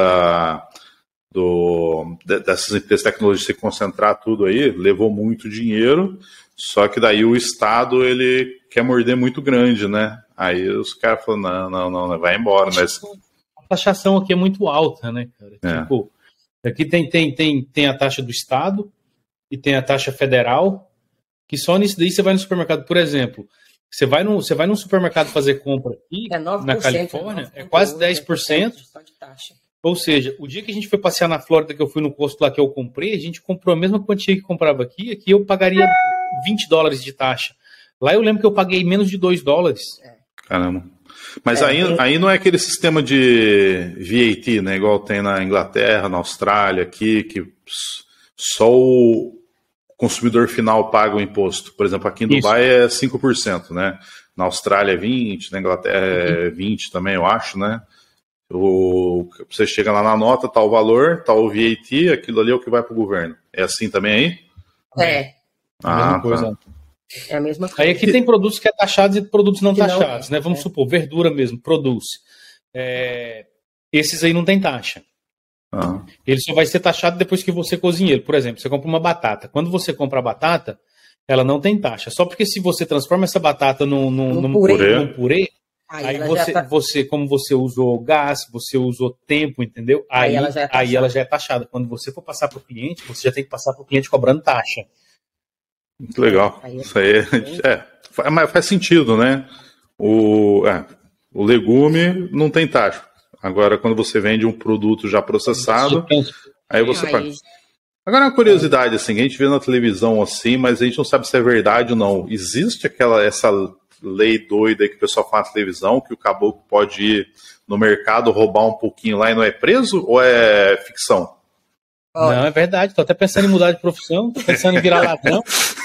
dessas empresas de tecnologia se concentrar tudo aí, levou muito dinheiro. Só que daí o Estado, ele quer morder muito grande, né? Aí os caras falam, não, vai embora. Mas... A taxação aqui é muito alta, né, cara? Tipo, aqui tem a taxa do Estado e tem a taxa federal, que só nisso daí você vai no supermercado, por exemplo, você vai num supermercado fazer compra aqui, 9%, na Califórnia, é quase 10%. Ou seja, o dia que a gente foi passear na Flórida, que eu fui no posto lá que eu comprei, a gente comprou a mesma quantia que comprava aqui eu pagaria $20 de taxa. Lá eu lembro que eu paguei menos de $2. Caramba. Mas aí não é aquele sistema de VAT, né? Igual tem na Inglaterra, na Austrália, aqui, que só o consumidor final paga o imposto. Por exemplo, aqui em Dubai é 5%, né? Na Austrália é 20%, na Inglaterra é 20% também, eu acho, né? Você chega lá na nota, tá o valor, tá o VAT, aquilo ali é o que vai para o governo. É assim também aí? A mesma coisa. Tá. É a mesma coisa. Aí aqui tem produtos que é taxados e produtos não taxados, né? Vamos supor, verdura mesmo, produz. Esses aí não tem taxa. Ele só vai ser taxado depois que você cozinha ele. Por exemplo, você compra uma batata. Quando você compra a batata, ela não tem taxa. Só porque se você transforma essa batata num purê, aí você, como você usou gás, você usou tempo, entendeu? Aí ela já é taxada. Quando você for passar para o cliente, você já tem que passar para o cliente cobrando taxa. Muito legal. Isso aí mas faz sentido, né? O legume não tem taxa. Agora, quando você vende um produto já processado, aí você paga. Agora, uma curiosidade, assim, que a gente vê na televisão assim, mas a gente não sabe se é verdade ou não. Existe essa lei doida aí que o pessoal fala na televisão, que o caboclo pode ir no mercado, roubar um pouquinho lá e não é preso? Ou é ficção? Não, é verdade. Tô até pensando em mudar de profissão, tô pensando em virar ladrão.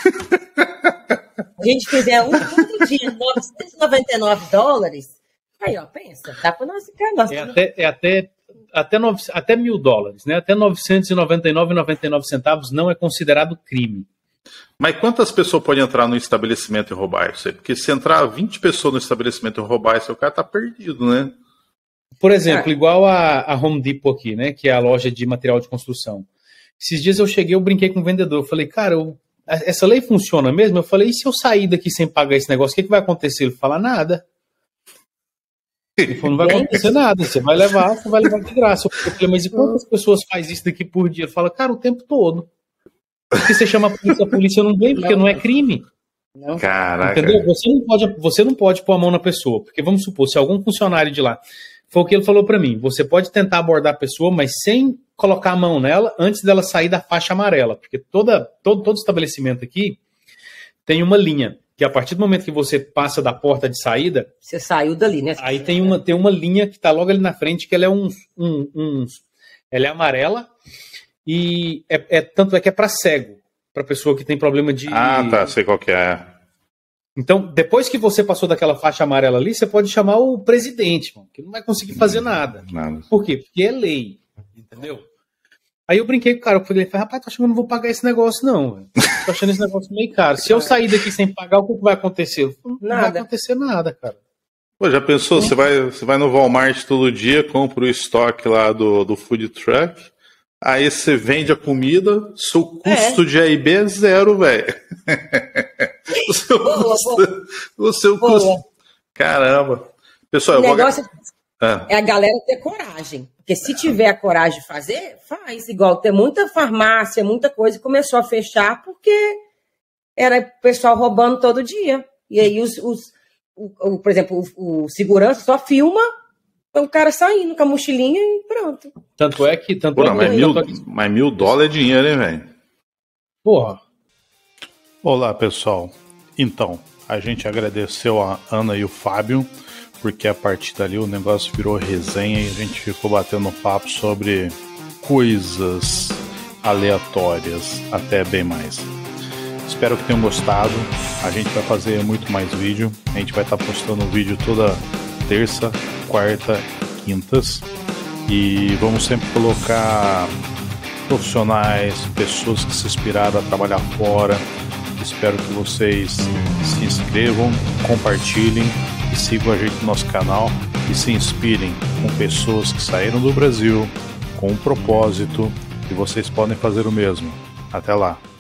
A gente fizer um dia, $999, aí, ó, pensa, dá pra nós ficar... Até $1.000, né? Até 999,99 centavos não é considerado crime. Mas quantas pessoas podem entrar no estabelecimento e roubar isso aí? Porque se entrar 20 pessoas no estabelecimento e roubar isso, o cara tá perdido, né? Por exemplo, igual a Home Depot aqui, né? Que é a loja de material de construção. Esses dias eu brinquei com o vendedor. Eu falei, cara, essa lei funciona mesmo? Eu falei, e se eu sair daqui sem pagar esse negócio, o que vai acontecer? Ele fala, nada. Ele falou, não vai acontecer nada, você vai levar de graça. Eu falei, mas e quantas pessoas fazem isso daqui por dia? Ele fala, cara, o tempo todo. Porque você chama a polícia não vem, porque não é crime. Não. Caraca. Entendeu? Você não pode pôr a mão na pessoa, porque vamos supor, se algum funcionário de lá, foi o que ele falou pra mim, você pode tentar abordar a pessoa, mas sem colocar a mão nela antes dela sair da faixa amarela, porque todo estabelecimento aqui tem uma linha, que a partir do momento que você passa da porta de saída, você saiu dali, né? Aí tem uma linha que tá logo ali na frente, que ela é ela é amarela, e tanto é que é para cego, para pessoa que tem problema de... Ah, tá, sei qual que é. Então, depois que você passou daquela faixa amarela ali, você pode chamar o presidente, mano, que não vai conseguir fazer nada. Por quê? Porque é lei, entendeu? Aí eu brinquei com o cara, eu falei, rapaz, tô achando que eu não vou pagar esse negócio não, velho. Tô achando esse negócio meio caro. Se eu sair daqui sem pagar, o que vai acontecer? Não vai acontecer nada, cara. Pô, já pensou, você vai no Walmart todo dia, compra o estoque lá do food truck, aí você vende a comida, seu custo de AIB é zero, velho. O seu custo... Caramba. Pessoal, o negócio é a galera ter coragem. Porque se tiver a coragem de fazer, faz. Igual tem muita farmácia, muita coisa, começou a fechar porque era o pessoal roubando todo dia. E aí, por exemplo, o segurança só filma o cara saindo com a mochilinha e pronto. Tanto é que... Mas $1.000 é dinheiro, hein, velho? Porra. Olá, pessoal. Então, a gente agradeceu a Ana e o Fábio, porque a partir dali o negócio virou resenha e a gente ficou batendo papo sobre coisas aleatórias, até bem mais. Espero que tenham gostado. A gente vai fazer muito mais vídeo. A gente vai estar postando vídeo toda terça, quarta e quintas. E vamos sempre colocar profissionais, pessoas que se inspiraram a trabalhar fora. Espero que vocês se inscrevam, compartilhem e sigam a gente no nosso canal e se inspirem com pessoas que saíram do Brasil com um propósito, e vocês podem fazer o mesmo. Até lá!